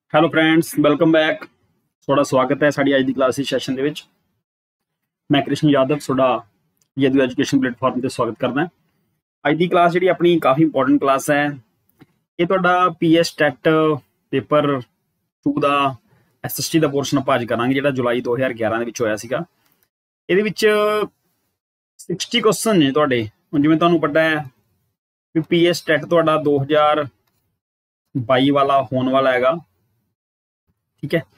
Hello friends, welcome back. ਤੁਹਾਡਾ ਸਵਾਗਤ ਹੈ ਸਾਡੀ ਅੱਜ ਦੀ ਕਲਾਸ ਦੀ ਸੈਸ਼ਨ ਦੇ ਵਿੱਚ। ਮੈਂ ਕ੍ਰਿਸ਼ਨ ਯਾਦਵ ਤੁਹਾਡਾ ਯਦੂ ਐਜੂਕੇਸ਼ਨ ਪਲੇਟਫਾਰਮ ਤੇ ਸਵਾਗਤ ਕਰਦਾ। ਅੱਜ ਦੀ ਕਲਾਸ ਜਿਹੜੀ ਆਪਣੀ ਕਾਫੀ ਇੰਪੋਰਟੈਂਟ ਕਲਾਸ ਹੈ। ਇਹ ਤੁਹਾਡਾ ਪੀਐਸ ਟੈਟ ਪੇਪਰ 2 ਦਾ ਐਸਐਸਟੀ ਦਾ ਪੋਰਸ਼ਨ ਆਪਾਂ ਅੱਜ ਕਰਾਂਗੇ, ਜਿਹੜਾ ਜੁਲਾਈ 2011 ਦੇ ਵਿੱਚ ਹੋਇਆ ਸੀਗਾ। ਇਹਦੇ ਵਿੱਚ 60 ਕੁਐਸਚਨ ਨੇ ਤੁਹਾਡੇ। ਹੁਣ ਜਿਵੇਂ ਤੁਹਾਨੂੰ ਪਤਾ ਹੈ ਵੀ ਪੀਐਸ ਟੈਟ ਤੁਹਾਡਾ 2022 ਵਾਲਾ ਹੋਣ ਵਾਲਾ ਹੈਗਾ, ਠੀਕ ਹੈ।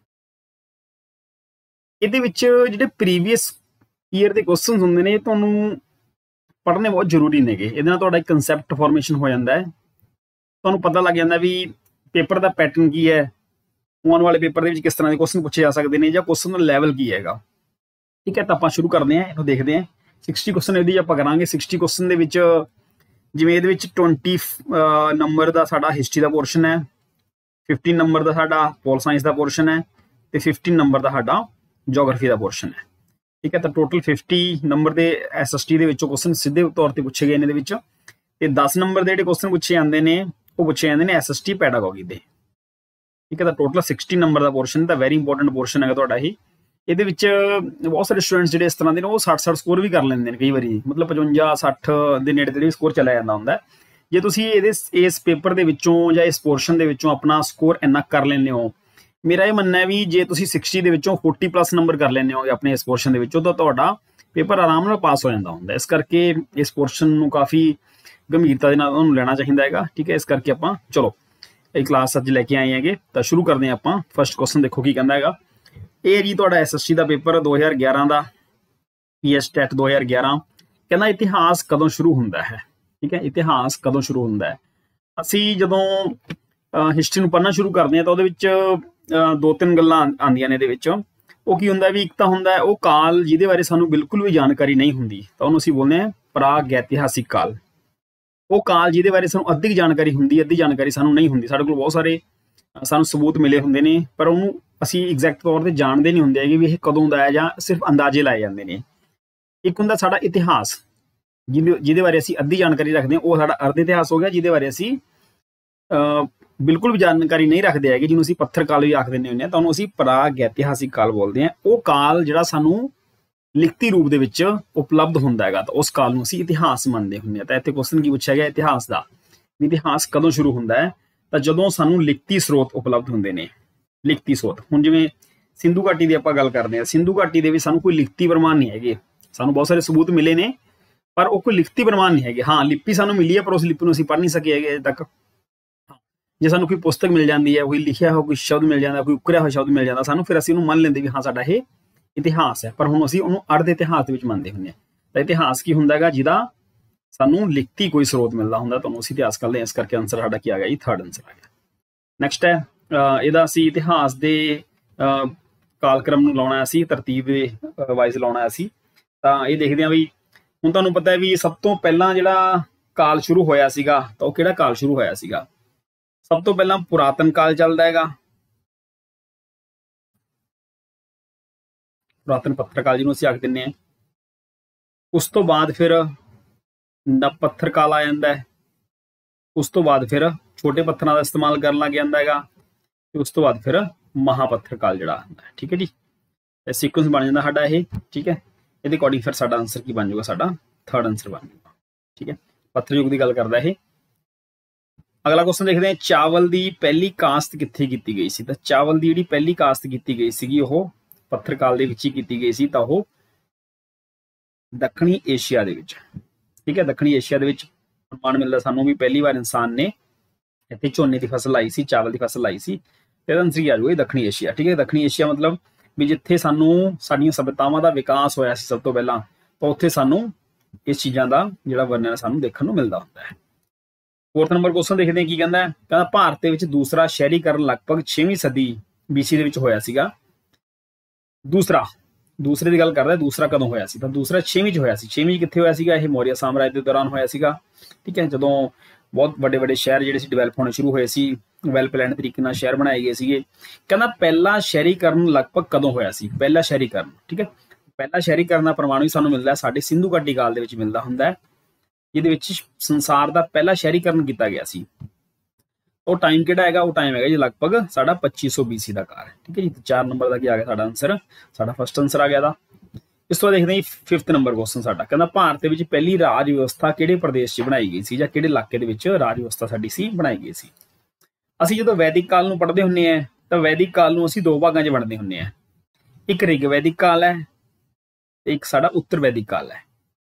ਇਹਦੇ ਵਿੱਚ ਜਿਹੜੇ ਪ੍ਰੀਵੀਅਸ ਈਅਰ ਦੇ ਕੁਐਸਚਨਸ ਹੁੰਦੇ ਨੇ, ਤੁਹਾਨੂੰ ਪੜ੍ਹਨੇ ਬਹੁਤ ਜ਼ਰੂਰੀ ਨੇਗੇ। ਇਹਦੇ ਨਾਲ ਤੁਹਾਡਾ ਇੱਕ ਕਨਸੈਪਟ ਫਾਰਮੇਸ਼ਨ ਹੋ ਜਾਂਦਾ ਹੈ, ਤੁਹਾਨੂੰ ਪਤਾ ਲੱਗ ਜਾਂਦਾ ਵੀ ਪੇਪਰ ਦਾ ਪੈਟਰਨ ਕੀ ਹੈ, ਆਉਣ ਵਾਲੇ ਪੇਪਰ ਦੇ ਵਿੱਚ ਕਿਸ ਤਰ੍ਹਾਂ ਦੇ ਕੁਐਸਚਨ ਪੁੱਛੇ ਜਾ ਸਕਦੇ ਨੇ, ਜਾਂ ਕੁਐਸਚਨ ਦਾ ਲੈਵਲ ਕੀ ਹੈਗਾ, ਠੀਕ ਹੈ। ਤਾਂ ਆਪਾਂ ਸ਼ੁਰੂ ਕਰਦੇ ਹਾਂ, ਇਹਨੂੰ ਦੇਖਦੇ ਹਾਂ। 60 ਕੁਐਸਚਨ ਇਹਦੀ ਆਪਾਂ ਕਰਾਂਗੇ। 60 ਕੁਐਸਚਨ ਦੇ ਵਿੱਚ ਜਿਵੇਂ ਇਹਦੇ ਵਿੱਚ 20 ਨੰਬਰ ਦਾ ਸਾਡਾ ਹਿਸਟਰੀ ਦਾ ਪੋਰਸ਼ਨ ਹੈ, 15 ਨੰਬਰ ਦਾ ਸਾਡਾ ਪੋਲ ਸਾਇੰਸ ਦਾ ਪੋਰਸ਼ਨ ਹੈ, ਤੇ 15 ਨੰਬਰ ਦਾ ਸਾਡਾ ਜੀਓਗ੍ਰਾਫੀ ਦਾ ਪੋਰਸ਼ਨ ਹੈ, ਠੀਕ ਹੈ। ਤਾਂ ਟੋਟਲ 50 ਨੰਬਰ ਦੇ ਐਸਐਸਟੀ ਦੇ ਵਿੱਚੋਂ ਕੁਐਸਚਨ ਸਿੱਧੇ ਤੌਰ ਤੇ ਪੁੱਛੇ ਗਏ ਨੇ ਇਹਦੇ ਵਿੱਚ। ਤੇ 10 ਨੰਬਰ ਦੇ ਜਿਹੜੇ ਕੁਐਸਚਨ ਪੁੱਛੇ ਜਾਂਦੇ ਨੇ ਉਹ ਪੁੱਛੇ ਜਾਂਦੇ ਨੇ ਐਸਐਸਟੀ ਪੈਡਾਗੋਗੀ ਦੇ, ਠੀਕ ਹੈ। ਤਾਂ ਟੋਟਲ 60 ਨੰਬਰ ਦਾ ਪੋਰਸ਼ਨ ਤਾਂ ਵੈਰੀ ਇੰਪੋਰਟੈਂਟ ਪੋਰਸ਼ਨ ਹੈਗਾ ਤੁਹਾਡਾ ਇਹ। ਇਹਦੇ ਵਿੱਚ ਬਹੁਤ ਸਾਰੇ ਸਟੂਡੈਂਟਸ ਜਿਹੜੇ ਇਸ ਤਰ੍ਹਾਂ ਦੇ ਨੇ ਉਹ 60 ਸਕੋਰ ਵੀ ਕਰ ਲੈਂਦੇ ਨੇ ਕਈ ਵਾਰੀ, ਮਤਲਬ 55 60 ਦੇ ਨੇੜੇ ਤੇੜੇ ਸਕੋਰ ਚਲਾ ਜਾਂਦਾ ਹੁੰਦਾ। ਜੇ ਤੁਸੀਂ ਇਸ ਪੇਪਰ ਦੇ ਵਿੱਚੋਂ ਜਾਂ ਇਸ ਪੋਰਸ਼ਨ ਦੇ ਵਿੱਚੋਂ ਆਪਣਾ ਸਕੋਰ ਇੰਨਾ ਕਰ ਲੈਂਦੇ ਹੋ, ਮੇਰਾ ਇਹ ਮੰਨਣਾ ਹੈ ਵੀ ਜੇ ਤੁਸੀਂ 60 ਦੇ ਵਿੱਚੋਂ 40+ ਨੰਬਰ ਕਰ ਲੈਂਦੇ ਹੋਗੇ ਆਪਣੇ ਇਸ ਪੋਰਸ਼ਨ ਦੇ ਵਿੱਚੋਂ, ਤਾਂ ਤੁਹਾਡਾ ਪੇਪਰ ਆਰਾਮ ਨਾਲ ਪਾਸ ਹੋ ਜਾਂਦਾ ਹੁੰਦਾ। ਇਸ ਕਰਕੇ ਇਸ ਪੋਰਸ਼ਨ ਨੂੰ ਕਾਫੀ ਗੰਭੀਰਤਾ ਦੇ ਨਾਲ ਉਹਨੂੰ ਲੈਣਾ ਚਾਹੀਦਾ ਹੈਗਾ, ਠੀਕ ਹੈ। ਇਸ ਕਰਕੇ ਆਪਾਂ ਚਲੋ ਇਹ ਕਲਾਸ ਅੱਜ ਲੈ ਕੇ ਆਏ ਹੈਗੇ, ਤਾਂ ਸ਼ੁਰੂ ਕਰਦੇ ਹਾਂ ਆਪਾਂ। ਫਸਟ ਕੁਐਸਚਨ ਦੇਖੋ ਕੀ ਕਹਿੰਦਾ ਹੈਗਾ। ਇਹ ਜੀ ਤੁਹਾਡਾ ਐਸਐਸਟੀ ਦਾ ਪੇਪਰ 2011 ਦਾ ਪੀਐਸ ਟੈਟ 2011 ਕਹਿੰਦਾ ਇਤਿਹਾਸ ਕਦੋਂ ਸ਼ੁਰੂ ਹੁੰਦਾ ਹੈ, ਠੀਕ ਹੈ। ਇਤਿਹਾਸ ਕਦੋਂ ਸ਼ੁਰੂ ਹੁੰਦਾ ਹੈ? ਅਸੀਂ ਜਦੋਂ ਹਿਸਟਰੀ ਨੂੰ ਪੜ੍ਹਨਾ ਸ਼ੁਰੂ ਕਰਦੇ ਹਾਂ ਤਾਂ ਉਹਦੇ ਵਿੱਚ 2-3 ਗੱਲਾਂ ਆਉਂਦੀਆਂ ਨੇ ਇਹਦੇ ਵਿੱਚ। ਉਹ ਕੀ ਹੁੰਦਾ ਵੀ ਇੱਕ ਤਾਂ ਹੁੰਦਾ ਉਹ ਕਾਲ ਜਿਹਦੇ ਬਾਰੇ ਸਾਨੂੰ ਬਿਲਕੁਲ ਵੀ ਜਾਣਕਾਰੀ ਨਹੀਂ ਹੁੰਦੀ, ਤਾਂ ਉਹਨੂੰ ਅਸੀਂ ਬੋਲਦੇ ਹਾਂ ਪ੍ਰਾਗ ਇਤਿਹਾਸਿਕ ਕਾਲ। ਉਹ ਕਾਲ ਜਿਹਦੇ ਬਾਰੇ ਸਾਨੂੰ ਅੱਧੀ ਜਾਣਕਾਰੀ ਹੁੰਦੀ, ਅੱਧੀ ਜਾਣਕਾਰੀ ਸਾਨੂੰ ਨਹੀਂ ਹੁੰਦੀ। ਸਾਡੇ ਕੋਲ ਬਹੁਤ ਸਾਰੇ ਸਾਨੂੰ ਸਬੂਤ ਮਿਲੇ ਹੁੰਦੇ ਨੇ, ਪਰ ਉਹਨੂੰ ਅਸੀਂ ਐਗਜ਼ੈਕਟ ਤੌਰ ਤੇ ਜਾਣਦੇ ਨਹੀਂ ਹੁੰਦੇ ਹੈਗੇ ਵੀ ਇਹ ਕਦੋਂ ਦਾ ਹੈ, ਜਾਂ ਸਿਰਫ ਅੰਦਾਜ਼ੇ ਲਾਏ ਜਾਂਦੇ ਨੇ। ਇੱਕ ਹੁੰਦਾ ਸਾਡਾ ਇਤਿਹਾਸ, ਜਿਹਦੇ ਬਾਰੇ ਅਸੀਂ ਅੱਧੀ ਜਾਣਕਾਰੀ ਰੱਖਦੇ ਹਾਂ, ਉਹ ਸਾਡਾ ਅਰਧ ਇਤਿਹਾਸ ਹੋ ਗਿਆ। ਜਿਹਦੇ ਬਾਰੇ ਅਸੀਂ ਬਿਲਕੁਲ ਵੀ ਜਾਣਕਾਰੀ ਨਹੀਂ ਰੱਖਦੇ ਹੈਗੇ, ਜਿਹਨੂੰ ਅਸੀਂ ਪੱਥਰ ਕਾਲ ਵੀ ਆਖ ਦਿੰਦੇ ਹੁੰਦੇ ਹਾਂ, ਤਾਂ ਉਹਨੂੰ ਅਸੀਂ ਪ੍ਰਾਗ ਇਤਿਹਾਸਿਕ ਕਾਲ ਬੋਲਦੇ ਹਾਂ। ਉਹ ਕਾਲ ਜਿਹੜਾ ਸਾਨੂੰ ਲਿਖਤੀ ਰੂਪ ਦੇ ਵਿੱਚ ਉਪਲਬਧ ਹੁੰਦਾ ਹੈਗਾ, ਤਾਂ ਉਸ ਕਾਲ ਨੂੰ ਅਸੀਂ ਇਤਿਹਾਸ ਮੰਨਦੇ ਹੁੰਦੇ ਹਾਂ। ਤਾਂ ਇੱਥੇ ਕੁਐਸਚਨ ਕੀ ਪੁੱਛਿਆ ਗਿਆ ਇਤਿਹਾਸ ਦਾ, ਇਤਿਹਾਸ ਕਦੋਂ ਸ਼ੁਰੂ ਹੁੰਦਾ ਹੈ? ਤਾਂ ਜਦੋਂ ਸਾਨੂੰ ਲਿਖਤੀ ਸਰੋਤ ਉਪਲਬਧ ਹੁੰਦੇ ਨੇ। ਲਿਖਤੀ ਸਰੋਤ, ਹੁਣ ਜਿਵੇਂ ਸਿੰਧੂ ਘਾਟੀ ਦੀ ਆਪਾਂ ਗੱਲ ਕਰਦੇ ਹਾਂ, ਸਿੰਧੂ ਘਾਟੀ ਦੇ ਵਿੱਚ ਸਾਨੂੰ ਕੋਈ ਲਿਖਤੀ ਪ੍ਰਮਾਣ ਨਹੀਂ ਹੈਗੇ। ਸਾਨੂੰ ਬਹੁਤ ਸਾਰੇ ਸਬੂਤ ਮਿਲੇ ਨੇ, ਪਰ ਉਹ ਕੋਈ ਲਿਖਤੀ ਪ੍ਰਮਾਣ ਨਹੀਂ ਹੈਗੇ। ਹਾਂ, ਲਿਪੀ ਸਾਨੂੰ ਮਿਲੀ ਹੈ, ਪਰ ਉਸ ਲਿਪੀ ਨੂੰ ਅਸੀਂ ਪੜ੍ਹ ਨਹੀਂ ਸਕੇ ਹੈਗੇ ਅਜੇ ਤੱਕ। ਜੇ ਸਾਨੂੰ ਕੋਈ ਪੁਸਤਕ ਮਿਲ ਜਾਂਦੀ ਹੈ, ਕੋਈ ਲਿਖਿਆ ਹੋਇਆ ਕੋਈ ਸ਼ਬਦ ਮਿਲ ਜਾਂਦਾ, ਕੋਈ ਉਕਰਿਆ ਹੋਇਆ ਸ਼ਬਦ ਮਿਲ ਜਾਂਦਾ ਸਾਨੂੰ, ਫਿਰ ਅਸੀਂ ਉਹਨੂੰ ਮੰਨ ਲੈਂਦੇ ਵੀ ਹਾਂ ਸਾਡਾ ਇਹ ਇਤਿਹਾਸ ਹੈ। ਪਰ ਹੁਣ ਅਸੀਂ ਉਹਨੂੰ ਅਰਧ ਇਤਿਹਾਸ ਦੇ ਵਿੱਚ ਮੰਨਦੇ ਹੁੰਦੇ ਹਾਂ। ਤਾਂ ਇਤਿਹਾਸ ਕੀ ਹੁੰਦਾ ਹੈਗਾ? ਜਿਹਦਾ ਸਾਨੂੰ ਲਿਖਤੀ ਕੋਈ ਸਰੋਤ ਮਿਲਦਾ ਹੁੰਦਾ, ਤੁਹਾਨੂੰ ਅਸੀਂ ਇਤਿਹਾਸ ਕਰਦੇ ਹਾਂ। ਇਸ ਕਰਕੇ ਆਨਸਰ ਸਾਡਾ ਕੀ ਆ ਗਿਆ ਜੀ? 3rd ਆਨਸਰ ਆ ਗਿਆ। ਨੈਕਸਟ ਹੈ ਇਹਦਾ ਅਸੀਂ ਇਤਿਹਾਸ ਦੇ ਕਾਲਕ੍ਰਮ ਨੂੰ ਲਾਉਣਾ, ਅਸੀਂ ਤਰਤੀਬ ਦੇ ਵਾਈਜ਼ ਲਾਉਣਾ ਅਸੀਂ। ਤਾਂ ਇਹ ਦੇਖਦੇ ਹਾਂ ਵੀ ਹੁਣ ਤੁਹਾਨੂੰ ਪਤਾ ਹੈ ਵੀ ਸਭ ਤੋਂ ਪਹਿਲਾਂ ਜਿਹੜਾ ਕਾਲ ਸ਼ੁਰੂ ਹੋਇਆ ਸੀਗਾ, ਤਾਂ ਉਹ ਕਿਹੜਾ ਕਾਲ ਸ਼ੁਰੂ ਹੋਇਆ ਸੀਗਾ? ਸਭ ਤੋਂ ਪਹਿਲਾਂ ਪੁਰਾਤਨ ਕਾਲ ਚੱਲਦਾ ਹੈਗਾ, ਪੁਰਾਤਨ ਪੱਥਰ ਕਾਲ ਜਿਹਨੂੰ ਅਸੀਂ ਆਖ ਦਿੰਦੇ ਹਾਂ। ਉਸ ਤੋਂ ਬਾਅਦ ਫਿਰ ਨਵ ਪੱਥਰ ਕਾਲ ਆ ਜਾਂਦਾ ਹੈ। ਉਸ ਤੋਂ ਬਾਅਦ ਫਿਰ ਛੋਟੇ ਪੱਥਰਾਂ ਦਾ ਇਸਤੇਮਾਲ ਕਰਨ ਲੱਗ ਜਾਂਦਾ ਹੈਗਾ, ਤੇ ਉਸ ਤੋਂ ਬਾਅਦ ਫਿਰ ਮਹਾਪੱਥਰ ਕਾਲ ਜਿਹੜਾ ਹੁੰਦਾ ਹੈ, ਠੀਕ ਹੈ ਜੀ। ਇਹ ਸੀਕੁਐਂਸ ਬਣ ਜਾਂਦਾ ਸਾਡਾ ਇਹ, ਠੀਕ ਹੈ। ਇਹਦੇ ਅਕੋਰਡਿੰਗ ਫਿਰ ਸਾਡਾ ਆਨਸਰ ਕੀ ਬਣ ਜਾਊਗਾ? ਸਾਡਾ 3rd ਆਨਸਰ ਬਣ ਜਾਊਗਾ, ਠੀਕ ਹੈ। ਪੱਥਰ ਯੁੱਗ ਦੀ ਗੱਲ ਕਰਦਾ ਇਹ। ਅਗਲਾ ਕੁਐਸਚਨ ਦੇਖਦੇ ਹਾਂ, ਚਾਵਲ ਦੀ ਪਹਿਲੀ ਕਾਸਤ ਕਿੱਥੇ ਕੀਤੀ ਗਈ ਸੀ? ਤਾਂ ਚਾਵਲ ਦੀ ਜਿਹੜੀ ਪਹਿਲੀ ਕਾਸਤ ਕੀਤੀ ਗਈ ਸੀਗੀ ਉਹ ਪੱਥਰ ਕਾਲ ਦੇ ਵਿੱਚ ਹੀ ਕੀਤੀ ਗਈ ਸੀ, ਤਾਂ ਉਹ ਦੱਖਣੀ ਏਸ਼ੀਆ ਦੇ ਵਿੱਚ, ਠੀਕ ਹੈ। ਦੱਖਣੀ ਏਸ਼ੀਆ ਦੇ ਵਿੱਚ ਪ੍ਰਮਾਣ ਮਿਲਦਾ ਸਾਨੂੰ ਵੀ ਪਹਿਲੀ ਵਾਰ ਇਨਸਾਨ ਨੇ ਇੱਥੇ ਝੋਨੇ ਦੀ ਫਸਲ ਲਾਈ ਸੀ, ਚਾਵਲ ਦੀ ਫਸਲ ਲਾਈ ਸੀ। ਤੇ ਆਨਸਰ ਕੀ ਆ ਜਾਊਗਾ? ਦੱਖਣੀ ਏਸ਼ੀਆ, ਠੀਕ ਹੈ। ਦੱਖਣੀ ਏਸ਼ੀਆ ਮਤਲਬ ਵੀ ਜਿੱਥੇ ਸਾਨੂੰ ਸਾਡੀਆਂ ਸਭਿਅਤਾਵਾਂ ਦਾ ਵਿਕਾਸ ਹੋਇਆ ਸੀ ਸਭ ਤੋਂ ਪਹਿਲਾਂ, ਤਾਂ ਉੱਥੇ ਸਾਨੂੰ ਇਸ ਚੀਜ਼ਾਂ ਦਾ ਜਿਹੜਾ ਵਰਣਨ ਸਾਨੂੰ ਦੇਖਣ ਨੂੰ ਮਿਲਦਾ ਹੁੰਦਾ ਹੈ। 4th ਨੰਬਰ ਕੁਐਸਚਨ ਦੇਖਦੇ ਹਾਂ ਕੀ ਕਹਿੰਦਾ। ਕਹਿੰਦਾ ਭਾਰਤ ਦੇ ਵਿੱਚ ਦੂਸਰਾ ਸ਼ਹਿਰੀਕਰਨ ਲਗਭਗ 6ਵੀਂ ਸਦੀ BC ਦੇ ਵਿੱਚ ਹੋਇਆ ਸੀਗਾ। ਦੂਸਰੇ ਦੀ ਗੱਲ ਕਰਦਾ, ਦੂਸਰਾ ਕਦੋਂ ਹੋਇਆ ਸੀ? ਤਾਂ ਦੂਸਰਾ 6ਵੀਂ 'ਚ ਹੋਇਆ ਸੀ। 6ਵੀਂ ਕਿੱਥੇ ਹੋਇਆ ਸੀਗਾ? ਇਹ ਮੌਰੀਆ ਸਾਮਰਾਜ ਦੇ ਦੌਰਾਨ ਹੋਇਆ ਸੀਗਾ, ਠੀਕ ਹੈ। ਜਦੋਂ ਬਹੁਤ ਵੱਡੇ ਵੱਡੇ ਸ਼ਹਿਰ ਜਿਹੜੇ ਸੀ ਡਿਵੈਲਪ ਹੋਣੇ ਸ਼ੁਰੂ ਹੋਏ ਸੀ, ਵੈਲ ਪਲੈਨਡ ਤਰੀਕੇ ਨਾਲ ਸ਼ਹਿਰ ਬਣਾਏ ਗਏ ਸੀਗੇ। ਕਹਿੰਦਾ ਪਹਿਲਾ ਸ਼ਹਿਰੀਕਰਨ ਲਗਭਗ ਕਦੋਂ ਹੋਇਆ ਸੀ? ਪਹਿਲਾ ਸ਼ਹਿਰੀਕਰਨ, ਠੀਕ ਹੈ। ਪਹਿਲਾ ਸ਼ਹਿਰੀਕਰਨ ਦਾ ਪ੍ਰਮਾਣ ਵੀ ਸਾਨੂੰ ਮਿਲਦਾ ਸਾਡੇ ਸਿੰਧੂ ਘਾਟੀ ਕਾਲ ਦੇ ਵਿੱਚ ਮਿਲਦਾ ਹੁੰਦਾ ਹੈ, ਜਿਹਦੇ ਵਿੱਚ ਸੰਸਾਰ ਦਾ ਪਹਿਲਾ ਸ਼ਹਿਰੀਕਰਨ ਕੀਤਾ ਗਿਆ ਸੀ। ਉਹ ਟਾਈਮ ਕਿਹੜਾ ਹੈਗਾ, ਉਹ ਟਾਈਮ ਹੈਗਾ ਜੀ ਲਗਭਗ ਸਾਡਾ 2500 BC ਦਾ ਕਾਲ, ਠੀਕ ਹੈ ਜੀ। 4 ਨੰਬਰ ਦਾ ਕੀ ਆ ਗਿਆ ਸਾਡਾ ਆਨਸਰ, ਸਾਡਾ ਫਸਟ ਆਨਸਰ ਆ ਗਿਆ ਦਾ। ਇਸ ਤੋਂ ਬਾਅਦ ਦੇਖਦੇ ਹਾਂ ਜੀ 5th ਨੰਬਰ ਕੁਐਸਚਨ ਸਾਡਾ, ਕਹਿੰਦਾ ਭਾਰਤ ਦੇ ਵਿੱਚ ਪਹਿਲੀ ਰਾਜ ਵਿਵਸਥਾ ਕਿਹੜੇ ਪ੍ਰਦੇਸ਼ 'ਚ ਬਣਾਈ ਗਈ ਸੀ, ਜਾਂ ਕਿਹੜੇ ਇਲਾਕੇ ਦੇ ਵਿੱਚ ਰਾਜ ਵਿਵਸਥਾ ਸਾਡੀ ਸੀ ਬਣਾਈ ਗਈ ਸੀ। ਅਸੀਂ ਜਦੋਂ ਵੈਦਿਕ ਕਾਲ ਨੂੰ ਪੜ੍ਹਦੇ ਹੁੰਦੇ ਆ ਤਾਂ ਵੈਦਿਕ ਕਾਲ ਨੂੰ ਅਸੀਂ 2 ਭਾਗਾਂ 'ਚ ਵੰਡਦੇ ਹੁੰਦੇ ਆ, ਇੱਕ ਰਿਗ ਵੈਦਿਕ ਕਾਲ ਹੈ ਤੇ ਇੱਕ ਸਾਡਾ ਉੱਤਰ ਵੈਦਿਕ ਕਾਲ ਹੈ।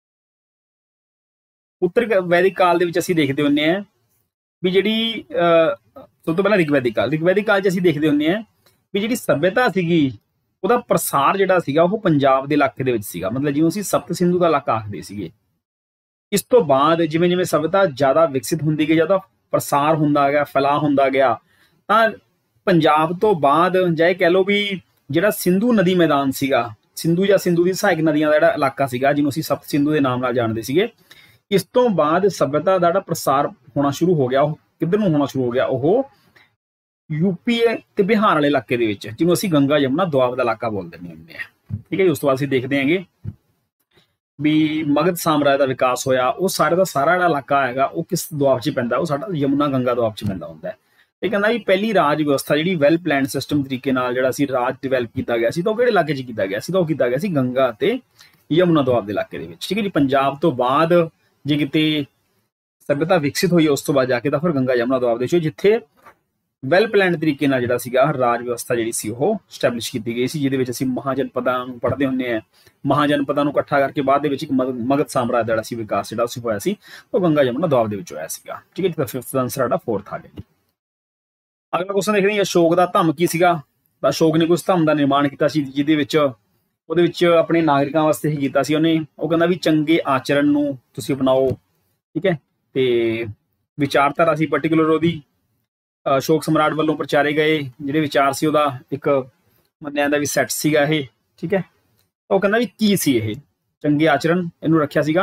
ਉੱਤਰ ਵੈਦਿਕ ਕਾਲ ਦੇ ਵਿੱਚ ਅਸੀਂ ਦੇਖਦੇ ਹੁੰਦੇ ਆ ਵੀ ਜਿਹੜੀ ਸਭ ਤੋਂ ਪਹਿਲਾਂ ਰਿਗ ਵੈਦਿਕ ਕਾਲ 'ਚ ਅਸੀਂ ਦੇਖਦੇ ਹੁੰਦੇ ਆ ਵੀ ਜਿਹੜੀ ਸਭਿਅਤਾ ਸੀਗੀ ਉਹਦਾ ਪ੍ਰਸਾਰ ਜਿਹੜਾ ਸੀਗਾ ਉਹ ਪੰਜਾਬ ਦੇ ਇਲਾਕੇ ਦੇ ਵਿੱਚ ਸੀਗਾ, ਮਤਲਬ ਜਿਵੇਂ ਅਸੀਂ ਸਪਤ ਸਿੰਧੂ ਦਾ ਇਲਾਕਾ ਆਖਦੇ ਸੀਗੇ। ਇਸ ਤੋਂ ਬਾਅਦ ਜਿਵੇਂ ਜਿਵੇਂ ਸਭਿਅਤਾ ਜ਼ਿਆਦਾ ਵਿਕਸਿਤ ਹੁੰਦੀ ਗਈ, ਜ਼ਿਆਦਾ ਪ੍ਰਸਾਰ ਹੁੰਦਾ ਗਿਆ, ਫੈਲਾਅ ਹੁੰਦਾ ਗਿਆ, ਤਾਂ ਪੰਜਾਬ ਤੋਂ ਬਾਅਦ ਜਾਂ ਇਹ ਕਹਿ ਲਓ ਵੀ ਜਿਹੜਾ ਸਿੰਧੂ ਨਦੀ ਮੈਦਾਨ ਸੀਗਾ, ਸਿੰਧੂ ਜਾਂ ਸਿੰਧੂ ਦੀ ਸਹਾਇਕ ਨਦੀਆਂ ਦਾ ਜਿਹੜਾ ਇਲਾਕਾ ਸੀਗਾ ਜਿਹਨੂੰ ਅਸੀਂ ਸਪਤ ਸਿੰਧੂ ਦੇ ਨਾਮ ਨਾਲ ਜਾਣਦੇ ਸੀਗੇ, ਇਸ ਤੋਂ ਬਾਅਦ ਸਭਿਅਤਾ ਦਾ ਜਿਹੜਾ ਪ੍ਰਸਾਰ ਹੋਣਾ ਸ਼ੁਰੂ ਹੋ ਗਿਆ, ਉਹ ਕਿੱਧਰ ਨੂੰ ਹੋਣਾ ਸ਼ੁਰੂ ਹੋ ਗਿਆ, ਉਹ ਯੂਪੀ ਤੇ ਬਿਹਾਰ ਵਾਲੇ ਇਲਾਕੇ ਦੇ ਵਿੱਚ, ਜਿਹਨੂੰ ਅਸੀਂ ਗੰਗਾ ਯਮੁਨਾ ਦੁਆਬ ਦਾ ਇਲਾਕਾ ਬੋਲ ਦਿੰਦੇ ਹੁੰਦੇ ਆ, ਠੀਕ ਹੈ ਜੀ। ਉਸ ਤੋਂ ਬਾਅਦ ਅਸੀਂ ਦੇਖਦੇ ਹਾਂਗੇ ਵੀ ਮਗਧ ਸਾਮਰਾਜ ਦਾ ਵਿਕਾਸ ਹੋਇਆ, ਉਹ ਸਾਰੇ ਦਾ ਸਾਰਾ ਜਿਹੜਾ ਇਲਾਕਾ ਹੈਗਾ ਉਹ ਕਿਸ ਦੁਆਬ 'ਚ ਪੈਂਦਾ, ਉਹ ਸਾਡਾ ਯਮੁਨਾ ਗੰਗਾ ਦੁਆਬ 'ਚ ਪੈਂਦਾ ਹੁੰਦਾ ਹੈ। ਇਹ ਕਹਿੰਦਾ ਵੀ ਪਹਿਲੀ ਰਾਜ ਵਿਵਸਥਾ ਜਿਹੜੀ ਵੈਲ ਪਲੈਨਡ ਸਿਸਟਮ ਤਰੀਕੇ ਨਾਲ ਜਿਹੜਾ ਸੀ ਰਾਜ ਡਿਵੈਲਪ ਕੀਤਾ ਗਿਆ ਸੀ, ਤਾਂ ਉਹ ਕਿਹੜੇ ਇਲਾਕੇ 'ਚ ਕੀਤਾ ਗਿਆ ਸੀ, ਤਾਂ ਉਹ ਕੀਤਾ ਗਿਆ ਸੀ ਗੰਗਾ ਅਤੇ ਯਮੁਨਾ ਦੁਆਬ ਦੇ ਇਲਾਕੇ ਦੇ ਵਿੱਚ, ਠੀਕ ਹੈ ਜੀ। ਪੰਜਾਬ ਤੋਂ ਬਾਅਦ ਜੇ ਕਿਤੇ ਸਭਿਅਤਾ ਵਿਕਸਿਤ ਹੋਈ ਉਸ ਤੋਂ ਬਾਅਦ ਜਾ ਕੇ ਤਾਂ ਫਿਰ ਗੰਗਾ ਯਮੁਨਾ ਦੁਆਬ ਦੇ ਵਿੱਚ ਜਿੱਥੇ ਵੈਲ ਪਲੈਨਡ ਤਰੀਕੇ ਨਾਲ ਜਿਹੜਾ ਸੀਗਾ ਰਾਜ ਵਿਵਸਥਾ ਜਿਹੜੀ ਸੀ ਉਹ ਸਟੈਬਲਿਸ਼ ਕੀਤੀ ਗਈ ਸੀ, ਜਿਹਦੇ ਵਿੱਚ ਅਸੀਂ ਮਹਾਜਨਪਦਾਂ ਨੂੰ ਪੜ੍ਹਦੇ ਹੁੰਦੇ ਆ। ਮਹਾਜਨਪਦਾਂ ਨੂੰ ਇਕੱਠਾ ਕਰਕੇ ਬਾਅਦ ਦੇ ਵਿੱਚ ਇੱਕ ਮਗਧ ਸਾਮਰਾਜ ਦਾ ਜਿਹੜਾ ਸੀ ਵਿਕਾਸ ਜਿਹੜਾ ਸੀ ਹੋਇਆ ਸੀ, ਉਹ ਗੰਗਾ ਯਮੁਨਾ ਦੁਆਬ ਦੇ ਵਿੱਚ ਹੋਇਆ ਸੀਗਾ, ਠੀਕ ਹੈ ਜੀ। ਤਾਂ 5th ਆਨਸਰ ਸਾਡਾ 4th ਆ ਗਿਆ। ਅਗਲਾ ਕੁਐਸਚਨ ਦੇਖਦੇ ਹਾਂ, ਅਸ਼ੋਕ ਦਾ ਧੰਮ ਕੀ ਸੀਗਾ। ਤਾਂ ਅਸ਼ੋਕ ਨੇ ਕੁਝ ਧੰਮ ਦਾ ਨਿਰਮਾਣ ਕੀਤਾ ਸੀ, ਜਿਹਦੇ ਵਿੱਚ ਉਹਦੇ ਵਿੱਚ ਆਪਣੇ ਨਾਗਰਿਕਾਂ ਵਾਸਤੇ ਹੀ ਕੀਤਾ ਸੀ ਉਹਨੇ। ਉਹ ਕਹਿੰਦਾ ਵੀ ਚੰਗੇ ਆਚਰਣ ਨੂੰ ਤੁਸੀਂ ਅਪਣਾਓ, ਠੀਕ ਹੈ, ਤੇ ਵਿਚਾਰਧਾਰਾ ਸੀ ਪਰਟੀਕੂਲਰ ਉਹਦੀ ਅਸ਼ੋਕ ਸਮਰਾਟ ਵੱਲੋਂ ਪ੍ਰਚਾਰੇ ਗਏ ਜਿਹੜੇ ਵਿਚਾਰ ਸੀ, ਉਹਦਾ ਇੱਕ ਮੰਨਿਆ ਜਾਂਦਾ ਵੀ ਸੈੱਟ ਸੀਗਾ ਇਹ, ਠੀਕ ਹੈ। ਉਹ ਕਹਿੰਦਾ ਵੀ ਕੀ ਸੀ ਇਹ ਚੰਗੇ ਆਚਰਣ, ਇਹਨੂੰ ਰੱਖਿਆ ਸੀਗਾ।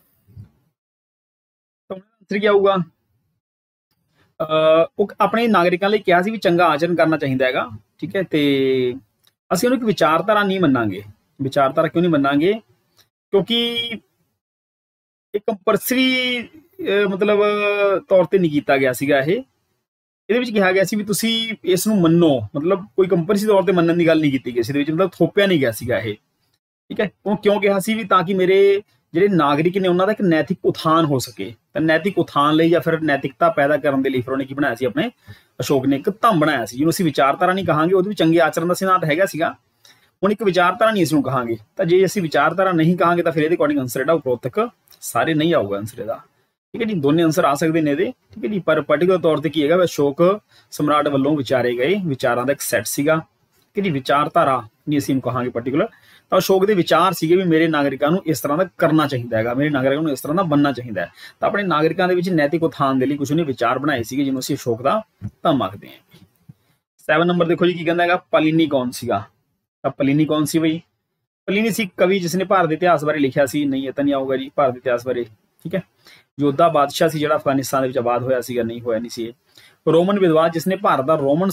ਤਾਂ ਆਨਸਰ ਕੀ ਆਊਗਾ, ਉਹ ਆਪਣੇ ਨਾਗਰਿਕਾਂ ਲਈ ਕਿਹਾ ਸੀ ਵੀ ਚੰਗਾ ਆਚਰਣ ਕਰਨਾ ਚਾਹੀਦਾ ਹੈਗਾ, ਠੀਕ ਹੈ। ਤੇ ਅਸੀਂ ਉਹਨੂੰ ਇੱਕ ਵਿਚਾਰਧਾਰਾ ਨਹੀਂ ਮੰਨਾਂਗੇ। ਵਿਚਾਰਧਾਰਾ ਕਿਉਂ ਨਹੀਂ ਮੰਨਾਂਗੇ, ਕਿਉਂਕਿ ਇਹ ਕੰਪਲਸਰੀ ਮਤਲਬ ਤੌਰ ਤੇ ਨਹੀਂ ਕੀਤਾ ਗਿਆ ਸੀਗਾ। ਇਹਦੇ ਵਿੱਚ ਕਿਹਾ ਗਿਆ ਸੀ ਵੀ ਤੁਸੀਂ ਇਸ ਨੂੰ ਮੰਨੋ, ਮਤਲਬ ਕੋਈ ਕੰਪਲਸਰੀ ਤੌਰ ਤੇ ਮੰਨਣ ਦੀ ਗੱਲ ਨਹੀਂ ਕੀਤੀ ਗਈ ਸੀ, ਇਹਦੇ ਵਿੱਚ ਮਤਲਬ ਥੋਪਿਆ ਨਹੀਂ ਗਿਆ ਸੀਗਾ ਇਹ, ਠੀਕ ਹੈ। ਉਹ ਕਿਉਂ ਕਿਹਾ ਸੀ ਵੀ ਤਾਂ ਕਿ ਮੇਰੇ ਜਿਹੜੇ ਨਾਗਰਿਕ ਨੇ ਉਹਨਾਂ ਦਾ ਇੱਕ ਨੈਤਿਕ ਉਥਾਨ ਹੋ ਸਕੇ। ਤਾਂ ਨੈਤਿਕ ਉਥਾਨ ਲਈ ਜਾਂ ਫਿਰ ਨੈਤਿਕਤਾ ਪੈਦਾ ਕਰਨ ਦੇ ਲਈ ਫਿਰ ਉਹਨੇ ਕੀ ਬਣਾਇਆ ਸੀ, ਆਪਣੇ ਅਸ਼ੋਕ ਨੇ ਇੱਕ ਧੰਮ ਬਣਾਇਆ ਸੀ, ਜਿਹਨੂੰ ਅਸੀਂ ਵਿਚਾਰਧਾਰਾ ਨਹੀਂ ਕਹਾਂਗੇ। ਉਹਦੇ ਵਿੱਚ ਚੰਗੇ ਆਚਰਣ ਦਾ ਸਿਧਾਂਤ ਹੈਗਾ ਸੀਗਾ, ਹੁਣ ਇੱਕ ਵਿਚਾਰਧਾਰਾ ਨਹੀਂ ਇਸ ਨੂੰ ਕਹਾਂਗੇ। ਤਾਂ ਜੇ ਅਸੀਂ ਵਿਚਾਰਧਾਰਾ ਨਹੀਂ ਕਹਾਂਗੇ ਤਾਂ ਫਿਰ ਇਹਦੇ ਅਕੋਰਡਿੰਗ ਆਨਸਰ ਜਿਹੜਾ ਉਪਰੋਕਤ ਸਾਰੇ ਨਹੀਂ ਆਊਗਾ ਆਨਸਰ ਇਹਦਾ, ਠੀਕ ਹੈ ਜੀ। ਦੋਨੇ ਆਨਸਰ ਆ ਸਕਦੇ ਨੇ ਇਹਦੇ, ਠੀਕ ਹੈ ਜੀ। ਪਰ ਪਾਰਟੀਕੂਲਰ ਤੌਰ ਤੇ ਕੀ ਹੈਗਾ, ਅਸ਼ੋਕ ਸਮਰਾਟ ਵੱਲੋਂ ਵਿਚਾਰੇ ਗਏ ਵਿਚਾਰਾਂ ਦਾ ਇੱਕ ਸੈੱਟ ਸੀਗਾ, ਠੀਕ ਹੈ ਜੀ। ਵਿਚਾਰਧਾਰਾ ਨਹੀਂ ਅਸੀਂ ਇਹਨੂੰ ਕਹਾਂਗੇ ਪਾਰਟੀਕੂਲਰ। ਤਾਂ ਅਸ਼ੋਕ ਦੇ ਵਿਚਾਰ ਸੀਗੇ ਵੀ ਮੇਰੇ ਨਾਗਰਿਕਾਂ ਨੂੰ ਇਸ ਤਰ੍ਹਾਂ ਦਾ ਕਰਨਾ ਚਾਹੀਦਾ ਹੈਗਾ, ਮੇਰੇ ਨਾਗਰਿਕਾਂ ਨੂੰ ਇਸ ਤਰ੍ਹਾਂ ਦਾ ਬਣਨਾ ਚਾਹੀਦਾ ਹੈ। ਤਾਂ ਆਪਣੇ ਨਾਗਰਿਕਾਂ ਦੇ ਵਿੱਚ ਨੈਤਿਕ ਉਥਾਨ ਦੇ ਲਈ ਕੁਝ ਉਹਨੇ ਵਿਚਾਰ ਬਣਾਏ ਸੀਗੇ, ਜਿਹਨੂੰ ਅਸੀਂ ਅਸ਼ੋਕ ਦਾ ਧੰਮ ਆਖਦੇ ਹਾਂ। 7 ਨੰਬਰ ਦੇਖੋ ਜੀ ਕੀ ਕਹਿੰਦਾ ਹੈਗਾ, ਪਲੀਨੀ ਕੌਣ ਸੀਗਾ। ਤਾਂ ਪਲੀਨੀ ਕੌਣ ਸੀ ਬਈ, ਪਲੀਨੀ ਸੀ ਕਵੀ ਜਿਸਨੇ ਭਾਰਤ ਦੇ ਇਤਿਹਾਸ ਬਾਰੇ ਲਿਖਿਆ ਸੀ। ਨਹੀਂ ਇਹ ਤਾਂ ਨਹੀਂ ਆਊਗਾ ਜੀ ਭਾਰਤ ਦੇ ਇਤਿਹਾਸ ਬਾਰੇ, ਠੀਕ ਹੈ। ਯੋਧਾ ਬਾਦਸ਼ਾਹ ਸੀ ਜਿਹੜਾ ਅਫਗਾਨਿਸਤਾਨ ਦੇ ਵਿੱਚ ਆਬਾਦ ਹੋਇਆ ਸੀਗਾ, ਨਹੀਂ ਹੋਇਆ ਨਹੀਂ ਸੀ ਇਹ। ਰੋਮਨ ਵਿਦਵਾਨ ਜਿਸਨੇ ਭਾਰਤ ਦਾ ਰੋਮਨ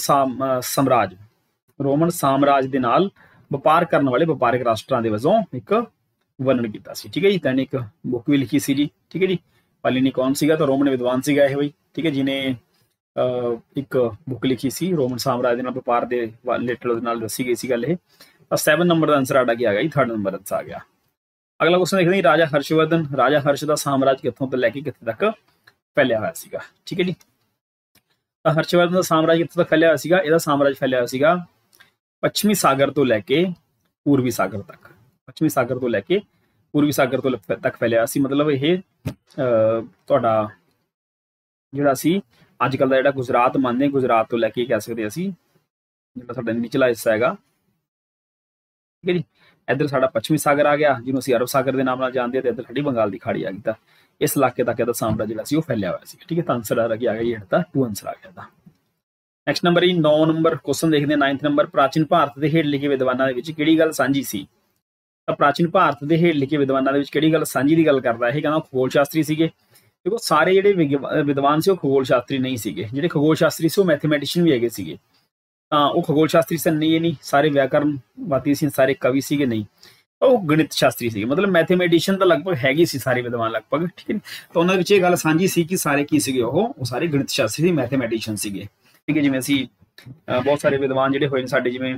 ਸਾਮਰਾਜ ਦੇ ਨਾਲ ਵਪਾਰ ਕਰਨ ਵਾਲੇ ਵਪਾਰਕ ਰਾਸ਼ਟਰਾਂ ਦੇ ਵਜੋਂ ਇੱਕ ਵਰਣਨ ਕੀਤਾ ਸੀ, ਠੀਕ ਹੈ ਜੀ। ਤਾਂ ਇਹਨੇ ਇੱਕ ਬੁੱਕ ਵੀ ਲਿਖੀ ਸੀ ਜੀ, ਠੀਕ ਹੈ ਜੀ। ਪਲੀਨੀ ਕੌਣ ਸੀਗਾ, ਤਾਂ ਰੋਮਨ ਵਿਦਵਾਨ ਸੀਗਾ ਇਹ ਬਈ, ਠੀਕ ਹੈ, ਜਿਹਨੇ ਇੱਕ ਬੁੱਕ ਲਿਖੀ ਸੀ ਰੋਮਨ ਸਾਮਰਾਜ ਦੇ ਨਾਲ ਵਪਾਰ ਦੇ ਰਿਲੇਟਡ ਉਹਦੇ ਨਾਲ ਦੱਸੀ ਗਈ ਸੀ ਗੱਲ ਇਹ। ਤਾਂ 7 ਨੰਬਰ ਦਾ ਆਨਸਰ ਆਡਾ ਕੀ ਆ ਗਿਆ ਜੀ, 3rd ਨੰਬਰ ਆਨਸਰ ਆ ਗਿਆ। ਅਗਲਾ ਕੁਐਸਚਨ ਦੇਖਦੇ ਹਾਂ, ਰਾਜਾ ਹਰਸ਼ਵਰਧਨ, ਰਾਜਾ ਹਰਸ਼ ਦਾ ਸਾਮਰਾਜ ਕਿੱਥੋਂ ਤੋਂ ਲੈ ਕੇ ਕਿੱਥੇ ਤੱਕ ਫੈਲਿਆ ਹੋਇਆ ਸੀਗਾ, ਠੀਕ ਹੈ ਜੀ। ਤਾਂ ਹਰਸ਼ਵਰਧਨ ਦਾ ਸਾਮਰਾਜ ਕਿੱਥੋਂ ਤੱਕ ਫੈਲਿਆ ਹੋਇਆ ਸੀਗਾ, ਇਹਦਾ ਸਾਮਰਾਜ ਫੈਲਿਆ ਹੋਇਆ ਸੀਗਾ ਪੱਛਮੀ ਸਾਗਰ ਤੋਂ ਲੈ ਕੇ ਪੂਰਬੀ ਸਾਗਰ ਤੱਕ, ਪੱਛਮੀ ਸਾਗਰ ਤੋਂ ਲੈ ਕੇ ਪੂਰਬੀ ਸਾਗਰ ਤੋਂ ਤੱਕ ਫੈਲਿਆ ਸੀ। ਮਤਲਬ ਇਹ ਤੁਹਾਡਾ ਜਿਹੜਾ ਸੀ ਅੱਜ ਕੱਲ੍ਹ ਦਾ ਜਿਹੜਾ ਗੁਜਰਾਤ ਮੰਨਦੇ, ਗੁਜਰਾਤ ਤੋਂ ਲੈ ਕੇ ਕਹਿ ਸਕਦੇ ਅਸੀਂ ਜਿਹੜਾ ਸਾਡਾ ਨਿਚਲਾ ਹਿੱਸਾ ਹੈਗਾ, ਠੀਕ ਹੈ ਜੀ। ਇੱਧਰ ਸਾਡਾ ਪੱਛਮੀ ਸਾਗਰ ਆ ਗਿਆ ਜਿਹਨੂੰ ਅਸੀਂ ਅਰਬ ਸਾਗਰ ਦੇ ਨਾਮ ਨਾਲ ਜਾਣਦੇ ਹਾਂ, ਤੇ ਇੱਧਰ ਸਾਡੀ ਬੰਗਾਲ ਦੀ ਖਾੜੀ ਆ ਗਈ। ਤਾਂ ਇਸ ਇਲਾਕੇ ਤੱਕ ਇਹਦਾ ਸਾਮਰਾਜ ਜਿਹੜਾ ਸੀ ਉਹ ਫੈਲਿਆ ਹੋਇਆ ਸੀ, ਠੀਕ ਹੈ। ਤਾਂ ਆਨਸਰ ਆ ਗਿਆ ਜੀ, ਇਹਦਾ 2 ਆਨਸਰ ਆ ਗਿਆ। ਨੈਕਸਟ ਨੰਬਰ 9 ਨੰਬਰ ਕੁਐਸਚਨ ਦੇਖਦੇ ਹਾਂ। 9th ਨੰਬਰ, ਪ੍ਰਾਚੀਨ ਭਾਰਤ ਦੇ ਹੇਠ ਲਿਖੇ ਵਿਦਵਾਨਾਂ ਦੇ ਵਿੱਚ ਕਿਹੜੀ ਗੱਲ ਸਾਂਝੀ ਸੀ। ਤਾਂ ਪ੍ਰਾਚੀਨ ਭਾਰਤ ਦੇ ਹੇਠ ਲਿਖੇ ਵਿਦਵਾਨਾਂ ਦੇ ਵਿੱਚ ਕਿਹੜੀ ਗੱਲ ਸਾਂਝੀ ਦੀ ਗੱਲ ਕਰਦਾ ਇਹ, ਕਹਿੰਦਾ ਖਗੋਲ ਸ਼ਾਸਤਰੀ ਸੀਗੇ। ਦੇਖੋ ਸਾਰੇ ਜਿਹੜੇ ਵਿਦਵਾਨ ਸੀ ਉਹ ਖਗੋਲ ਸ਼ਾਸਤਰੀ ਨਹੀਂ ਸੀਗੇ, ਜਿਹੜੇ ਖਗੋਲ ਸ਼ਾਸਤਰੀ ਸੀ ਉਹ ਮੈਥਮੈਟੀਸ਼ੀਅਨ ਵੀ ਹੈਗੇ ਸੀਗੇ। ਤਾਂ ਉਹ ਖਗੋਲ ਸ਼ਾਸਤਰੀ ਸਨ ਨਹੀਂ, ਇਹ ਨਹੀਂ ਸਾਰੇ ਵਿਆਕਰਨਵਾਦੀ ਸੀ, ਸਾਰੇ ਕਵੀ ਸੀਗੇ ਨਹੀਂ। ਉਹ ਗਣਿਤ ਸ਼ਾਸਤਰੀ ਸੀ, ਮਤਲਬ ਮੈਥਮੈਟੀਸ਼ੀਅਨ ਤਾਂ ਲਗਭਗ ਹੈਗੀ ਸੀ ਸਾਰੇ ਵਿਦਵਾਨ ਲਗਭਗ, ਠੀਕ ਹੈ। ਤਾਂ ਉਹਨਾਂ ਵਿੱਚ ਇਹ ਗੱਲ ਸਾਂਝੀ ਸੀ ਕਿ ਸਾਰੇ ਕੀ ਸੀਗੇ, ਉਹ ਸਾਰੇ ਗਣਿਤ ਸ਼ਾਸਤਰੀ ਸੀ, ਮੈਥਮੈਟੀਸ਼ੀਅਨ ਸੀਗੇ, ਠੀਕ ਹੈ। ਜਿਵੇਂ ਅਸੀਂ ਬਹੁਤ ਸਾਰੇ ਵਿਦਵਾਨ ਜਿਹੜੇ ਹੋਏ ਨੇ ਸਾਡੇ, ਜਿਵੇਂ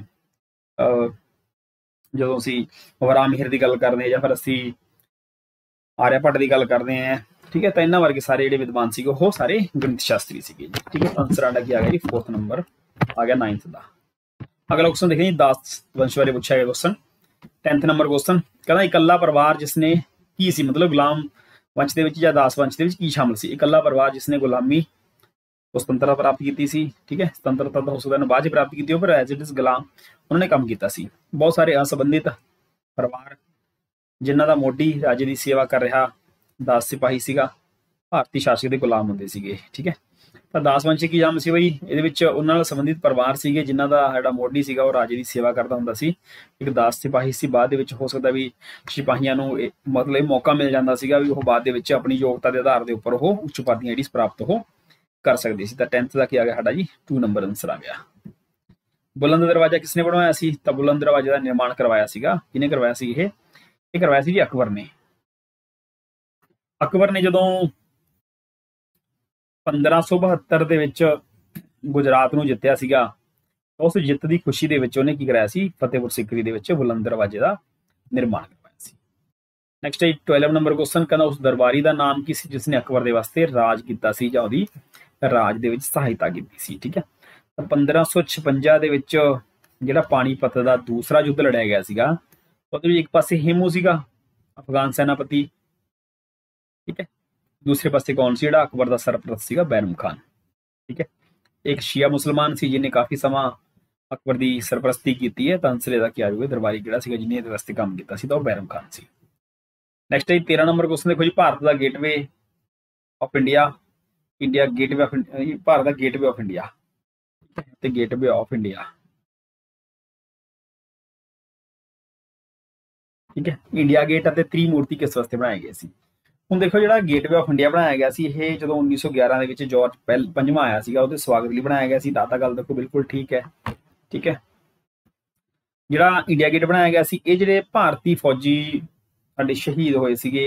ਜਦੋਂ ਅਸੀਂ ਵਰਾਮਿਹਿਰ ਦੀ ਗੱਲ ਕਰਦੇ ਹਾਂ ਜਾਂ ਫਿਰ ਅਸੀਂ ਆਰਿਆ ਭੱਟ ਦੀ ਗੱਲ ਕਰਦੇ ਹਾਂ, ਠੀਕ ਹੈ, ਤਾਂ ਇਹਨਾਂ ਵਰਗੇ ਸਾਰੇ ਜਿਹੜੇ ਵਿਦਵਾਨ ਸੀਗੇ ਉਹ ਸਾਰੇ ਗਣਿਤ ਸ਼ਾਸਤਰੀ ਸੀਗੇ ਜੀ, ਠੀਕ ਹੈ। ਆਨਸਰ ਆਡਾ ਕੀ ਆ ਗਿਆ ਜੀ, 4th ਨੰਬਰ ਆ ਗਿਆ 9th ਦਾ। ਅਗਲਾ ਕੁਐਸਚਨ ਦੇਖੀਏ ਜੀ, ਦਾਸ ਵੰਸ਼ ਬਾਰੇ ਪੁੱਛਿਆ ਗਿਆ ਕੁਐਸਚਨ, 10th ਨੰਬਰ ਕੁਐਸਚਨ। ਕਹਿੰਦਾ ਇਕੱਲਾ ਪਰਿਵਾਰ ਜਿਸਨੇ ਕੀ ਸੀ, ਮਤਲਬ ਗੁਲਾਮ ਵੰਸ਼ ਦੇ ਵਿੱਚ ਜਾਂ ਦਾਸ ਵੰਸ਼ ਦੇ ਵਿੱਚ ਕੀ ਸ਼ਾਮਲ ਸੀ। ਇਕੱਲਾ ਪਰਿਵਾਰ ਜਿਸਨੇ ਗੁਲਾਮੀ ਤੋਂ ਸੁਤੰਤਰਤਾ ਪ੍ਰਾਪਤ ਕੀਤੀ ਸੀ, ਠੀਕ ਹੈ। ਸੁਤੰਤਰਤਾ ਤਾਂ ਹੋ ਸਕਦਾ ਬਾਅਦ 'ਚ ਪ੍ਰਾਪਤ ਕੀਤੀ ਹੋ, ਪਰ ਐਜ਼ ਇਟ ਇਜ਼ ਗੁਲਾਮ ਉਹਨਾਂ ਨੇ ਕੰਮ ਕੀਤਾ ਸੀ। ਬਹੁਤ ਸਾਰੇ ਅਸੰਬੰਧਿਤ ਪਰਿਵਾਰ ਜਿਨ੍ਹਾਂ ਦਾ ਮੋਢੀ ਰਾਜੇ ਦੀ ਸੇਵਾ ਕਰ ਰਿਹਾ ਦਾਸ ਸਿਪਾਹੀ ਸੀਗਾ, ਭਾਰਤੀ ਸ਼ਾਸਕ ਦੇ ਗੁਲਾਮ ਹੁੰਦੇ ਸੀਗੇ, ਠੀਕ ਹੈ। ਤਾਂ ਦਾਸ ਵੰਸ਼ ਕੀ ਜਾਮ ਸੀ ਬਈ, ਇਹਦੇ ਵਿੱਚ ਉਹਨਾਂ ਨਾਲ ਸੰਬੰਧਿਤ ਪਰਿਵਾਰ ਸੀਗੇ ਜਿਨ੍ਹਾਂ ਦਾ ਜਿਹੜਾ ਮੋਢੀ ਸੀਗਾ ਉਹ ਰਾਜੇ ਦੀ ਸੇਵਾ ਕਰਦਾ ਹੁੰਦਾ ਸੀ, ਇੱਕ ਦਾਸ ਸਿਪਾਹੀ ਸੀ। ਬਾਅਦ ਦੇ ਵਿੱਚ ਹੋ ਸਕਦਾ ਵੀ ਸਿਪਾਹੀਆਂ ਨੂੰ ਮਤਲਬ ਇਹ ਮੌਕਾ ਮਿਲ ਜਾਂਦਾ ਸੀਗਾ ਵੀ ਉਹ ਬਾਅਦ ਦੇ ਵਿੱਚ ਆਪਣੀ ਯੋਗਤਾ ਦੇ ਆਧਾਰ ਦੇ ਉੱਪਰ ਉਹ ਉੱਚ ਉਪਾਧੀਆਂ ਜਿਹੜੀ ਪ੍ਰਾਪਤ ਉਹ ਕਰ ਸਕਦੇ ਸੀ। ਤਾਂ 10th ਦਾ ਕੀ ਆ ਗਿਆ ਸਾਡਾ ਜੀ, 2 ਨੰਬਰ ਆਨਸਰ ਆ ਗਿਆ। ਬੁਲੰਦ ਦਰਵਾਜ਼ਾ ਕਿਸਨੇ ਬਣਵਾਇਆ ਸੀ, ਤਾਂ ਬੁਲੰਦ ਦਰਵਾਜ਼ੇ ਦਾ ਨਿਰਮਾਣ ਕਰਵਾਇਆ ਸੀਗਾ, ਕਿਹਨੇ ਕਰਵਾਇਆ ਸੀ, ਇਹ ਕਰਵਾਇਆ ਸੀ ਜੀ ਅਕਬਰ ਨੇ। ਅਕਬਰ ਨੇ ਜਦੋਂ 1572 ਦੇ ਵਿੱਚ ਗੁਜਰਾਤ ਨੂੰ ਜਿੱਤਿਆ ਸੀਗਾ, ਉਸ ਜਿੱਤ ਦੀ ਖੁਸ਼ੀ ਦੇ ਵਿੱਚ ਉਹਨੇ ਕੀ ਕਰਾਇਆ ਸੀ, ਫਤਿਹਪੁਰ ਸਿਕਰੀ ਦੇ ਵਿੱਚ ਬੁਲੰਦ ਦਰਵਾਜ਼ੇ ਦਾ ਨਿਰਮਾਣ ਕਰਵਾਇਆ ਸੀ। ਨੈਕਸਟ ਹੈ 12 ਨੰਬਰ ਕੁਐਸਚਨ, ਕਹਿੰਦਾ ਉਸ ਦਰਬਾਰੀ ਦਾ ਨਾਮ ਕੀ ਸੀ ਜਿਸਨੇ ਅਕਬਰ ਦੇ ਵਾਸਤੇ ਰਾਜ ਕੀਤਾ ਸੀ ਜਾਂ ਉਹਦੀ ਰਾਜ ਦੇ ਵਿੱਚ ਸਹਾਇਤਾ ਕੀਤੀ ਸੀ, ਠੀਕ ਹੈ। ਤਾਂ 1556 ਦੇ ਵਿੱਚ ਜਿਹੜਾ ਪਾਣੀਪਤ ਦਾ ਦੂਸਰਾ ਯੁੱਧ ਲੜਿਆ ਗਿਆ ਸੀਗਾ, ਉਹਦੇ ਵਿੱਚ ਇੱਕ ਪਾਸੇ ਹੇਮੂ ਸੀਗਾ ਅਫਗਾਨ ਸੈਨਾਪਤੀ, ਠੀਕ ਹੈ। ਦੂਸਰੇ ਪਾਸੇ ਕੌਣ ਸੀ, ਜਿਹੜਾ ਅਕਬਰ ਦਾ ਸਰਪ੍ਰਸਤ ਸੀਗਾ, ਬੈਰਮ ਖਾਨ, ਠੀਕ ਹੈ। ਇੱਕ ਸ਼ੀਆ ਮੁਸਲਮਾਨ ਸੀ ਜਿਹਨੇ ਕਾਫੀ ਸਮਾਂ ਅਕਬਰ ਦੀ ਸਰਪ੍ਰਸਤੀ ਕੀਤੀ ਹੈ। ਤਾਂ ਆਨਸਰ ਇਹਦਾ ਕੀ ਆਊਗਾ, ਦਰਬਾਰੀ ਕਿਹੜਾ ਸੀਗਾ ਜਿਹਨੇ ਇਹਦੇ ਵਾਸਤੇ ਕੰਮ ਕੀਤਾ ਸੀ, ਤਾਂ ਉਹ ਬੈਰਮ ਖਾਨ ਸੀ। ਨੈਕਸਟ ਹੈ 13 ਨੰਬਰ ਕੁਐਸਚਨ ਦੇਖੋ ਜੀ, ਭਾਰਤ ਦਾ gateway of India, India gateway of, Bharat ਦਾ ਗੇਟਵੇ ਆਫ ਇੰਡੀਆ ਤੇ ਗੇਟਵੇ ਆਫ ਇੰਡੀਆ, ਠੀਕ ਹੈ। ਇੰਡੀਆ ਗੇਟ ਅਤੇ ਤ੍ਰਿਮੂਰਤੀ ਕਿਸ ਵਾਸਤੇ ਬਣਾਏ ਗਏ ਸੀ। ਹੁਣ ਦੇਖੋ ਜਿਹੜਾ ਗੇਟਵੇ ਆਫ ਇੰਡੀਆ ਬਣਾਇਆ ਗਿਆ ਸੀ, ਇਹ ਜਦੋਂ 1911 ਦੇ ਵਿੱਚ ਜਾਰਜ ਪੰਜਵਾਂ ਆਇਆ ਸੀਗਾ ਉਹਦੇ ਸਵਾਗਤ ਲਈ ਬਣਾਇਆ ਗਿਆ ਸੀ। ਤਾਂ ਗੱਲ ਦੇਖੋ ਬਿਲਕੁਲ ਠੀਕ ਹੈ, ਠੀਕ ਹੈ। ਜਿਹੜਾ ਇੰਡੀਆ ਗੇਟ ਬਣਾਇਆ ਗਿਆ ਸੀ, ਇਹ ਜਿਹੜੇ ਭਾਰਤੀ ਫੌਜੀ ਸਾਡੇ ਸ਼ਹੀਦ ਹੋਏ ਸੀਗੇ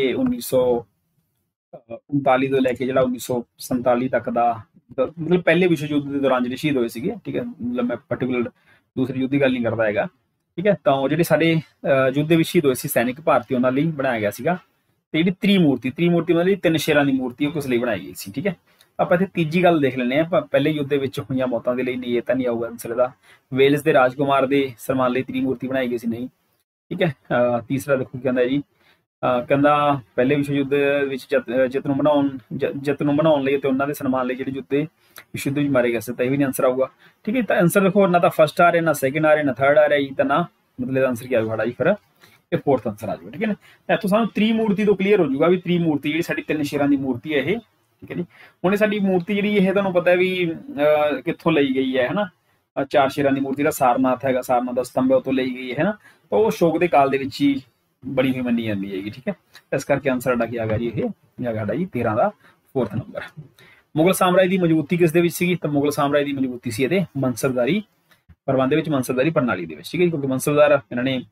1939 ਤੋਂ ਲੈ ਕੇ ਜਿਹੜਾ 1947 ਤੱਕ ਦਾ, ਮਤਲਬ ਪਹਿਲੇ ਵਿਸ਼ਵ ਯੁੱਧ ਦੇ ਦੌਰਾਨ ਜਿਹੜੇ ਸ਼ਹੀਦ ਹੋਏ ਸੀਗੇ, ਠੀਕ ਹੈ। ਮਤਲਬ ਮੈਂ ਪਾਰਟਿਕੂਲਰ ਦੂਸਰੀ ਯੁੱਧ ਦੀ ਗੱਲ ਨਹੀਂ ਕਰਦਾ ਹੈਗਾ, ਠੀਕ ਹੈ। ਤਾਂ ਉਹ ਜਿਹੜੇ ਸਾਡੇ ਯੁੱਧ ਦੇ ਵਿੱਚ ਸ਼ਹੀਦ ਹੋਏ ਸੀ ਸੈਨਿਕ ਭਾਰਤੀ, ਉਹਨਾਂ ਲਈ ਬਣਾਇਆ ਗਿਆ ਸੀਗਾ। ਤੇ ਜਿਹੜੀ ਤ੍ਰਿਮੂਰਤੀ ਮਤਲਬ 3 ਸ਼ੇਰਾਂ ਦੀ ਮੂਰਤੀ, ਉਹ ਕਿਸ ਲਈ ਬਣਾਈ ਗਈ ਸੀ, ਠੀਕ ਹੈ। ਆਪਾਂ ਇੱਥੇ ਤੀਜੀ ਗੱਲ ਦੇਖ ਲੈਂਦੇ ਹਾਂ, ਪਹਿਲੇ ਯੁੱਧ ਦੇ ਵਿੱਚ ਹੋਈਆਂ ਮੌਤਾਂ ਦੇ ਲਈ ਨਹੀਂ, ਇਹ ਤਾਂ ਨਹੀਂ ਆਊਗਾ ਆਨਸਰ ਦਾ। ਵੇਲਸ ਦੇ ਰਾਜਕੁਮਾਰ ਦੇ ਸਨਮਾਨ ਲਈ ਤ੍ਰਿਮੂਰਤੀ ਬਣਾਈ ਗਈ ਸੀ, ਨਹੀਂ, ਠੀਕ ਹੈ। ਤੀਸਰਾ ਦੇਖੋ ਕਹਿੰਦਾ ਜੀ, ਕਹਿੰਦਾ ਪਹਿਲੇ ਵਿਸ਼ਵ ਯੁੱਧ ਵਿੱਚ ਜਿੱਤ ਨੂੰ ਬਣਾਉਣ ਲਈ ਤੇ ਉਹਨਾਂ ਦੇ ਸਨਮਾਨ ਲਈ ਜਿਹੜੇ ਯੁੱਧ ਵਿਸ਼ਵ ਯੁੱਧ ਵਿੱਚ ਮਾਰੇ ਗਏ ਸੀ, ਤਾਂ ਇਹ ਵੀ ਨਹੀਂ ਆਨਸਰ ਆਊਗਾ, ਠੀਕ ਹੈ। ਤਾਂ ਆਨਸਰ ਦੇਖੋ ਨਾ ਤਾਂ ਫਸਟ ਆ ਰਿਹਾ, ਨਾ ਸੈਕਿੰਡ ਆ ਰਿਹਾ, ਨਾ ਥਰਡ ਆ ਰਿਹਾ ਜੀ, ਤਾਂ ਨਾ ਮਤਲਬ ਇਹਦਾ ਆਨਸਰ ਕੀ ਆਊਗਾ ਸਾਡਾ ਜੀ, ਫਿਰ ਇਹ 4th ਆਨਸਰ ਆ ਜਾਊਗਾ, ਠੀਕ ਹੈ ਨਾ। ਇੱਥੋਂ ਸਾਨੂੰ ਤ੍ਰਿਮੂਰਤੀ ਤੋਂ ਕਲੀਅਰ ਹੋ ਜਾਊਗਾ ਵੀ ਤ੍ਰਿਮੂਰਤੀ ਜਿਹੜੀ ਸਾਡੀ 3 ਸ਼ੇਰਾਂ ਦੀ ਮੂਰਤੀ ਹੈ ਇਹ, ਠੀਕ ਹੈ ਜੀ। ਹੁਣ ਇਹ ਸਾਡੀ ਮੂਰਤੀ ਜਿਹੜੀ ਇਹ ਤੁਹਾਨੂੰ ਪਤਾ ਵੀ ਕਿੱਥੋਂ ਲਈ ਗਈ ਹੈ, ਹਨਾ। 4 ਸ਼ੇਰਾਂ ਦੀ ਮੂਰਤੀ ਦਾ ਸਾਰਨਾਥ ਹੈਗਾ, ਸਾਰਨਾਥ ਦਾ ਸਤੰਭ, ਉਹ ਤੋਂ ਲਈ ਗਈ ਹੈ ਨਾ। ਤਾਂ ਉਹ ਅਸ਼ੋਕ ਦੇ ਕਾਲ ਦੇ ਵਿੱਚ ਹੀ ਬਣੀ ਹੋਈ ਮੰਨੀ ਜਾਂਦੀ ਹੈਗੀ, ਠੀਕ ਹੈ। ਇਸ ਕਰਕੇ ਆਨਸਰ ਸਾਡਾ ਕੀ ਆ ਗਿਆ ਜੀ, ਇਹ ਆ ਸਾਡਾ ਜੀ 13 ਦਾ 4th ਨੰਬਰ। ਮੁਗਲ ਸਾਮਰਾਜ ਦੀ ਮਜ਼ਬੂਤੀ ਕਿਸ ਦੇ ਵਿੱਚ ਸੀਗੀ, ਤਾਂ ਮੁਗਲ ਸਾਮਰਾਜ ਦੀ ਮਜ਼ਬੂਤੀ ਸੀ ਇਹਦੇ ਮਨਸਬਦਾਰੀ ਪ੍ਰਬੰਧ ਦੇ ਵਿੱਚ, ਮਨਸਬਦਾਰੀ ਪ੍ਰਣਾਲੀ ਦੇ ਵਿੱਚ, ਠੀਕ ਹੈ। ਕਿਉਂਕਿ ਮਨਸਬਦਾਰ ਇਹਨਾਂ ਨੇ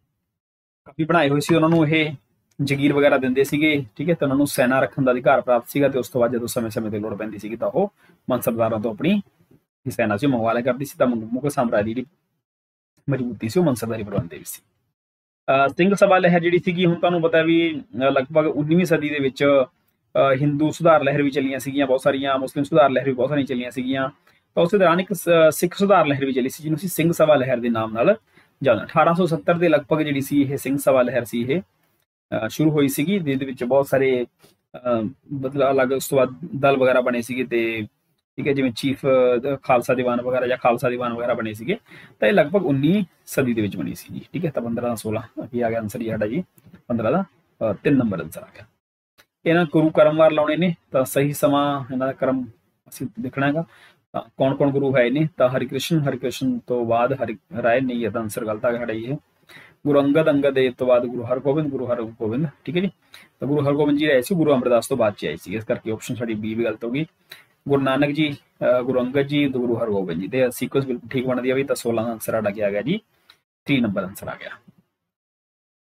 ਕਾਫੀ ਬਣਾਏ ਹੋਏ ਸੀ, ਉਹਨਾਂ ਨੂੰ ਇਹ ਜਗੀਰ ਵਗੈਰਾ ਦਿੰਦੇ ਸੀਗੇ, ਠੀਕ ਹੈ। ਤੇ ਉਹਨਾਂ ਨੂੰ ਸੈਨਾ ਰੱਖਣ ਦਾ ਅਧਿਕਾਰ ਪ੍ਰਾਪਤ ਸੀਗਾ, ਤੇ ਉਸ ਤੋਂ ਬਾਅਦ ਜਦੋਂ ਸਮੇਂ-ਸਮੇਂ ਤੇ ਲੋੜ ਪੈਂਦੀ ਸੀਗੀ ਤਾਂ ਉਹ ਮਨਸਬਦਾਰਾਂ ਤੋਂ ਆਪਣੀ ਸੈਨਾ ਸੀ ਮੰਗਵਾ ਲਿਆ ਕਰਦੀ ਸੀ। ਤਾਂ ਮੁਗਲ ਸਾਮਰਾਜ ਦੀ ਜਿਹੜੀ ਮਜ਼ਬੂਤੀ ਸੀ ਉਹ ਮਨਸਬਦਾਰੀ ਪ੍ਰਬੰਧ ਦੇ ਵਿੱਚ ਸੀ। ਸਿੰਘ ਸਭਾ ਲਹਿਰ ਜਿਹੜੀ ਸੀਗੀ, ਹੁਣ ਤੁਹਾਨੂੰ ਪਤਾ ਵੀ ਲਗਭਗ 19ਵੀਂ ਸਦੀ ਦੇ ਵਿੱਚ ਹਿੰਦੂ ਸੁਧਾਰ ਲਹਿਰ ਵੀ ਚੱਲੀਆਂ ਸੀਗੀਆਂ ਬਹੁਤ ਸਾਰੀਆਂ, ਮੁਸਲਿਮ ਸੁਧਾਰ ਲਹਿਰ ਵੀ ਬਹੁਤ ਸਾਰੀਆਂ ਚੱਲੀਆਂ ਸੀਗੀਆਂ। ਤਾਂ ਉਸ ਦੌਰਾਨ ਇੱਕ ਸਿੱਖ ਸੁਧਾਰ ਲਹਿਰ ਵੀ ਚੱਲੀ ਸੀ ਜਿਹਨੂੰ ਅਸੀਂ ਸਿੰਘ ਸਭਾ ਲਹਿਰ ਦੇ ਨਾਮ ਨਾਲ ਜਾਣਦੇ। 1870 ਦੇ ਲਗਭਗ ਜਿਹੜੀ ਸੀ ਇਹ ਸਿੰਘ ਸਭਾ ਲਹਿਰ ਸੀ, ਇਹ ਸ਼ੁਰੂ ਹੋਈ ਸੀਗੀ, ਜਿਹਦੇ ਵਿੱਚ ਬਹੁਤ ਸਾਰੇ ਮਤਲਬ ਅਲੱਗ ਉਸ ਤੋਂ ਬਾਅਦ ਦਲ ਵਗੈਰਾ ਬਣੇ ਸੀਗੇ, ਤੇ ਠੀਕ ਹੈ, ਜਿਵੇਂ ਚੀਫ ਖਾਲਸਾ ਦੀਵਾਨ ਵਗੈਰਾ ਜਾਂ ਖਾਲਸਾ ਦੀਵਾਨ ਵਗੈਰਾ ਬਣੇ ਸੀਗੇ। ਤਾਂ ਇਹ ਲਗਭਗ 19 ਸਦੀ ਦੇ ਵਿੱਚ ਬਣੀ ਸੀ ਜੀ, ਠੀਕ ਹੈ। ਤਾਂ 15 ਦਾ 16 ਕੀ ਆ ਗਿਆ ਆਨਸਰ ਜੀ ਸਾਡਾ ਜੀ, 15 ਦਾ 3 ਨੰਬਰ ਆਨਸਰ ਆ ਗਿਆ। ਇਹਨਾਂ ਗੁਰੂ ਕਰਮਵਾਰ ਲਾਉਣੇ ਨੇ, ਤਾਂ ਸਹੀ ਸਮਾਂ ਇਹਨਾਂ ਦਾ ਕਰਮ ਅਸੀਂ ਦੇਖਣਾ ਹੈਗਾ। ਤਾਂ ਕੌਣ ਕੌਣ ਗੁਰੂ ਹੈ ਨੇ, ਤਾਂ ਹਰਿਕ੍ਰਿਸ਼ਨ ਤੋਂ ਬਾਅਦ ਹਰਿ ਰਾਏ ਨਹੀਂ, ਇਹਦਾ ਆਨਸਰ ਗਲਤ ਆ ਗਿਆ ਸਾਡਾ ਇਹ। ਗੁਰੂ ਅੰਗਦ ਦੇ ਤੋਂ ਬਾਅਦ ਗੁਰੂ ਹਰਗੋਬਿੰਦ, ਠੀਕ ਹੈ ਜੀ। ਤਾਂ ਗੁਰੂ ਹਰਗੋਬਿੰਦ ਜੀ ਆਏ ਸੀ, ਗੁਰੂ ਅਮਰਦਾਸ ਤੋਂ ਬਾਅਦ ਚ ਆਏ ਸੀ, ਇਸ ਕਰਕੇ ਆਪਸ਼ਨ ਸਾਡੀ ਬੀ ਵੀ ਗਲਤ ਹੋ ਗਈ। ਗੁਰੂ ਨਾਨਕ ਜੀ, ਗੁਰੂ ਅੰਗਦ ਜੀ, ਗੁਰੂ ਹਰਗੋਬਿੰਦ ਜੀ, ਤੇ ਸੀਕੁਐਂਸ ਬਿਲਕੁਲ ਠੀਕ ਬਣਦੀ ਆ ਵੀ। ਤਾਂ 16 ਦਾ ਆਨਸਰ ਸਾਡਾ ਕੀ ਆ ਗਿਆ ਜੀ, 3 ਨੰਬਰ ਆਨਸਰ ਆ ਗਿਆ।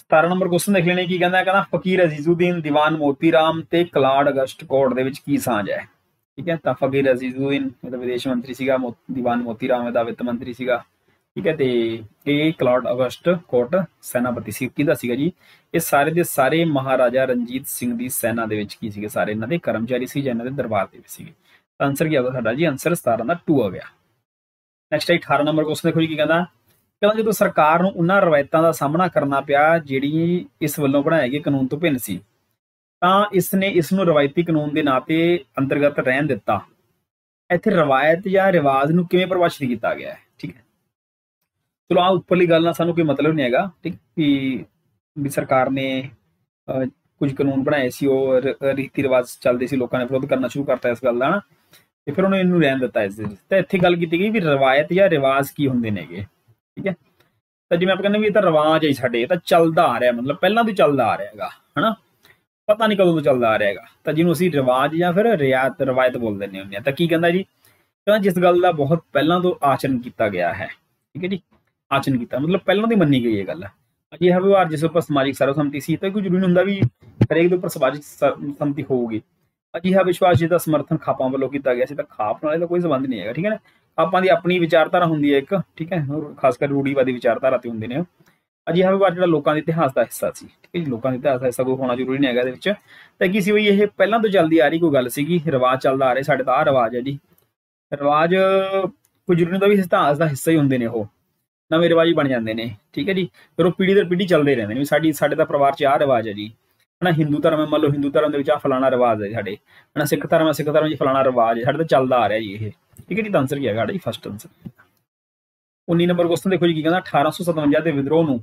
17 ਨੰਬਰ ਕੁਐਸਚਨ ਦੇਖ ਲੈਣੇ, ਕੀ ਕਹਿੰਦਾ, ਕਹਿੰਦਾ ਫਕੀਰ ਅਜ਼ੀਜ਼ੁਦੀਨ, ਦੀਵਾਨ ਮੋਤੀ ਰਾਮ ਤੇ ਕਲਾਡ ਅਗਸਟ ਕੋਰਟ ਦੇ ਵਿੱਚ ਕੀ ਸਾਂਝ ਹੈ। ਠੀਕ ਹੈ, ਤਾਂ ਫਕੀਰ ਅਜ਼ੀਜ਼ੁਦੀਨ ਇਹਦਾ ਵਿਦੇਸ਼ ਮੰਤਰੀ ਸੀਗਾ, ਦੀਵਾਨ ਮੋਤੀ ਰਾਮ ਇਹਦਾ ਵਿੱਤ ਮੰਤਰੀ ਸੀਗਾ। ਠੀਕ ਹੈ, ਤੇ ਇਹ ਕਲਾਡ ਅਗਸਟ ਕੋਰਟ ਸੈਨਾਪਤੀ ਸੀ, ਕਿਹਦਾ ਸੀਗਾ ਜੀ, ਇਹ ਸਾਰੇ ਦੇ ਸਾਰੇ ਮਹਾਰਾਜਾ ਰਣਜੀਤ ਸਿੰਘ ਦੀ ਸੈਨਾ ਦੇ ਵਿੱਚ ਕੀ ਸੀਗੇ, ਸਾਰੇ ਇਹਨਾਂ ਦੇ ਕਰਮਚਾਰੀ ਸੀ ਜਾਂ ਇਹਨਾਂ ਦੇ ਦਰਬਾਰ ਦੇ ਵਿੱਚ ਸੀਗੇ। ਤਾਂ ਆਨਸਰ ਕੀ ਆਉਂਦਾ ਸਾਡਾ ਜੀ, ਆਨਸਰ 17 ਦਾ 2 ਆ ਗਿਆ। ਨੈਕਸਟ 18 ਨੰਬਰ ਕੁਐਸਚਨ ਦੇਖੋ ਜੀ, ਕੀ ਕਹਿੰਦਾ, ਕਹਿੰਦਾ ਜਦੋਂ ਸਰਕਾਰ ਨੂੰ ਉਹਨਾਂ ਰਵਾਇਤਾਂ ਦਾ ਸਾਹਮਣਾ ਕਰਨਾ ਪਿਆ ਜਿਹੜੀ ਇਸ ਵੱਲੋਂ ਬਣਾਏ ਗਏ ਕਾਨੂੰਨ ਤੋਂ ਭਿੰਨ ਸੀ, ਤਾਂ ਇਸਨੇ ਇਸ ਨੂੰ ਰਵਾਇਤੀ ਕਾਨੂੰਨ ਦੇ ਨਾਂ ਤੇ ਅੰਤਰਗਤ ਰਹਿਣ ਦਿੱਤਾ। ਇੱਥੇ ਰਵਾਇਤ ਜਾਂ ਰਿਵਾਜ ਨੂੰ ਕਿਵੇਂ ਪਰਿਭਾਸ਼ਿਤ ਕੀਤਾ ਗਿਆ ਹੈ। ਠੀਕ ਹੈ, ਚਲੋ ਆਹ ਉੱਪਰਲੀ ਗੱਲ ਨਾਲ ਸਾਨੂੰ ਕੋਈ ਮਤਲਬ ਨਹੀਂ ਹੈਗਾ। ਠੀਕ, ਵੀ ਸਰਕਾਰ ਨੇ ਕੁਝ ਕਾਨੂੰਨ ਬਣਾਏ ਸੀ, ਉਹ ਰੀਤੀ ਰਿਵਾਜ ਚੱਲਦੇ ਸੀ, ਲੋਕਾਂ ਨੇ ਵਿਰੋਧ ਕਰਨਾ ਸ਼ੁਰੂ ਕਰਤਾ ਇਸ ਗੱਲ ਦਾ ਨਾ, ਤੇ ਫਿਰ ਉਹਨੇ ਇਹਨੂੰ ਰਹਿਣ ਦਿੱਤਾ ਇਸ ਦੇ ਵਿੱਚ। ਤਾਂ ਇੱਥੇ ਗੱਲ ਕੀਤੀ ਗਈ ਵੀ ਰਵਾਇਤ ਜਾਂ ਰਿਵਾਜ ਕੀ ਹੁੰਦੇ ਨੇਗੇ। ਠੀਕ ਹੈ, ਤਾਂ ਜਿਵੇਂ ਆਪਾਂ ਕਹਿੰਦੇ ਵੀ ਇਹ ਤਾਂ ਰਿਵਾਜ ਹੈ ਸਾਡੇ, ਇਹ ਤਾਂ ਚੱਲਦਾ ਆ ਰਿਹਾ, ਮਤਲਬ ਪਹਿਲਾਂ ਤੋਂ ਚੱਲਦਾ ਆ ਰਿਹਾ ਹੈਗਾ, ਹਨਾ, ਪਤਾ ਨਹੀਂ ਕਦੋਂ ਤੋਂ ਚੱਲਦਾ ਆ ਰਿਹਾ ਹੈਗਾ, ਤਾਂ ਜਿਹਨੂੰ ਅਸੀਂ ਰਿਵਾਜ ਜਾਂ ਫਿਰ ਰਵਾਇਤ ਬੋਲ ਦਿੰਦੇ ਹੁੰਦੇ ਹਾਂ। ਤਾਂ ਕੀ ਕਹਿੰਦਾ ਜੀ, ਕਹਿੰਦਾ ਜਿਸ ਗੱਲ ਦਾ ਬਹੁਤ ਪਹਿਲਾਂ ਤੋਂ ਆਚਰਨ ਕੀਤਾ ਗਿਆ ਹੈ। ਠੀਕ ਹੈ ਜੀ, ਆਚਰਨ ਕੀਤਾ ਮਤਲਬ ਪਹਿਲਾਂ ਦੀ ਮੰਨੀ ਗਈ ਇਹ ਗੱਲ। ਅਜਿਹਾ ਵਿਵਹਾਰ ਜਿਸ ਉੱਪਰ ਸਮਾਜਿਕ ਸਰਵਸੰਮਤੀ ਸੀ, ਤਾਂ ਕੋਈ ਜ਼ਰੂਰੀ ਹੁੰਦਾ ਵੀ ਹਰੇਕ ਦੇ ਉੱਪਰ ਸਮਾਜਿਕ ਸੰਮਤੀ ਹੋਊਗੀ। ਅਜਿਹਾ ਵਿਸ਼ਵਾਸ ਜਿਹਦਾ ਸਮਰਥਨ ਖਾਪਾਂ ਵੱਲੋਂ ਕੀਤਾ ਗਿਆ ਸੀ, ਤਾਂ ਖਾਪ ਨਾਲ ਇਹਦਾ ਕੋਈ ਸੰਬੰਧ ਨਹੀਂ ਹੈਗਾ। ਠੀਕ ਹੈ ਨਾ, ਖਾਪਾਂ ਦੀ ਆਪਣੀ ਵਿਚਾਰਧਾਰਾ ਹੁੰਦੀ ਹੈ ਇੱਕ, ਠੀਕ ਹੈ, ਖਾਸ ਕਰ ਰੂੜੀਵਾਦੀ ਵਿਚਾਰਧਾਰਾ ਤੇ ਹੁੰਦੇ ਨੇ। ਅਜਿਹਾ ਵਿਵਹਾਰ ਜਿਹੜਾ ਲੋਕਾਂ ਦੇ ਇਤਿਹਾਸ ਦਾ ਹਿੱਸਾ ਸੀ। ਠੀਕ ਹੈ ਜੀ, ਲੋਕਾਂ ਦੇ ਇਤਿਹਾਸ ਦਾ ਹਿੱਸਾ ਕੋਈ ਹੋਣਾ ਜ਼ਰੂਰੀ ਨਹੀਂ ਹੈਗਾ ਇਹਦੇ ਵਿੱਚ। ਤਾਂ ਕੀ ਸੀ ਬਈ, ਇਹ ਪਹਿਲਾਂ ਤੋਂ ਚੱਲਦੀ ਆ ਰਹੀ ਕੋਈ ਗੱਲ ਸੀਗੀ, ਰਿਵਾਜ ਚੱਲਦਾ ਆ ਰਿਹਾ, ਸਾਡੇ ਤਾਂ ਆਹ ਰਿਵਾਜ ਹੈ ਜੀ। ਰਿਵਾਜ ਕੋਈ ਜ਼ਰੂਰੀ ਹੁੰਦਾ ਵੀ ਇਤਿਹਾਸ ਦਾ ਹਿੱਸਾ ਹੀ ਹੁੰਦੇ ਨੇ, ਉਹ ਨਵੇਂ ਰਿਵਾਜ ਬਣ ਜਾਂਦੇ ਨੇ। ਠੀਕ ਹੈ ਜੀ, ਫਿਰ ਉਹ ਪੀੜ੍ਹੀ ਦਰ ਪੀੜ੍ਹੀ ਚੱਲਦੇ ਰਹਿੰਦੇ ਨੇ ਵੀ ਸਾਡੇ ਦਾ ਪਰਿਵਾਰ 'ਚ ਆਹ ਰਿਵਾਜ ਹੈ ਜੀ, ਹਨਾ। ਹਿੰਦੂ ਧਰਮ ਹੈ, ਮੰਨ ਲਓ ਹਿੰਦੂ ਧਰਮ ਦੇ ਵਿੱਚ ਆਹ ਫਲਾਣਾ ਰਿਵਾਜ ਹੈ ਸਾਡੇ, ਹਨਾ। ਸਿੱਖ ਧਰਮ ਹੈ, ਸਿੱਖ ਧਰਮ 'ਚ ਫਲਾਣਾ ਰਿਵਾਜ ਹੈ, ਸਾਡੇ ਤਾਂ ਚੱਲਦਾ ਆ ਰਿਹਾ ਜੀ ਇਹ। ਠੀਕ ਹੈ ਜੀ, ਤਾਂ ਆਨਸਰ ਕੀ ਹੈਗਾ ਸਾਡਾ ਜੀ, ਫਸਟ ਆਨਸਰ। 19 ਨੰਬਰ ਕੁਐਸਚਨ ਦੇਖੋ ਜੀ, ਕੀ ਕਹਿੰਦਾ, 1857 ਦੇ ਵਿਦਰੋਹ ਨੂੰ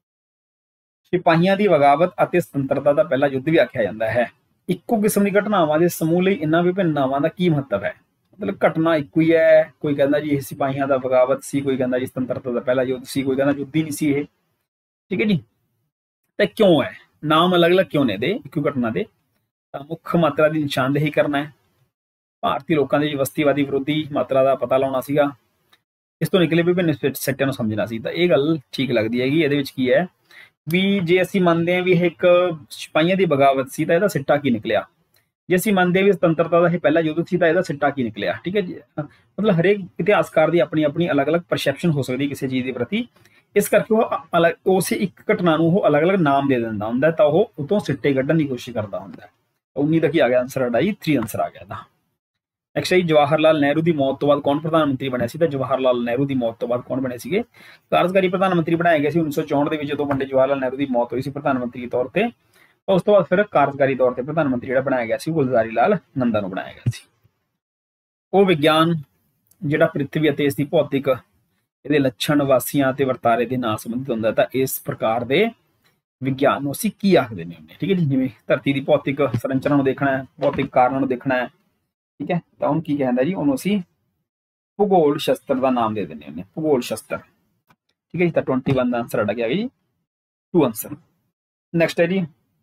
ਸਿਪਾਹੀਆਂ ਦੀ ਬਗਾਵਤ ਅਤੇ ਸੁਤੰਤਰਤਾ ਦਾ ਪਹਿਲਾ ਯੁੱਧ ਵੀ ਆਖਿਆ ਜਾਂਦਾ ਹੈ। ਇੱਕੋ ਕਿਸਮ ਦੀ ਘਟਨਾਵਾਂ ਦੇ ਸਮੂਹ ਲਈ ਇਹਨਾਂ ਵਿਭਿੰਨਤਾਵਾਂ ਦਾ ਕੀ ਮਹੱਤਵ ਹੈ। ਮਤਲਬ ਘਟਨਾ ਇੱਕੋ ਹੀ ਹੈ, ਕੋਈ ਕਹਿੰਦਾ ਜੀ ਇਹ ਸਿਪਾਹੀਆਂ ਦਾ ਬਗਾਵਤ ਸੀ, ਕੋਈ ਕਹਿੰਦਾ ਜੀ ਸੁਤੰਤਰਤਾ ਦਾ ਪਹਿਲਾ ਯੁੱਧ ਸੀ, ਕੋਈ ਕਹਿੰਦਾ ਯੁੱਧ ਹੀ ਨਹੀਂ ਸੀ ਇਹ। ਠੀਕ ਹੈ ਜੀ, ਤਾਂ ਕਿਉਂ ਹੈ, ਨਾਮ ਅਲੱਗ-ਅਲੱਗ ਕਿਉਂ ਨੇ ਦੇ ਇੱਕੋ ਘਟਨਾ ਦੇ। ਤਾਂ ਮੁੱਖ ਮਾਤਰਾ ਦੀ ਨਿਸ਼ਾਨਦੇਹੀ ਕਰਨਾ ਹੈ, ਭਾਰਤੀ ਲੋਕਾਂ ਦੀ ਵਸਤੀਵਾਦੀ ਵਿਰੋਧੀ ਮਾਤਰਾ ਦਾ ਪਤਾ ਲਾਉਣਾ ਸੀਗਾ, ਇਸ ਤੋਂ ਨਿਕਲੇ ਵਿਭਿੰਨ ਸੈਕਟਰਾਂ ਨੂੰ ਸਮਝਣਾ ਸੀ। ਤਾਂ ਇਹ ਗੱਲ ਠੀਕ ਲੱਗਦੀ ਹੈਗੀ। ਇਹਦੇ ਵਿੱਚ ਕੀ ਹੈ ਵੀ ਜੇ ਅਸੀਂ ਮੰਨਦੇ ਹਾਂ ਵੀ ਇਹ ਇੱਕ ਸਿਪਾਹੀਆਂ ਦੀ ਬਗਾਵਤ ਸੀ, ਤਾਂ ਇਹਦਾ ਸਿੱਟਾ ਕੀ ਨਿਕਲਿਆ। ਜੇ ਅਸੀਂ ਮੰਨਦੇ ਹਾਂ ਵੀ ਸੁਤੰਤਰਤਾ ਦਾ ਇਹ ਪਹਿਲਾ ਯੁੱਧ ਸੀ, ਤਾਂ ਇਹਦਾ ਸਿੱਟਾ ਕੀ ਨਿਕਲਿਆ। ਠੀਕ ਹੈ ਜੀ, ਮਤਲਬ ਹਰੇਕ ਇਤਿਹਾਸਕਾਰ ਦੀ ਆਪਣੀ ਆਪਣੀ ਅਲੱਗ-ਅਲੱਗ ਪਰਸੈਪਸ਼ਨ ਹੋ ਸਕਦੀ ਕਿਸੇ ਚੀਜ਼ ਦੇ ਪ੍ਰਤੀ, ਇਸ ਕਰਕੇ ਉਹ ਉਸੇ ਇੱਕ ਘਟਨਾ ਨੂੰ ਉਹ ਅਲੱਗ-ਅਲੱਗ ਨਾਮ ਦੇ ਦਿੰਦਾ ਹੁੰਦਾ, ਤਾਂ ਉਹ ਉਤੋਂ ਸਿੱਟੇ ਕੱਢਣ ਦੀ ਕੋਸ਼ਿਸ਼ ਕਰਦਾ ਹੁੰਦਾ। 19 ਦਾ ਕੀ ਆ ਗਿਆ ਆਨਸਰ ਸਾਡਾ ਜੀ, 3 ਆਨਸਰ ਆ ਗਿਆ ਇਹਦਾ। ਨੈਕਸਟ ਹੈ ਜਵਾਹਰ ਲਾਲ ਨਹਿਰੂ ਦੀ ਮੌਤ ਤੋਂ ਬਾਅਦ ਕੌਣ ਪ੍ਰਧਾਨ ਮੰਤਰੀ ਬਣਿਆ ਸੀ। ਤਾਂ ਜਵਾਹਰ ਲਾਲ ਨਹਿਰੂ ਦੀ ਮੌਤ ਤੋਂ ਬਾਅਦ ਕੌਣ ਬਣੇ ਸੀਗੇ, ਕਾਰਜਕਾਰੀ ਪ੍ਰਧਾਨ ਮੰਤਰੀ ਬਣਾਏ ਗਏ ਸੀ 1964 ਦੇ ਵਿੱਚ, ਜਦੋਂ ਪੰਡਿਤ ਜਵਾਹਰ ਲਾਲ ਨਹਿਰੂ ਦੀ ਮੌਤ ਹੋਈ ਸੀ ਪ੍ਰਧਾਨ ਮੰਤਰੀ ਦੇ ਤੌਰ ਤੇ। ਉਸ ਤੋਂ ਬਾਅਦ ਫਿਰ ਕਾਰਜਕਾਰੀ ਤੌਰ ਤੇ ਪ੍ਰਧਾਨ ਮੰਤਰੀ ਜਿਹੜਾ ਬਣਾਇਆ ਗਿਆ ਸੀ ਗੁਲਜ਼ਾਰੀ ਲਾਲ ਨੰਦਾ ਨੂੰ ਬਣਾਇਆ ਗਿਆ ਸੀ। ਉਹ ਵਿਗਿਆਨ ਜਿਹੜਾ ਪ੍ਰਿਥਵੀ ਅਤੇ ਇਸ ਦੀ ਭੌਤਿਕ ਇਹਦੇ ਲੱਛਣ, ਵਾਸੀਆਂ ਅਤੇ ਵਰਤਾਰੇ ਦੇ ਨਾਲ ਸੰਬੰਧਿਤ ਹੁੰਦਾ, ਤਾਂ ਇਸ ਪ੍ਰਕਾਰ ਦੇ ਵਿਗਿਆਨ ਨੂੰ ਅਸੀਂ ਕੀ ਆਖਦੇ ਨੇ ਹੁੰਦੇ। ਠੀਕ ਹੈ ਜੀ, ਜਿਵੇਂ ਧਰਤੀ ਦੀ ਭੌਤਿਕ ਸੰਰਚਨਾ ਨੂੰ ਦੇਖਣਾ ਹੈ, ਭੌਤਿਕ ਕਾਰਨਾਂ ਨੂੰ ਦੇਖਣਾ ਹੈ, ਠੀਕ ਹੈ, ਤਾਂ ਉਹਨੂੰ ਕੀ ਕਹਿੰਦਾ ਜੀ, ਉਹਨੂੰ ਅਸੀਂ ਭੂਗੋਲ ਸ਼ਾਸਤਰ ਦਾ ਨਾਮ ਦੇ ਦਿੰਦੇ ਹੁੰਦੇ, ਭੂਗੋਲ ਸ਼ਾਸਤਰ। ਠੀਕ ਹੈ ਜੀ, ਤਾਂ 21 ਦਾ ਆਨਸਰ ਸਾਡਾ ਕੀ ਆ ਗਿਆ ਜੀ, 2 ਆਨਸਰ। ਨੈਕਸਟ ਹੈ ਜੀ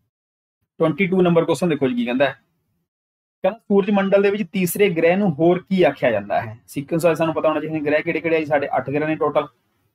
22 ਨੰਬਰ ਕੁਐਸਚਨ ਦੇਖੋ ਜੀ, ਕੀ ਕਹਿੰਦਾ ਹੈ, ਕਹਿੰਦਾ ਸੂਰਜ ਮੰਡਲ ਦੇ ਵਿੱਚ ਤੀਸਰੇ ਗ੍ਰਹਿ ਨੂੰ ਹੋਰ ਕੀ ਆਖਿਆ ਜਾਂਦਾ ਹੈ। ਸੀਕੁਐਂਸ ਵਾਈਜ਼ ਸਾਨੂੰ ਪਤਾ ਹੋਣਾ ਚਾਹੀਦਾ ਗ੍ਰਹਿ ਕਿਹੜੇ ਕਿਹੜੇ ਆ ਜੀ, ਸਾਡੇ 8 ਗ੍ਰਹਿ ਨੇ ਟੋਟਲ।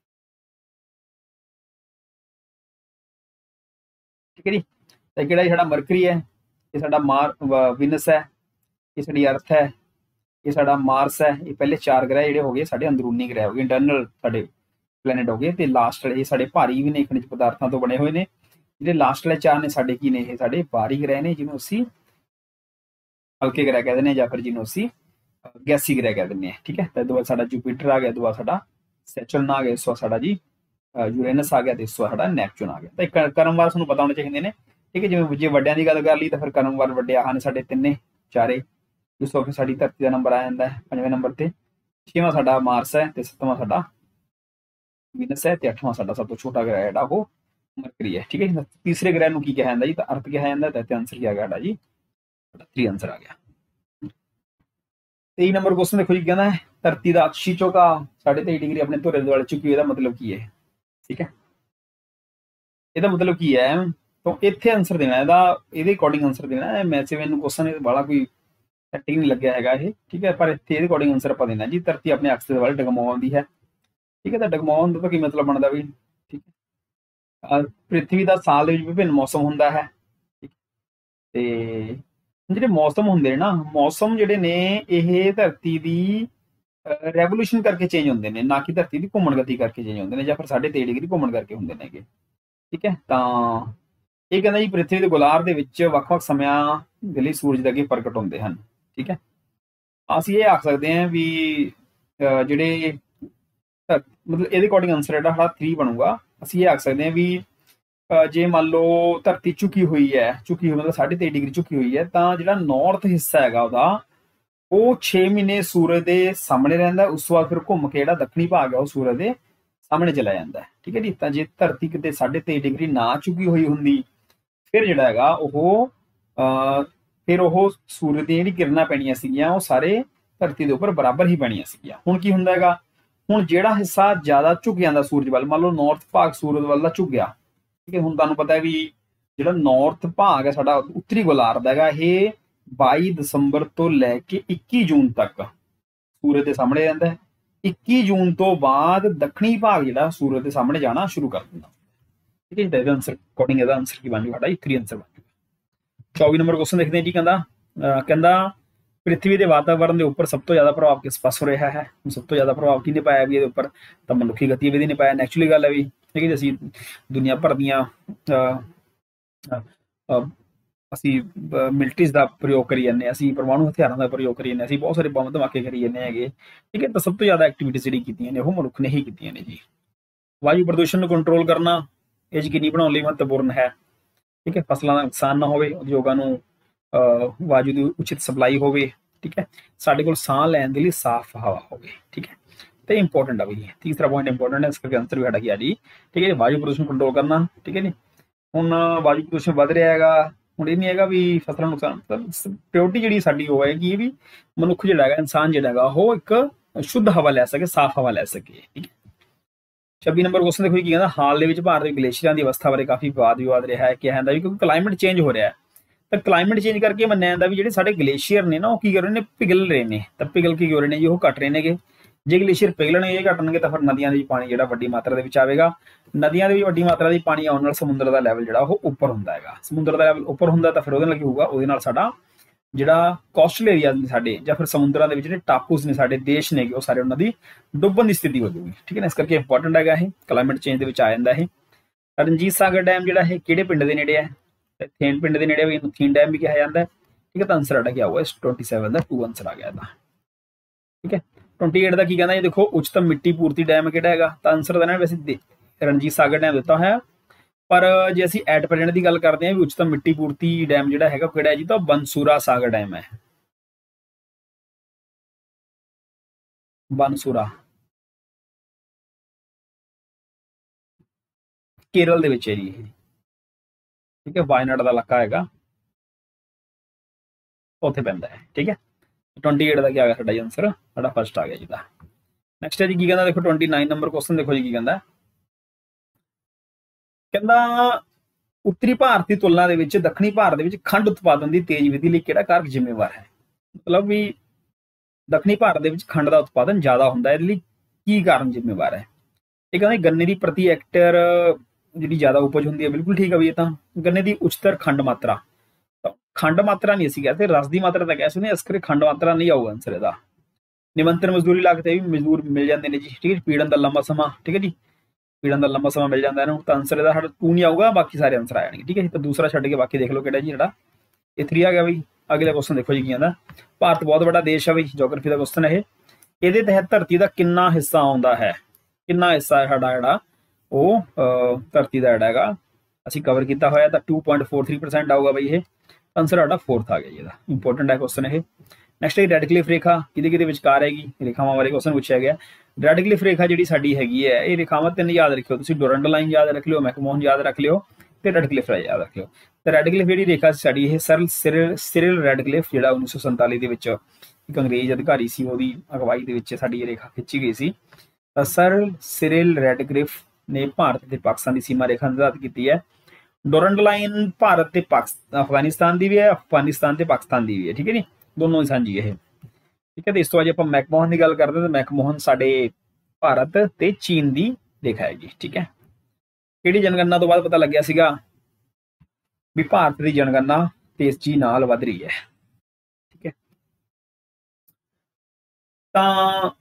ਠੀਕ ਹੈ ਜੀ, ਤਾਂ ਕਿਹੜਾ ਸਾਡਾ ਮਰਕਰੀ ਹੈ, ਇਹ ਸਾਡਾ ਵਿਨਸ ਹੈ, ਇਹ ਸਾਡੀ ਅਰਥ ਹੈ, ਇਹ ਸਾਡਾ ਮਾਰਸ ਹੈ। ਇਹ ਪਹਿਲੇ 4 ਗ੍ਰਹਿ ਜਿਹੜੇ ਹੋ ਗਏ ਸਾਡੇ ਅੰਦਰੂਨੀ ਗ੍ਰਹਿ ਹੋ ਗਏ, ਇੰਟਰਨਲ ਸਾਡੇ ਪਲੈਨਟ ਹੋ ਗਏ। ਤੇ ਲਾਸਟ ਵਾਲੇ ਸਾਡੇ ਭਾਰੀ ਵੀ ਨੇ, ਖਣਿਜ ਪਦਾਰਥਾਂ ਤੋਂ ਬਣੇ ਹੋਏ ਨੇ। ਜਿਹੜੇ ਲਾਸਟ ਵਾਲੇ 4 ਨੇ ਸਾਡੇ ਕੀ ਨੇ, ਇਹ ਸਾਡੇ ਬਾਹਰੀ ਗ੍ਰਹਿ ਨੇ, ਜਿਹਨੂੰ ਅਸੀਂ ਹਲਕੇ ਗ੍ਰਹਿ ਕਹਿ ਦਿੰਦੇ ਹਾਂ, ਜਾਂ ਫਿਰ ਜਿਹਨੂੰ ਅਸੀਂ ਗੈਸੀ ਗ੍ਰਹਿ ਕਹਿ ਦਿੰਦੇ ਹਾਂ। ਠੀਕ ਹੈ, ਤਾਂ ਦੁਆ ਸਾਡਾ ਜੁਪੀਟਰ ਆ ਗਿਆ, ਦੁਆ ਸਾਡਾ ਸੈਚਰਨ ਆ ਗਿਆ, ਇਸ ਵਾਰ ਸਾਡਾ ਜੀ ਯੂਰੇਨਸ ਆ ਗਿਆ, ਤੇ ਇਸ ਵਾਰ ਸਾਡਾ ਨੈਪਚੂਨ ਆ ਗਿਆ। ਤਾਂ ਇੱਕ ਕਰਮਵਾਰ ਸਾਨੂੰ ਪਤਾ ਹੋਣੇ ਚਾਹੀਦੇ ਨੇ। ਠੀਕ ਹੈ, ਜਿਵੇਂ ਜੇ ਵੱਡਿਆਂ ਦੀ ਗੱਲ ਕਰ ਲਈ ਤਾਂ ਫਿਰ ਕਰਮਵਾਰ ਵੱਡੇ ਆਹ ਨੇ ਸਾਡੇ 3 4। ਇਸ ਤੋਂ ਫਿਰ ਸਾਡੀ ਧਰਤੀ ਦਾ ਨੰਬਰ ਆ ਜਾਂਦਾ ਹੈ 5ਵੇਂ ਨੰਬਰ ਤੇ, 6ਵਾਂ ਸਾਡਾ ਮਾਰਸ ਹੈ, ਤੇ 7ਵਾਂ ਸਾਡਾ ਵੀਨਸ ਹੈ, ਤੇ 8ਵਾਂ ਸਾਡਾ ਸਭ ਤੋਂ ਛੋਟਾ ਗ੍ਰਹਿ ਜਿਹੜਾ ਉਹ ਮਰਕਰੀ ਹੈ। ਠੀਕ ਹੈ ਜੀ, ਤੀਸਰੇ ਗ੍ਰਹਿ ਨੂੰ ਕੀ ਕਿਹਾ ਜਾਂਦਾ ਜੀ, ਤਾਂ ਅਰਥ ਕਿਹਾ ਜਾਂਦਾ। ਤਾਂ ਆਨਸਰ ਕੀ ਆ ਗਿਆ ਸਾਡਾ ਜੀ, 3 ਆਨਸਰ ਆ ਗਿਆ। 23 ਨੰਬਰ ਕੁਐਸਚਨ ਦੇਖੋ ਜੀ, ਕਹਿੰਦਾ ਧਰਤੀ ਦਾ ਅਕਸ਼ੀ ਚੌਕਾ 23.5 ਡਿਗਰੀ ਆਪਣੇ ਧੁਰੇ ਦੁਆਲੇ ਝੁਕੀ, ਇਹਦਾ ਮਤਲਬ ਕੀ ਹੈ। ਠੀਕ ਹੈ, ਇਹਦਾ ਮਤਲਬ ਕੀ ਹੈ, ਤਾਂ ਇੱਥੇ ਆਨਸਰ ਦੇਣਾ ਇਹਦਾ, ਇਹਦੇ ਅਕੋਰਡਿੰਗ ਆਨਸਰ ਦੇਣਾ ਹੈ। ਮੈਸਿਵ ਇਹਨੂੰ ਕੁਐਸਚਨ ਵਾਲਾ ਕੋਈ ਸੈਟਿੰਗ ਨਹੀਂ ਲੱਗਿਆ ਹੈਗਾ ਇਹ। ਠੀਕ ਹੈ, ਪਰ ਇੱਥੇ ਇਹਦੇ ਅਕੋਰਡਿੰਗ ਆਨਸਰ ਆਪਾਂ ਦੇਣਾ ਜੀ, ਧਰਤੀ ਆਪਣੇ ਅਕਸ਼ ਦੇ ਦੁਆਲੇ ਡਗਮਗਾਉਂਦੀ ਹੈ। ਠੀਕ ਹੈ, ਤਾਂ ਡਗਮਗਾਉਣ ਦਾ ਕੀ ਮਤਲਬ ਬਣਦਾ ਵੀ, ਠੀਕ ਹੈ, ਪ੍ਰਿਥਵੀ ਦਾ ਸਾਲ ਦੇ ਵਿੱਚ ਵਿਭਿੰਨ ਮੌਸਮ ਹੁੰਦਾ ਹੈ। ਤੇ ਜਿਹੜੇ ਮੌਸਮ ਹੁੰਦੇ ਨੇ ਨਾ, ਮੌਸਮ ਜਿਹੜੇ ਨੇ ਇਹ ਧਰਤੀ ਦੀ ਰੈਵੋਲੂਸ਼ਨ ਕਰਕੇ ਚੇਂਜ ਹੁੰਦੇ ਨੇ, ਨਾ ਕਿ ਧਰਤੀ ਦੀ ਘੁੰਮਣ ਗਤੀ ਕਰਕੇ ਚੇਂਜ ਹੁੰਦੇ ਨੇ, ਜਾਂ ਫਿਰ 23.5 ਡਿਗਰੀ ਘੁੰਮਣ ਕਰਕੇ ਹੁੰਦੇ ਨੇਗੇ। ਠੀਕ ਹੈ, ਤਾਂ ਇਹ ਕਹਿੰਦਾ ਜੀ ਪ੍ਰਿਥਵੀ ਦੇ ਗੋਲਾਰਧ ਦੇ ਵਿੱਚ ਵੱਖ-ਵੱਖ ਸਮਿਆਂ ਦੇ ਲਈ ਸੂਰਜ ਦੇ ਅੱਗੇ ਪ੍ਰਗਟ ਹੁੰਦੇ ਹਨ। ਠੀਕ ਹੈ, ਅਸੀਂ ਇਹ ਆਖ ਸਕਦੇ ਹਾਂ ਵੀ ਜਿਹੜੇ ਮਤਲਬ ਇਹਦੇ ਅਕੋਰਡਿੰਗ ਆਨਸਰ ਜਿਹੜਾ ਸਾਡਾ 3 ਬਣੂਗਾ। ਅਸੀਂ ਇਹ ਆਖ ਸਕਦੇ ਹਾਂ ਵੀ ਜੇ ਮੰਨ ਲਓ ਧਰਤੀ ਝੁਕੀ ਹੋਈ ਮਤਲਬ 23.5 ਡਿਗਰੀ ਝੁਕੀ ਹੋਈ ਹੈ, ਤਾਂ ਜਿਹੜਾ ਨਾਰਥ ਹਿੱਸਾ ਹੈਗਾ ਉਹਦਾ ਉਹ 6 ਮਹੀਨੇ ਸੂਰਜ ਦੇ ਸਾਹਮਣੇ ਰਹਿੰਦਾ, ਉਸ ਤੋਂ ਬਾਅਦ ਫਿਰ ਘੁੰਮ ਕੇ ਜਿਹੜਾ ਦੱਖਣੀ ਭਾਗ ਹੈ ਉਹ ਸੂਰਜ ਦੇ ਸਾਹਮਣੇ ਚਲਾ ਜਾਂਦਾ। ਠੀਕ ਹੈ ਜੀ, ਤਾਂ ਜੇ ਧਰਤੀ ਕਿਤੇ 23.5 ਡਿਗਰੀ ਨਾ ਝੁਕੀ ਹੋਈ ਹੁੰਦੀ, ਫਿਰ ਜਿਹੜਾ ਹੈਗਾ ਉਹ ਸੂਰਜ ਦੀਆਂ ਜਿਹੜੀ ਕਿਰਨਾਂ ਪੈਣੀਆਂ ਸੀਗੀਆਂ ਉਹ ਸਾਰੇ ਧਰਤੀ ਦੇ ਉੱਪਰ ਬਰਾਬਰ ਹੀ ਪੈਣੀਆਂ ਸੀਗੀਆਂ। ਹੁਣ ਕੀ ਹੁੰਦਾ ਹੈਗਾ, ਹੁਣ ਜਿਹੜਾ ਹਿੱਸਾ ਜ਼ਿਆਦਾ ਝੁਕ ਜਾਂਦਾ ਸੂਰਜ ਵੱਲ, ਮੰਨ ਲਓ ਨਾਰਥ ਭਾਗ ਸੂਰਜ ਵੱਲ ਦਾ ਝੁਕ ਗਿਆ। ਠੀਕ ਹੈ, ਹੁਣ ਤੁਹਾਨੂੰ ਪਤਾ ਹੈ ਵੀ ਜਿਹੜਾ ਨਾਰਥ ਭਾਗ ਹੈ ਸਾਡਾ ਉੱਤਰੀ ਗੋਲਾਰਧ ਹੈਗਾ, ਇਹ 22 ਦਸੰਬਰ ਤੋਂ ਲੈ ਕੇ 21 ਜੂਨ ਤੱਕ ਸੂਰਜ ਦੇ ਸਾਹਮਣੇ ਰਹਿੰਦਾ ਹੈ। 21 ਜੂਨ ਤੋਂ ਬਾਅਦ ਦੱਖਣੀ ਭਾਗ ਜਿਹੜਾ ਸੂਰਜ ਦੇ ਸਾਹਮਣੇ ਜਾਣਾ ਸ਼ੁਰੂ ਕਰ ਦਿੰਦਾ। ਠੀਕ ਹੈ ਜੀ, ਇਹਦਾ ਆਨਸਰ ਅਕੋਰਡਿੰਗ ਇਹਦਾ ਆਨਸਰ ਕੀ ਬਣ ਜੂ ਸਾਡਾ 3 ਆਨਸਰ ਬਣ ਜੂਗਾ। 24 ਨੰਬਰ ਕੁਐਸਚਨ ਦੇਖਦੇ ਹਾਂ ਜੀ। ਕਹਿੰਦਾ ਪ੍ਰਿਥਵੀ ਦੇ ਵਾਤਾਵਰਣ ਦੇ ਉੱਪਰ ਸਭ ਤੋਂ ਜ਼ਿਆਦਾ ਪ੍ਰਭਾਵ ਕਿਸ ਪਾਸੋਂ ਰਿਹਾ ਹੈ? ਸਭ ਤੋਂ ਜ਼ਿਆਦਾ ਪ੍ਰਭਾਵ ਕਿਹਨੇ ਪਾਇਆ ਵੀ ਇਹਦੇ ਉੱਪਰ? ਤਾਂ ਮਨੁੱਖੀ ਗਤੀਵਿਧੀ ਨੇ ਪਾਇਆ, ਨੈਚੁਰਲੀ ਗੱਲ ਹੈ ਵੀ। ਠੀਕ ਹੈ ਜੀ, ਅਸੀਂ ਦੁਨੀਆ ਭਰ ਦੀਆਂ ਅਸੀਂ ਮਿਲਟਰੀਜ਼ ਦਾ ਪ੍ਰਯੋਗ ਕਰੀ ਜਾਂਦੇ ਹਾਂ, ਅਸੀਂ ਪਰਮਾਣੂ ਹਥਿਆਰਾਂ ਦਾ ਪ੍ਰਯੋਗ ਕਰੀ ਜਾਂਦੇ ਹਾਂ, ਅਸੀਂ ਬਹੁਤ ਸਾਰੇ ਬੰਬ ਧਮਾਕੇ ਕਰੀ ਜਾਂਦੇ ਹੈਗੇ। ਠੀਕ ਹੈ, ਤਾਂ ਸਭ ਤੋਂ ਜ਼ਿਆਦਾ ਐਕਟੀਵਿਟੀਜ਼ ਜਿਹੜੀ ਕੀਤੀਆਂ ਨੇ ਉਹ ਮਨੁੱਖ ਨੇ ਹੀ ਕੀਤੀਆਂ ਨੇ ਜੀ। ਵਾਯੂ ਪ੍ਰਦੂਸ਼ਣ ਨੂੰ ਕੰਟਰੋਲ ਕਰਨਾ ਇਹ ਯਕੀਨੀ ਬਣਾਉਣ ਲਈ ਮਹੱਤਵਪੂਰਨ ਹੈ। ਠੀਕ ਹੈ, ਫਸਲਾਂ ਦਾ ਨੁਕਸਾਨ ਨਾ ਹੋਵੇ, ਉਦਯੋਗਾਂ ਨੂੰ ਵਾਯੂ ਦੀ ਉਚਿਤ ਸਪਲਾਈ ਹੋਵੇ। ਠੀਕ ਹੈ, ਸਾਡੇ ਕੋਲ ਸਾਹ ਲੈਣ ਦੇ ਲਈ ਸਾਫ਼ ਹਵਾ ਹੋਵੇ। ਠੀਕ ਹੈ, ਤੇ ਇੰਪੋਰਟੈਂਟ ਆ ਬਈ, ਤੀਸਰਾ ਪੁਆਇੰਟ ਇੰਪੋਰਟੈਂਟ ਹੈ, ਇਸ ਕਰਕੇ ਆਨਸਰ ਵੀ ਸਾਡਾ ਕੀ ਆ ਜੀ। ਠੀਕ ਹੈ, ਵਾਯੂ ਪ੍ਰਦੂਸ਼ਣ ਕੰਟਰੋਲ ਕਰਨਾ। ਠੀਕ ਹੈ ਜੀ, ਹੁਣ ਵਾਯੂ ਪ੍ਰਦੂਸ਼ਣ ਵੱਧ ਰਿਹਾ ਹੈਗਾ, ਹੁਣ ਇਹ ਨਹੀਂ ਹੈਗਾ ਵੀ ਫਸਲਾਂ ਨੂੰ ਨੁਕਸਾਨ, ਪ੍ਰਾਇਓਰਟੀ ਜਿਹੜੀ ਸਾਡੀ ਉਹ ਹੈ ਕਿ ਵੀ ਮਨੁੱਖ ਜਿਹੜਾ ਹੈਗਾ, ਇਨਸਾਨ ਜਿਹੜਾ ਹੈਗਾ ਉਹ ਇੱਕ ਸ਼ੁੱਧ ਹਵਾ ਲੈ ਸਕੇ, ਸਾਫ਼ ਹਵਾ ਲੈ ਸਕੇ। ਠੀਕ ਹੈ, 26 ਨੰਬਰ ਕੁਐਸਚਨ ਦੇਖੋ ਕੀ ਕਹਿੰਦਾ, ਹਾਲ ਦੇ ਵਿੱਚ ਭਾਰਤ ਦੇ ਗਲੇਸ਼ੀਅਰਾਂ ਦੀ ਅਵਸਥਾ ਬਾਰੇ ਕਾਫੀ ਵਿਵਾਦ ਰਿਹਾ ਹੈ। ਕਿਹਾ ਜਾਂਦਾ ਵੀ ਕਿਉਂਕਿ ਕਲਾਈਮੇਟ ਚੇਂਜ ਹੋ ਰਿਹਾ ਹੈ, ਤਾਂ ਕਲਾਈਮੇਟ ਚੇਂਜ ਕਰਕੇ ਮੰਨਿਆ ਜਾਂਦਾ ਵੀ ਜਿਹੜੇ ਸਾਡੇ ਗਲੇਸ਼ੀਅਰ ਨੇ ਨਾ ਉਹ ਕੀ ਕਰ ਰਹੇ ਨੇ, ਪਿਘਲ ਰਹੇ ਨੇ। ਤਾਂ ਪਿਘਲ ਕੀ ਹੋ ਰਹੇ ਨੇ ਜੀ, ਉਹ ਘਟ ਰਹੇ ਨੇਗੇ। ਜੇ ਗਲੇਸ਼ੀਅਰ ਪਿਘਲਣਗੇ, ਇਹ ਘਟਣਗੇ, ਤਾਂ ਫਿਰ ਨਦੀਆਂ ਦੇ ਵਿੱਚ ਪਾਣੀ ਜਿਹੜਾ ਵੱਡੀ ਮਾਤਰਾ ਦੇ ਵਿੱਚ ਆਵੇਗਾ। ਨਦੀਆਂ ਦੇ ਵਿੱਚ ਵੱਡੀ ਮਾਤਰਾ ਦੀ ਪਾਣੀ ਆਉਣ ਨਾਲ ਸਮੁੰਦਰ ਦਾ ਲੈਵਲ ਜਿਹੜਾ ਉਹ ਉੱਪਰ ਹੁੰਦਾ ਹੈਗਾ। ਸਮੁੰਦਰ ਦਾ ਲੈਵਲ ਉੱਪਰ ਹੁੰਦਾ ਤਾਂ ਫਿਰ ਉਹਦੇ ਨਾਲ ਕੀ ਹੋਊਗਾ, ਉਹਦੇ ਨਾਲ ਸਾਡਾ ਜਿਹੜਾ ਕੋਸਟਲ ਏਰੀਆ ਨੇ ਸਾਡੇ, ਜਾਂ ਫਿਰ ਸਮੁੰਦਰਾਂ ਦੇ ਵਿੱਚ ਜਿਹੜੇ ਟਾਪੂਸ ਨੇ ਸਾਡੇ ਦੇਸ਼ ਨੇਗੇ, ਉਹ ਸਾਰੇ ਉਹਨਾਂ ਦੀ ਡੁੱਬਣ ਦੀ ਸਥਿਤੀ ਹੋ ਜਾਊਗੀ। ਠੀਕ ਹੈ ਨਾ, ਇਸ ਕਰਕੇ ਇੰਪੋਰਟੈਂਟ ਹੈਗਾ ਇਹ, ਕਲਾਈਮੇਟ ਚੇਂਜ ਦੇ ਵਿੱਚ ਆ ਜਾਂਦਾ ਇਹ। ਰਣਜੀਤ ਸਾਗਰ ਡੈਮ ਜਿਹੜਾ ਇਹ ਕਿਹੜੇ ਪਿੰਡ ਦੇ ਨੇੜੇ ਹੈ? ਥੇਨ ਪਿੰਡ ਦੇ ਨੇੜੇ ਵੀ ਇਹਨੂੰ ਥੀਨ ਡੈਮ ਵੀ ਕਿਹਾ ਜਾਂਦਾ ਹੈ। ਠੀਕ ਹੈ, ਤਾਂ ਆਨਸਰ ਸਾਡਾ ਕੀ ਆਊਗਾ, 27 ਦਾ 2 ਆਨਸਰ ਆ ਗਿਆ ਇਹਦਾ। ਠੀਕ ਹੈ, 28 ਦਾ ਕੀ ਕਹਿੰਦਾ ਇਹ ਦੇਖੋ, ਉੱਚਤਮ ਮਿੱਟੀ ਪੂਰਤੀ ਡੈਮ ਕਿਹੜਾ ਹੈਗਾ? ਤਾਂ ਆਨਸਰ ਦੇਣਾ ਵੈਸੇ ਰਣਜੀਤ ਸਾਗਰ ਡੈਮ ਦਿੱਤਾ ਹੋਇਆ, ਪਰ ਜੇ ਅਸੀਂ ਐਟ ਪ੍ਰੈਜ਼ੈਂਟ ਦੀ ਗੱਲ ਕਰਦੇ ਹਾਂ ਵੀ ਉੱਚਤਮ ਮਿੱਟੀ ਪੂਰਤੀ ਡੈਮ ਜਿਹੜਾ ਹੈਗਾ ਕਿਹੜਾ ਹੈ ਜੀ, ਤਾਂ ਬਨਸੂਰਾ ਸਾਗਰ ਡੈਮ ਹੈ। ਬਨਸੂਰਾ ਕੇਰਲ ਦੇ ਵਿੱਚ ਹੈ ਜੀ ਇਹ। ਠੀਕ ਹੈ, ਵਾਇਨਾਡ ਦਾ ਇਲਾਕਾ ਹੈਗਾ, ਉੱਥੇ ਪੈਂਦਾ ਹੈ। ਠੀਕ ਹੈ, 28 ਦਾ ਕੀ ਆ ਗਿਆ ਸਾਡਾ ਆਨਸਰ, ਸਾਡਾ ਫਸਟ ਆ ਗਿਆ ਜੀ ਦਾ। ਨੈਕਸਟ ਹੈ ਜੀ ਕੀ ਕਹਿੰਦਾ, ਦੇਖੋ 29 ਨੰਬਰ ਕੁਐਸਚਨ ਦੇਖੋ ਜੀ ਕੀ ਕਹਿੰਦਾ। ਕਹਿੰਦਾ ਉੱਤਰੀ ਭਾਰਤ ਦੀ ਤੁਲਨਾ ਦੇ ਵਿੱਚ ਦੱਖਣੀ ਭਾਰਤ ਦੇ ਵਿੱਚ ਖੰਡ ਉਤਪਾਦਨ ਦੀ ਤੇਜ਼ ਵਿਧੀ ਲਈ ਕਿਹੜਾ ਕਾਰਕ ਜ਼ਿੰਮੇਵਾਰ ਹੈ? ਮਤਲਬ ਵੀ ਦੱਖਣੀ ਭਾਰਤ ਦੇ ਵਿੱਚ ਖੰਡ ਦਾ ਉਤਪਾਦਨ ਜ਼ਿਆਦਾ ਹੁੰਦਾ ਹੈ, ਇਹਦੇ ਲਈ ਕੀ ਕਾਰਨ ਜ਼ਿੰਮੇਵਾਰ ਹੈ? ਇਹ ਕਹਿੰਦੇ ਗੰਨੇ ਦੀ ਪ੍ਰਤੀ ਹੈਕਟੇਅਰ ਜਿਹੜੀ ਜ਼ਿਆਦਾ ਉਪਜ ਹੁੰਦੀ ਹੈ, ਬਿਲਕੁਲ ਠੀਕ ਹੈ ਵੀ ਇਹ ਤਾਂ। ਗੰਨੇ ਦੀ ਉੱਚਤਰ ਖੰਡ ਮਾਤਰਾ, ਖੰਡ ਮਾਤਰਾ ਨਹੀਂ ਅਸੀਂ ਕਹਿੰਦੇ, ਰਸ ਦੀ ਮਾਤਰਾ ਤਾਂ ਕਹਿ ਸਕਦੇ, ਇਸ ਕਰਕੇ ਖੰਡ ਮਾਤਰਾ ਨਹੀਂ ਆਊਗਾ ਆਨਸਰ ਇਹਦਾ। ਨਿਮੰਤਰਨ ਮਜ਼ਦੂਰੀ ਲਾਗਤ ਵੀ ਮਜ਼ਦੂਰ ਮਿਲ ਜਾਂਦੇ ਨੇ ਜੀ। ਠੀਕ ਹੈ, ਪੀੜਨ ਦਾ ਲੰਬਾ ਸਮਾਂ, ਠੀਕ ਹੈ ਜੀ, ਪੀੜਨ ਦਾ ਲੰਬਾ ਸਮਾਂ ਮਿਲ ਜਾਂਦਾ ਇਹਨੂੰ, ਤਾਂ ਆਨਸਰ ਇਹਦਾ ਸਾਡਾ 2 ਨਹੀਂ ਆਊਗਾ, ਬਾਕੀ ਸਾਰੇ ਆਨਸਰ ਆ ਜਾਣਗੇ। ਠੀਕ ਹੈ ਜੀ, ਤਾਂ ਦੂਸਰਾ ਛੱਡ ਕੇ ਬਾਕੀ ਦੇਖ ਲਓ ਕਿਹੜਾ ਜੀ ਜਿਹੜਾ ਇਹ 3 ਆ ਗਿਆ ਬਈ। ਅਗਲਾ ਕੁਐਸਚਨ ਦੇਖੋ ਜੀ ਕੀ ਆਂਦਾ, ਭਾਰਤ ਬਹੁਤ ਵੱਡਾ ਦੇਸ਼ ਹੈ ਬਈ, ਜੀਓਗ੍ਰਾਫੀ ਦਾ ਕੁਐਸਚਨ ਹੈ ਇਹ। ਇਹਦੇ ਤਹਿਤ ਧਰਤੀ ਦਾ ਕਿੰਨਾ ਹਿੱਸਾ ਆਉਂਦਾ ਹੈ? ਕਿੰਨਾ ਹਿੱਸਾ ਹੈ ਸਾਡਾ ਜਿਹੜਾ ਉਹ ਧਰਤੀ ਦਾ ਜਿਹੜਾ ਹੈਗਾ ਅਸੀਂ ਕਵਰ ਕੀਤਾ ਹੋਇਆ, ਤਾਂ 2.43% ਆਊਗਾ ਬਈ ਇਹ। ਆਨਸਰ ਸਾਡਾ 4th ਆ ਗਿਆ ਜੀ ਇਹਦਾ, ਇੰਪੋਰਟੈਂਟ ਹੈ ਕੁਐਸਚਨ ਇਹ। ਨੈਕਸਟ ਹੈ ਰੈਡਕਲਿਫ ਰੇਖਾ, ਕਿਹਦੇ ਵਿਚਕਾਰ ਹੈਗੀ? ਰੇਖਾਵਾਂ ਬਾਰੇ ਕੁਐਸਚਨ ਪੁੱਛਿਆ ਗਿਆ। ਰੈਡਕਲਿਫ ਰੇਖਾ ਜਿਹੜੀ ਸਾਡੀ ਹੈਗੀ ਹੈ, ਇਹ ਰੇਖਾਵਾਂ 3 ਯਾਦ ਰੱਖਿਓ ਤੁਸੀਂ, ਡੋਰੰਟ ਲਾਈਨ ਯਾਦ ਰੱਖ ਲਿਓ, ਮੈਕਮੋਹਨ ਯਾਦ ਰੱਖ ਲਿਓ, ਤੇ ਰੈਡਕਲਿਫ ਯਾਦ ਰੱਖ ਲਿਓ। ਤੇ ਰੈਡਕਲਿਫ ਜਿਹੜੀ ਰੇਖਾ ਸਾਡੀ ਇਹ ਸਿਰਿਲ ਰੈਡਕਲਿਫ ਜਿਹੜਾ 1947 ਦੇ ਵਿੱਚ ਇੱਕ ਅੰਗਰੇਜ਼ ਅਧਿਕਾਰੀ ਸੀ, ਉਹਦੀ ਅਗਵਾਈ ਦੇ ਵਿੱਚ ਸਾਡੀ ਇਹ ਰੇਖਾ ਖਿੱਚੀ ਗਈ ਸੀ। ਤਾਂ ਸਰ ਸਿਰਿਲ ਰੈਡਕਲਿਫ ਨੇ ਭਾਰਤ ਤੇ ਪਾਕਿਸਤਾਨ ਦੀ ਸੀਮਾ ਰੇਖਾ ਨਿਰਧਾਰਿਤ ਕੀਤੀ ਹੈ। ਡੋਰੰਟ ਲਾਈਨ ਭਾਰਤ ਤੇ ਅਫਗਾਨਿਸਤਾਨ ਦੀ ਵੀ ਹੈ, ਅਫਗਾਨਿਸਤਾਨ ਤੇ ਪਾਕਿਸਤਾਨ ਦੀ ਵੀ ਹੈ। ਠੀਕ ਹੈ ਜੀ, ਦੋਨੋਂ ਹੀ ਸਾਂਝੀ ਇਹ। ਠੀਕ ਹੈ, ਤੇ ਇਸ ਤੋਂ ਅੱਜ ਆਪਾਂ ਮੈਕਮੋਹਨ ਦੀ ਗੱਲ ਕਰਦੇ ਹਾਂ, ਤਾਂ ਮੈਕਮੋਹਨ ਸਾਡੇ ਭਾਰਤ ਤੇ ਚੀਨ ਦੀ ਰੇਖਾ ਹੈਗੀ। ਠੀਕ ਹੈ। ਕਿਹੜੀ ਜਨਗਣਨਾ ਤੋਂ ਬਾਅਦ ਪਤਾ ਲੱਗਿਆ ਸੀਗਾ ਵੀ ਭਾਰਤ ਦੀ ਜਨਗਣਨਾ ਤੇਜ਼ੀ ਨਾਲ ਵਧ ਰਹੀ ਹੈ। ਠੀਕ ਹੈ, ਤਾਂ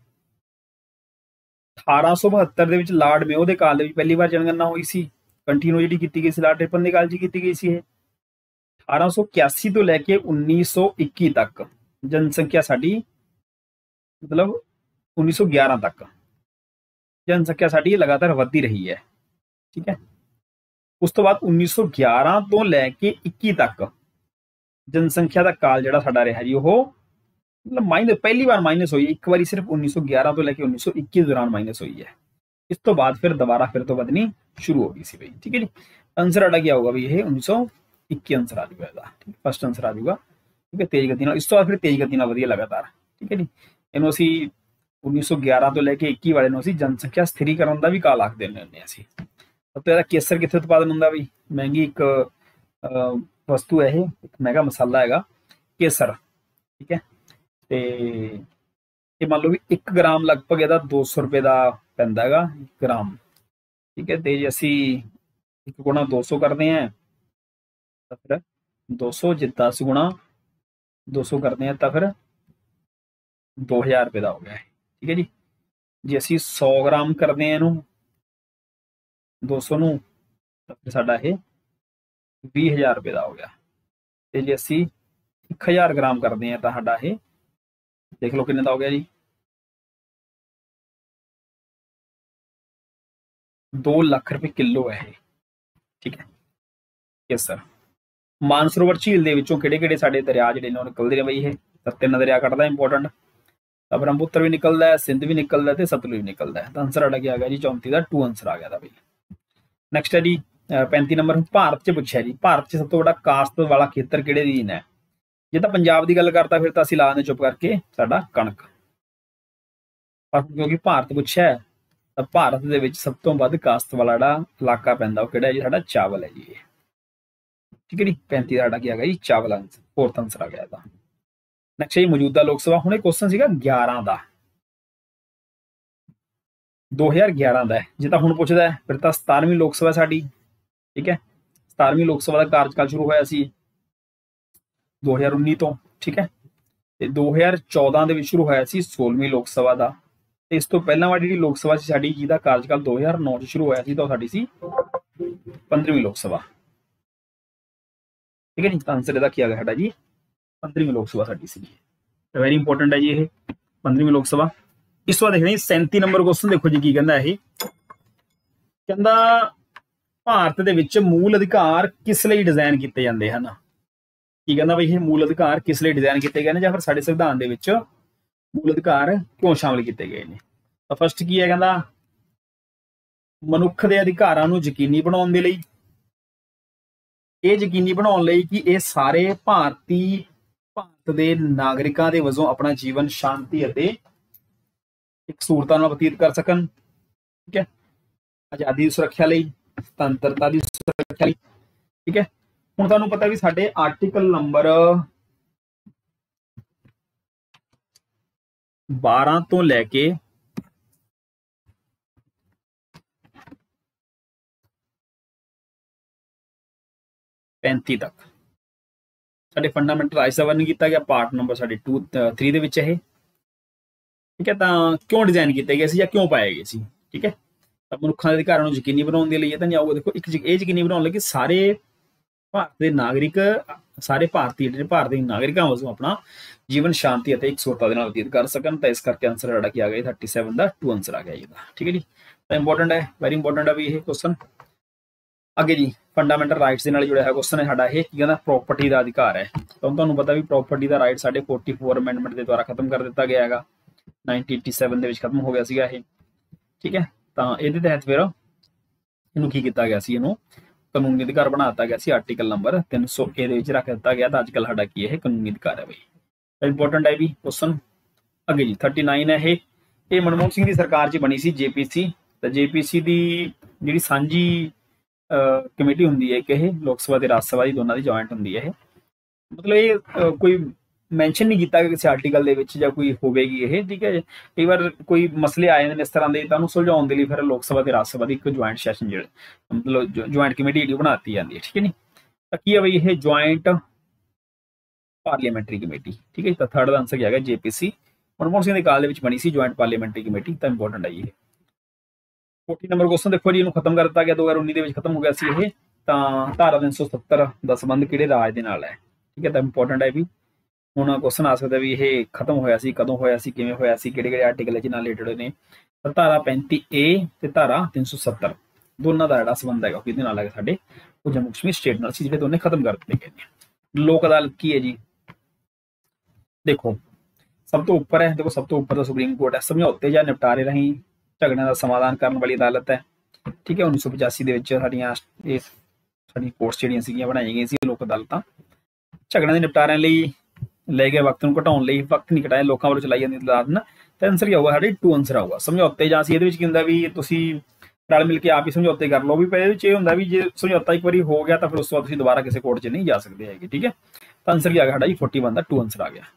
1872 ਦੇ ਵਿੱਚ ਲਾਰਡ ਮੇਓ ਦੇ ਕਾਲ ਦੇ ਵਿੱਚ ਪਹਿਲੀ ਵਾਰ ਜਨਗਣਨਾ ਹੋਈ ਸੀ, ਕੰਟੀਨਿਊ ਜਿਹੜੀ ਕੀਤੀ ਗਈ ਸੀ ਲਾਰਡ ਰਿਪਨ ਦੇ ਕਾਲ 'ਚ ਕੀਤੀ ਗਈ ਸੀ। ਇਹ 1881 ਤੋਂ ਲੈ ਕੇ 1921 ਤੱਕ ਜਨਸੰਖਿਆ ਸਾਡੀ ਮਤਲਬ 1911 ਤੱਕ ਜਨਸੰਖਿਆ ਸਾਡੀ ਲਗਾਤਾਰ ਵੱਧਦੀ ਰਹੀ ਹੈ। ਠੀਕ ਹੈ, ਉਸ ਤੋਂ ਬਾਅਦ 1911 ਤੋਂ ਲੈ ਕੇ 21 ਤੱਕ ਜਨਸੰਖਿਆ ਦਾ ਕਾਲ ਜਿਹੜਾ ਸਾਡਾ ਰਿਹਾ ਜੀ, ਉਹ ਮਤਲਬ ਮਾਈਨਸ ਪਹਿਲੀ ਵਾਰ ਮਾਈਨਸ ਹੋਈ, ਇੱਕ ਵਾਰੀ ਸਿਰਫ 1911 ਤੋਂ ਲੈ ਕੇ 1921 ਦੌਰਾਨ ਮਾਈਨਸ ਹੋਈ ਹੈ। ਇਸ ਤੋਂ ਬਾਅਦ ਫਿਰ ਦੁਬਾਰਾ ਫਿਰ ਤੋਂ ਵਧਣੀ ਸ਼ੁਰੂ ਹੋ ਗਈ ਸੀ ਬਈ। ਠੀਕ ਹੈ ਜੀ, ਆंसर ਸਾਡਾ ਕੀ ਆਊਗਾ ਵੀ ਇਹ 1921 ਆंसर ਆ ਜਾਊਗਾ ਇਹਦਾ। ਠੀਕ, ਫਸਟ ਆंसर ਆ ਜਾਊਗਾ। ਠੀਕ ਹੈ, ਤੇਜ਼ ਗਤੀ ਨਾਲ। ਇਸ ਤੋਂ ਬਾਅਦ ਫਿਰ ਤੇਜ਼ ਗਤੀ ਨਾਲ ਵਧੀਆ ਲਗਾਤਾਰ। ਠੀਕ ਹੈ ਜੀ, ਇਹਨੂੰ ਅਸੀਂ 1911 ਤੋਂ ਲੈ ਕੇ 21 ਵਾਲੇ ਨੂੰ ਅਸੀਂ ਜਨਸੰਖਿਆ ਸਥਿਰੀਕਰਨ ਦਾ ਵੀ ਕਾਲ ਆਖਦੇ ਹੁੰਦੇ ਅਸੀਂ। ਸਭ ਤੋਂ ਜ਼ਿਆਦਾ ਕੇਸਰ ਕਿੱਥੇ ਉਤਪਾਦਨ ਹੁੰਦਾ ਬਈ? ਮਹਿੰਗੀ ਇੱਕ ਵਸਤੂ ਹੈ ਇਹ, ਇੱਕ ਮਹਿੰਗਾ ਮਸਾਲਾ ਹੈਗਾ ਕੇਸਰ। ਠੀਕ ਹੈ, ਤੇ ਇਹ ਮੰਨ ਲਓ ਵੀ 1 ਗ੍ਰਾਮ ਲਗਭਗ ਇਹਦਾ 200 ਰੁਪਏ ਦਾ ਪੈਂਦਾ ਹੈਗਾ 1 ਗ੍ਰਾਮ। ਠੀਕ ਹੈ, ਤੇ ਜੇ ਅਸੀਂ 1 ਗੁਣਾ 200 ਕਰਦੇ ਹਾਂ ਤਾਂ ਫਿਰ 200 ਜੇ 10 ਗੁਣਾ 200 ਕਰਦੇ ਹਾਂ ਤਾਂ ਫਿਰ 2000 ਰੁਪਏ ਦਾ ਹੋ ਗਿਆ। ਠੀਕ ਹੈ ਜੀ, ਜੇ ਅਸੀਂ 100 ਗ੍ਰਾਮ ਕਰਦੇ ਹਾਂ ਇਹਨੂੰ 200 ਨੂੰ ਤਾਂ ਫਿਰ ਸਾਡਾ ਇਹ 20000 ਰੁਪਏ ਦਾ ਹੋ ਗਿਆ। ਤੇ ਜੇ ਅਸੀਂ 1000 ਗ੍ਰਾਮ ਕਰਦੇ ਹਾਂ ਤਾਂ ਸਾਡਾ ਇਹ ਦੇਖ ਲਓ ਕਿੰਨੇ ਦਾ ਹੋ ਗਿਆ ਜੀ, 2 ਲੱਖ ਰੁਪਏ ਕਿਲੋ ਹੈ ਇਹ। ਠੀਕ ਹੈ, ਕੇਸਰ। ਮਾਨਸਰੋਵਰ ਝੀਲ ਦੇ ਵਿੱਚੋਂ ਕਿਹੜੇ ਕਿਹੜੇ ਸਾਡੇ ਦਰਿਆ ਜਿਹੜੇ ਨੇ ਉਹ ਨਿਕਲਦੇ ਨੇ ਬਈ? ਇਹ ਤਾਂ 3 ਦਰਿਆ ਕੱਢਦਾ ਇੰਪੋਰਟੈਂਟ, ਤਾਂ ਬ੍ਰਹਮਪੁੱਤਰ ਵੀ ਨਿਕਲਦਾ ਹੈ, ਸਿੰਧ ਵੀ ਨਿਕਲਦਾ ਤੇ ਸਤਲੁਜ ਵੀ ਨਿਕਲਦਾ ਹੈ। ਤਾਂ ਆंसर ਸਾਡਾ ਕੀ ਆ ਗਿਆ ਜੀ 34 ਦਾ 2 ਆंसर ਆ ਗਿਆ ਦਾ ਬਈ। ਨੈਕਸਟ ਹੈ ਜੀ 35 ਨੰਬਰ, ਭਾਰਤ 'ਚ ਪੁੱਛਿਆ ਜੀ ਭਾਰਤ 'ਚ ਸਭ ਤੋਂ ਵੱਡਾ ਕਾਸ਼ਤ ਵਾਲਾ ਖੇਤਰ ਕਿਹੜੇ ਅਧੀਨ ਹੈ? ਜੇ ਤਾਂ ਪੰਜਾਬ ਦੀ ਗੱਲ ਕਰਤਾ ਫਿਰ ਤਾਂ ਅਸੀਂ ਲਾ ਦਿੰਦੇ ਚੁੱਪ ਕਰਕੇ ਸਾਡਾ ਕਣਕ, ਪਰ ਕਿਉਂਕਿ ਭਾਰਤ ਪੁੱਛਿਆ ਤਾਂ ਭਾਰਤ ਦੇ ਵਿੱਚ ਸਭ ਤੋਂ ਵੱਧ ਕਾਸ਼ਤ ਵਾਲਾ ਜਿਹੜਾ ਇਲਾਕਾ ਪੈਂਦਾ ਉਹ ਕਿਹੜਾ ਜੀ? ਸਾਡਾ ਚਾਵਲ ਹੈ ਜੀ ਇਹ। ਠੀਕ ਹੈ ਜੀ, 35 ਦਾ ਸਾਡਾ ਕੀ ਆ ਗਿਆ ਜੀ ਚਾਵਲ ਆंसर, 4th ਆंसर ਆ ਗਿਆ ਇਹਦਾ। ਨੈਕਸਟ ਜੀ ਮੌਜੂਦਾ ਲੋਕ ਸਭਾ। ਹੁਣ ਇਹ ਕੁਐਸਚਨ ਸੀਗਾ 11 ਦਾ, 2011 ਦਾ ਹੈ। ਜੇ ਤਾਂ ਹੁਣ ਪੁੱਛਦਾ ਫਿਰ ਤਾਂ 17ਵੀਂ ਲੋਕ ਸਭਾ ਸਾਡੀ। ਠੀਕ ਹੈ, 17ਵੀਂ ਲੋਕ ਸਭਾ ਦਾ ਕਾਰਜਕਾਲ ਸ਼ੁਰੂ ਹੋਇਆ ਸੀ 2019 ਤੋਂ। ਠੀਕ ਹੈ, ਤੇ 2014 ਦੇ ਵਿੱਚ ਸ਼ੁਰੂ ਹੋਇਆ ਸੀ 16ਵੀਂ ਲੋਕ ਸਭਾ ਦਾ। ਤੇ ਇਸ ਤੋਂ ਪਹਿਲਾਂ ਵਾਲੀ ਜਿਹੜੀ ਲੋਕ ਸਭਾ ਸੀ ਸਾਡੀ, ਜਿਹਦਾ ਕਾਰਜਕਾਲ 2009 ਚ ਸ਼ੁਰੂ ਹੋਇਆ ਸੀ, ਤਾਂ ਉਹ ਸਾਡੀ ਸੀ 15ਵੀਂ ਲੋਕ ਸਭਾ। ਠੀਕ ਹੈ ਜੀ, ਤਾਂ ਆंसर ਇਹਦਾ ਕੀ ਆ ਗਿਆ ਸਾਡਾ ਜੀ 15ਵੀਂ ਲੋਕ ਸਭਾ ਸਾਡੀ ਸੀ। ਵੈਰੀ ਇੰਪੋਰਟੈਂਟ ਹੈ ਜੀ ਇਹ 15ਵੀਂ ਲੋਕ ਸਭਾ। ਇਸ ਤੋਂ ਬਾਅਦ ਦੇਖਦੇ 37 ਨੰਬਰ ਕੁਐਸਚਨ, ਦੇਖੋ ਜੀ ਕੀ ਕਹਿੰਦਾ ਇਹ। ਕਹਿੰਦਾ ਭਾਰਤ ਦੇ ਵਿੱਚ ਮੂਲ ਅਧਿਕਾਰ ਕਿਸ ਲਈ ਡਿਜ਼ਾਈਨ ਕੀਤੇ ਜਾਂਦੇ ਹਨ? ਕੀ ਕਹਿੰਦਾ ਬਈ ਇਹ ਮੂਲ ਅਧਿਕਾਰ ਕਿਸ ਲਈ ਡਿਜ਼ਾਈਨ ਕੀਤੇ ਗਏ ਨੇ, ਜਾਂ ਫਿਰ ਸਾਡੇ ਸੰਵਿਧਾਨ ਦੇ ਵਿੱਚ ਮੂਲ ਅਧਿਕਾਰ ਕਿਉਂ ਸ਼ਾਮਲ ਕੀਤੇ ਗਏ ਨੇ? ਤਾਂ ਫਸਟ ਕੀ ਹੈ, ਕਹਿੰਦਾ ਮਨੁੱਖ ਦੇ ਅਧਿਕਾਰਾਂ ਨੂੰ ਯਕੀਨੀ ਬਣਾਉਣ ਦੇ ਲਈ, ਇਹ ਯਕੀਨੀ ਬਣਾਉਣ ਲਈ ਕਿ ਇਹ ਸਾਰੇ ਭਾਰਤ ਦੇ ਨਾਗਰਿਕਾਂ ਦੇ ਵਜੋਂ ਆਪਣਾ ਜੀਵਨ ਸ਼ਾਂਤੀ ਅਤੇ ਇਕਸੁਰਤਾ ਨਾਲ ਬਤੀਤ ਕਰ ਸਕਣ। ਠੀਕ ਹੈ, ਆਜ਼ਾਦੀ ਦੀ ਸੁਰੱਖਿਆ ਲਈ, ਸੁਤੰਤਰਤਾ ਦੀ ਸੁਰੱਖਿਆ ਲਈ। ਠੀਕ ਹੈ, ਹੁਣ ਤੁਹਾਨੂੰ ਪਤਾ ਵੀ ਸਾਡੇ ਆਰਟੀਕਲ ਨੰਬਰ 12 ਤੋਂ ਲੈ ਕੇ 35 ਤੱਕ ਸਾਡੇ ਫੰਡਾਮੈਂਟਲ ਰਾਈਟਸ ਦਾ ਵਰਣਨ ਕੀਤਾ ਗਿਆ। ਪਾਰਟ ਨੰਬਰ ਸਾਡੇ 3 ਦੇ ਵਿੱਚ ਇਹ। ਠੀਕ ਹੈ, ਤਾਂ ਕਿਉਂ ਡਿਜ਼ਾਈਨ ਕੀਤੇ ਗਏ ਸੀ ਜਾਂ ਕਿਉਂ ਪਾਏ ਗਏ ਸੀ? ਠੀਕ ਹੈ, ਤਾਂ ਮਨੁੱਖਾਂ ਦੇ ਅਧਿਕਾਰਾਂ ਨੂੰ ਯਕੀਨੀ ਬਣਾਉਣ ਦੇ ਲਈ ਇਹ ਤਾਂ ਨਹੀਂ ਆਊਗਾ। ਦੇਖੋ ਇੱਕ ਇਹ ਯਕੀਨੀ ਬਣਾਉਣ ਲਈ ਕਿ ਸਾਰੇ ਭਾਰਤ ਦੇ ਨਾਗਰਿਕ, ਸਾਰੇ ਭਾਰਤੀ ਜਿਹੜੇ ਭਾਰਤ ਦੇ ਨਾਗਰਿਕਾਂ ਵਜੋਂ ਆਪਣਾ ਜੀਵਨ ਸ਼ਾਂਤੀ ਅਤੇ ਇਕਸੁਰਤਾ ਦੇ ਨਾਲ ਬਤੀਤ ਕਰ ਸਕਣ। ਤਾਂ ਇਸ ਕਰਕੇ ਆंसर ਸਾਡਾ ਕੀ ਆ ਗਿਆ 37 ਦਾ 2 ਆंसर ਆ ਗਿਆ ਇਹਦਾ। ਠੀਕ ਹੈ ਜੀ, ਤਾਂ ਇੰਪੋਰਟੈਂਟ ਹੈ, ਵੈਰੀ ਇੰਪੋਰਟੈਂਟ ਹੈ ਵੀ ਇਹ ਕੁਐਸਚਨ। ਅੱਗੇ ਜੀ ਫੰਡਾਮੈਂਟਲ ਰਾਈਟਸ ਦੇ ਨਾਲ ਜੁੜਿਆ ਹੈ ਕੁਐਸਚਨ ਹੈ ਸਾਡਾ ਇਹ। ਕੀ ਕਹਿੰਦਾ ਪ੍ਰੋਪਰਟੀ ਦਾ ਅਧਿਕਾਰ ਹੈ। ਤੁਹਾਨੂੰ ਪਤਾ ਵੀ ਪ੍ਰੋਪਰਟੀ ਦਾ ਰਾਈਟ ਸਾਡੇ 44 ਅਮੈਂਡਮੈਂਟ ਦੇ ਦੁਆਰਾ ਖਤਮ ਕਰ ਦਿੱਤਾ ਗਿਆ ਹੈਗਾ, 1987 ਦੇ ਵਿੱਚ ਖਤਮ ਹੋ ਗਿਆ ਸੀਗਾ ਇਹ। ਠੀਕ ਹੈ, ਤਾਂ ਇਹਦੇ ਤਹਿਤ ਫਿਰ ਇਹਨੂੰ ਕੀ ਕੀਤਾ ਗਿਆ ਸੀ, ਇਹਨੂੰ ਕਾਨੂੰਨੀ ਅਧਿਕਾਰ ਬਣਾ ਦਿੱਤਾ ਗਿਆ ਸੀ। ਆਰਟੀਕਲ ਨੰਬਰ 300A ਦੇ ਵਿੱਚ ਰੱਖ ਦਿੱਤਾ ਗਿਆ। ਤਾਂ ਅੱਜ ਕੱਲ੍ਹ ਸਾਡਾ ਕੀ ਇਹ ਕਾਨੂੰਨੀ ਅਧਿਕਾਰ ਹੈ ਬਈ। ਇੰਪੋਰਟੈਂਟ ਹੈ ਵੀ ਕੁਐਸਚਨ। ਅੱਗੇ ਜੀ 39 ਹੈ ਇਹ ਮਨਮੋਹਨ ਸਿੰਘ ਦੀ ਸਰਕਾਰ 'ਚ ਬਣੀ ਸੀ JPC। ਤਾਂ JPC ਦੀ ਜਿਹੜੀ ਸਾਂਝੀ ਕਮੇਟੀ ਹੁੰਦੀ ਹੈ ਇੱਕ, ਇਹ ਲੋਕ ਸਭਾ ਤੇ ਰਾਜ ਸਭਾ ਦੀ ਦੋਨਾਂ ਦੀ ਜੁਆਇੰਟ ਹੁੰਦੀ ਹੈ ਇਹ। ਮਤਲਬ ਇਹ ਕੋਈ ਮੈਂਸ਼ਨ ਨਹੀਂ ਕੀਤਾ ਕਿ ਕਿਸੇ ਆਰਟੀਕਲ ਦੇ ਵਿੱਚ ਜਾਂ ਕੋਈ ਹੋਵੇਗੀ ਇਹ, ਠੀਕ ਹੈ। ਕਈ ਵਾਰ ਕੋਈ ਮਸਲੇ ਆ ਜਾਂਦੇ ਨੇ ਇਸ ਤਰ੍ਹਾਂ ਦੇ, ਤਾਂ ਉਹਨੂੰ ਸੁਲਝਾਉਣ ਦੇ ਲਈ ਫਿਰ ਲੋਕ ਸਭਾ ਤੇ ਰਾਜ ਸਭਾ ਦੀ ਇੱਕ ਜੁਆਇੰਟ ਸੈਸ਼ਨ ਜਿਹੜਾ ਮਤਲਬ ਜੁਆਇੰਟ ਕਮੇਟੀ ਜਿਹੜੀ ਬਣਾ ਦਿੱਤੀ ਜਾਂਦੀ ਹੈ, ਠੀਕ ਹੈ ਨੀ। ਤਾਂ ਕੀ ਹੈ ਬਈ ਇਹ ਜੁਆਇੰਟ ਪਾਰਲੀਮੈਂਟਰੀ ਕਮੇਟੀ, ਠੀਕ ਹੈ। ਤਾਂ ਥਰਡ ਦਾ ਆਨਸਰ ਕੀ ਆ ਗਿਆ JPC, ਮਨਮੋਹਨ ਸਿੰਘ ਦੇ ਕਾਲ ਦੇ ਵਿੱਚ ਬਣੀ ਸੀ ਜੁਆਇੰਟ ਪਾਰਲੀਮੈਂਟਰੀ ਕਮੇਟੀ, ਤਾਂ ਇੰਪੋਰਟੈਂਟ ਹੈ ਇਹ। 40 ਨੰਬਰ ਕੁਐਸਚਨ ਦੇਖੋ ਜੀ, ਇਹਨੂੰ ਖਤਮ ਕਰ ਦਿੱਤਾ ਗਿਆ 2019 ਦੇ ਵਿੱਚ ਖਤਮ ਹੋ ਗਿਆ ਸੀ ਇਹ। ਤਾਂ ਧਾਰਾ 370 ਦਾ ਸੰਬੰਧ ਕਿਹੜੇ ਰਾਜ ਦੇ ਨਾਲ ਹੈ, ਠੀਕ ਹੈ। ਤਾਂ ਇੰਪੋਰਟੈਂਟ ਹੈ ਵੀ ਹੁਣ ਕੁਐਸਚਨ ਆ ਸਕਦਾ ਵੀ ਇਹ ਖਤਮ ਹੋਇਆ ਸੀ, ਕਦੋਂ ਹੋਇਆ ਸੀ, ਕਿਵੇਂ ਹੋਇਆ ਸੀ, ਕਿਹੜੇ ਕਿਹੜੇ ਆਰਟੀਕਲ ਇਹਦੇ ਨਾਲ ਰਿਲੇਟਡ ਨੇ। ਤਾਂ ਧਾਰਾ 35A ਤੇ ਧਾਰਾ 370 ਦੋਨਾਂ ਦਾ ਜਿਹੜਾ ਸੰਬੰਧ ਹੈਗਾ ਕਿਹਦੇ ਨਾਲ ਹੈਗਾ, ਸਾਡੇ ਉਹ ਜੰਮੂ ਕਸ਼ਮੀਰ ਸਟੇਟ ਨਾਲ ਸੀ, ਜਿਹੜੇ ਦੋਨੇ ਖਤਮ ਕਰ ਦਿੱਤੇ ਗਏ ਨੇ। ਲੋਕ ਅਦਾਲਤ ਕੀ ਹੈ ਜੀ, ਦੇਖੋ ਸਭ ਤੋਂ ਉੱਪਰ ਹੈ, ਦੇਖੋ ਸਭ ਤੋਂ ਉੱਪਰ ਦਾ ਸੁਪਰੀਮ ਕੋਰਟ ਹੈ। ਸਮਝੌਤੇ ਜਾਂ ਨਿਪਟਾਰੇ ਰਾਹੀਂ ਝਗੜਿਆਂ ਦਾ ਸਮਾਧਾਨ ਕਰਨ ਵਾਲੀ ਅਦਾਲਤ ਹੈ, ਠੀਕ ਹੈ। 1985 ਦੇ ਵਿੱਚ ਸਾਡੀਆਂ ਕੋਰਟਸ ਜਿਹੜੀਆਂ ਸੀਗੀਆਂ ਬਣਾਈਆਂ ਗਈਆਂ ਸੀ ਲੋਕ ਅਦਾਲਤਾਂ, ਝਗੜਿਆਂ ਦੇ ਨਿਪਟਾਰਿਆਂ ਲਈ ਲੈ ਗਏ ਵਕਤ ਨੂੰ ਘਟਾਉਣ ਲਈ, ਵਕਤ ਨਹੀਂ ਘਟਾਇਆ, ਲੋਕਾਂ ਵੱਲੋਂ ਚਲਾਈ ਜਾਂਦੀ ਅਦਾਲਤ ਨਾ। ਤਾਂ ਆਨਸਰ ਕੀ ਆਊਗਾ ਸਾਡੇ 2 ਆਨਸਰ ਆਊਗਾ। ਸਮਝੌਤੇ ਜਾਂ ਸੀ ਇਹਦੇ ਵਿੱਚ ਕੀ ਹੁੰਦਾ ਵੀ ਤੁਸੀਂ ਰਲ ਮਿਲ ਕੇ ਆਪ ਹੀ ਸਮਝੌਤੇ ਕਰ ਲਓ, ਵੀ ਇਹਦੇ ਵਿੱਚ ਇਹ ਹੁੰਦਾ ਵੀ ਜੇ ਸਮਝੌਤਾ ਇੱਕ ਵਾਰੀ ਹੋ ਗਿਆ ਤਾਂ ਫਿਰ ਉਸ ਤੋਂ ਬਾਅਦ ਤੁਸੀਂ ਦੁਬਾਰਾ ਕਿਸੇ ਕੋਰਟ 'ਚ ਨਹੀਂ ਜਾ ਸਕਦੇ ਹੈਗੇ, ਠੀਕ ਹੈ। ਤਾਂ ਆਨਸਰ ਕੀ ਆ ਗਿਆ ਸਾਡਾ ਜੀ 41 ਦਾ 2 ਆਨਸਰ ਆ ਗਿਆ।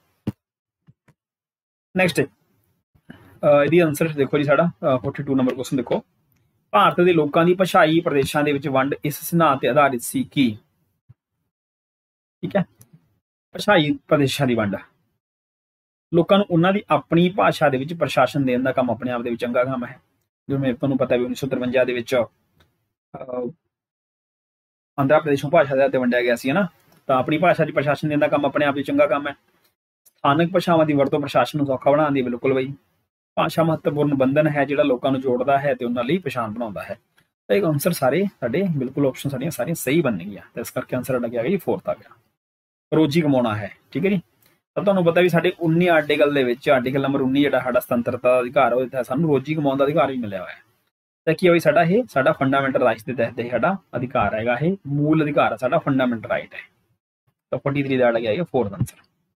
ਨੈਕਸਟ ਇਹਦੀ ਆਨਸਰ ਦੇਖੋ ਜੀ ਸਾਡਾ 42 ਨੰਬਰ ਕੁਐਸਚਨ ਦੇਖੋ, ਭਾਰਤ ਦੇ ਲੋਕਾਂ ਦੀ ਭਾਸ਼ਾਈ ਪ੍ਰਦੇਸ਼ਾਂ ਦੇ ਵਿੱਚ ਵੰਡ ਇਸ ਸਿਧਾਂਤ ਤੇ ਆਧਾਰਿਤ ਸੀ ਕਿ, ਠੀਕ ਹੈ। ਭਾਸ਼ਾਈ ਪ੍ਰਦੇਸ਼ਾਂ ਦੀ ਵੰਡ, ਲੋਕਾਂ ਨੂੰ ਉਹਨਾਂ ਦੀ ਆਪਣੀ ਭਾਸ਼ਾ ਦੇ ਵਿੱਚ ਪ੍ਰਸ਼ਾਸਨ ਦੇਣ ਦਾ ਕੰਮ ਆਪਣੇ ਆਪ ਦੇ ਵਿੱਚ ਚੰਗਾ ਕੰਮ ਹੈ। ਜਿਵੇਂ ਤੁਹਾਨੂੰ ਪਤਾ ਵੀ 1953 ਦੇ ਵਿੱਚ ਆਂਧਰਾ ਪ੍ਰਦੇਸ਼ ਨੂੰ ਭਾਸ਼ਾ ਦੇ ਉੱਤੇ ਵੰਡਿਆ ਗਿਆ ਸੀ, ਹੈ ਨਾ। ਤਾਂ ਆਪਣੀ ਭਾਸ਼ਾ ਦੀ ਪ੍ਰਸ਼ਾਸਨ ਦੇਣ ਦਾ ਕੰਮ ਆਪਣੇ ਆਪ ਵਿੱਚ ਚੰਗਾ ਕੰਮ ਹੈ। ਸਥਾਨਕ ਭਾਸ਼ਾਵਾਂ ਦੀ ਵਰਤੋਂ ਪ੍ਰਸ਼ਾਸਨ ਨੂੰ ਸੌਖਾ ਬਣਾਉਣ ਦੀ, ਬਿਲਕੁਲ ਬਈ। ਭਾਸ਼ਾ ਮਹੱਤਵਪੂਰਨ ਬੰਧਨ ਹੈ ਜਿਹੜਾ ਲੋਕਾਂ ਨੂੰ ਜੋੜਦਾ ਹੈ ਤੇ ਉਹਨਾਂ ਲਈ ਪਛਾਣ ਬਣਾਉਂਦਾ ਹੈ। ਤਾਂ ਇਹ ਆਨਸਰ ਸਾਰੇ ਸਾਡੇ ਬਿਲਕੁਲ ਆਪਸ਼ਨ ਸਾਡੀਆਂ ਸਾਰੀਆਂ ਸਹੀ ਬਣਨਗੀਆਂ, ਤਾਂ ਇਸ ਕਰਕੇ ਆਨਸਰ ਸਾਡਾ ਕੀ ਆ ਗਿਆ ਜੀ 4th ਆ ਗਿਆ। ਰੋਜੀ ਕਮਾਉਣਾ ਹੈ, ਠੀਕ ਹੈ ਜੀ। ਤਾਂ ਤੁਹਾਨੂੰ ਪਤਾ ਵੀ ਸਾਡੇ 19 ਆਰਟੀਕਲ ਦੇ ਵਿੱਚ ਆਰਟੀਕਲ ਨੰਬਰ 19 ਜਿਹੜਾ ਸਾਡਾ ਸੁਤੰਤਰਤਾ ਦਾ ਅਧਿਕਾਰ ਉਹ ਦਿੱਤਾ, ਸਾਨੂੰ ਰੋਜੀ ਕਮਾਉਣ ਦਾ ਅਧਿਕਾਰ ਵੀ ਮਿਲਿਆ ਹੋਇਆ ਹੈ। ਤਾਂ ਕੀ ਹੋਈ ਸਾਡਾ ਇਹ ਸਾਡਾ ਫੰਡਾਮੈਂਟਲ ਰਾਈਟਸ ਦੇ ਤਹਿਤ ਸਾਡਾ ਅਧਿਕਾਰ ਹੈਗਾ, ਇਹ ਮੂਲ ਅਧਿਕਾਰ ਹੈ ਸਾਡਾ, ਫੰਡਾਮੈਂਟਲ ਰਾਈਟ ਹੈ। ਤਾਂ 43 ਦਾ ਜਿਹੜਾ ਗਿਆ 4th ਆਨਸਰ।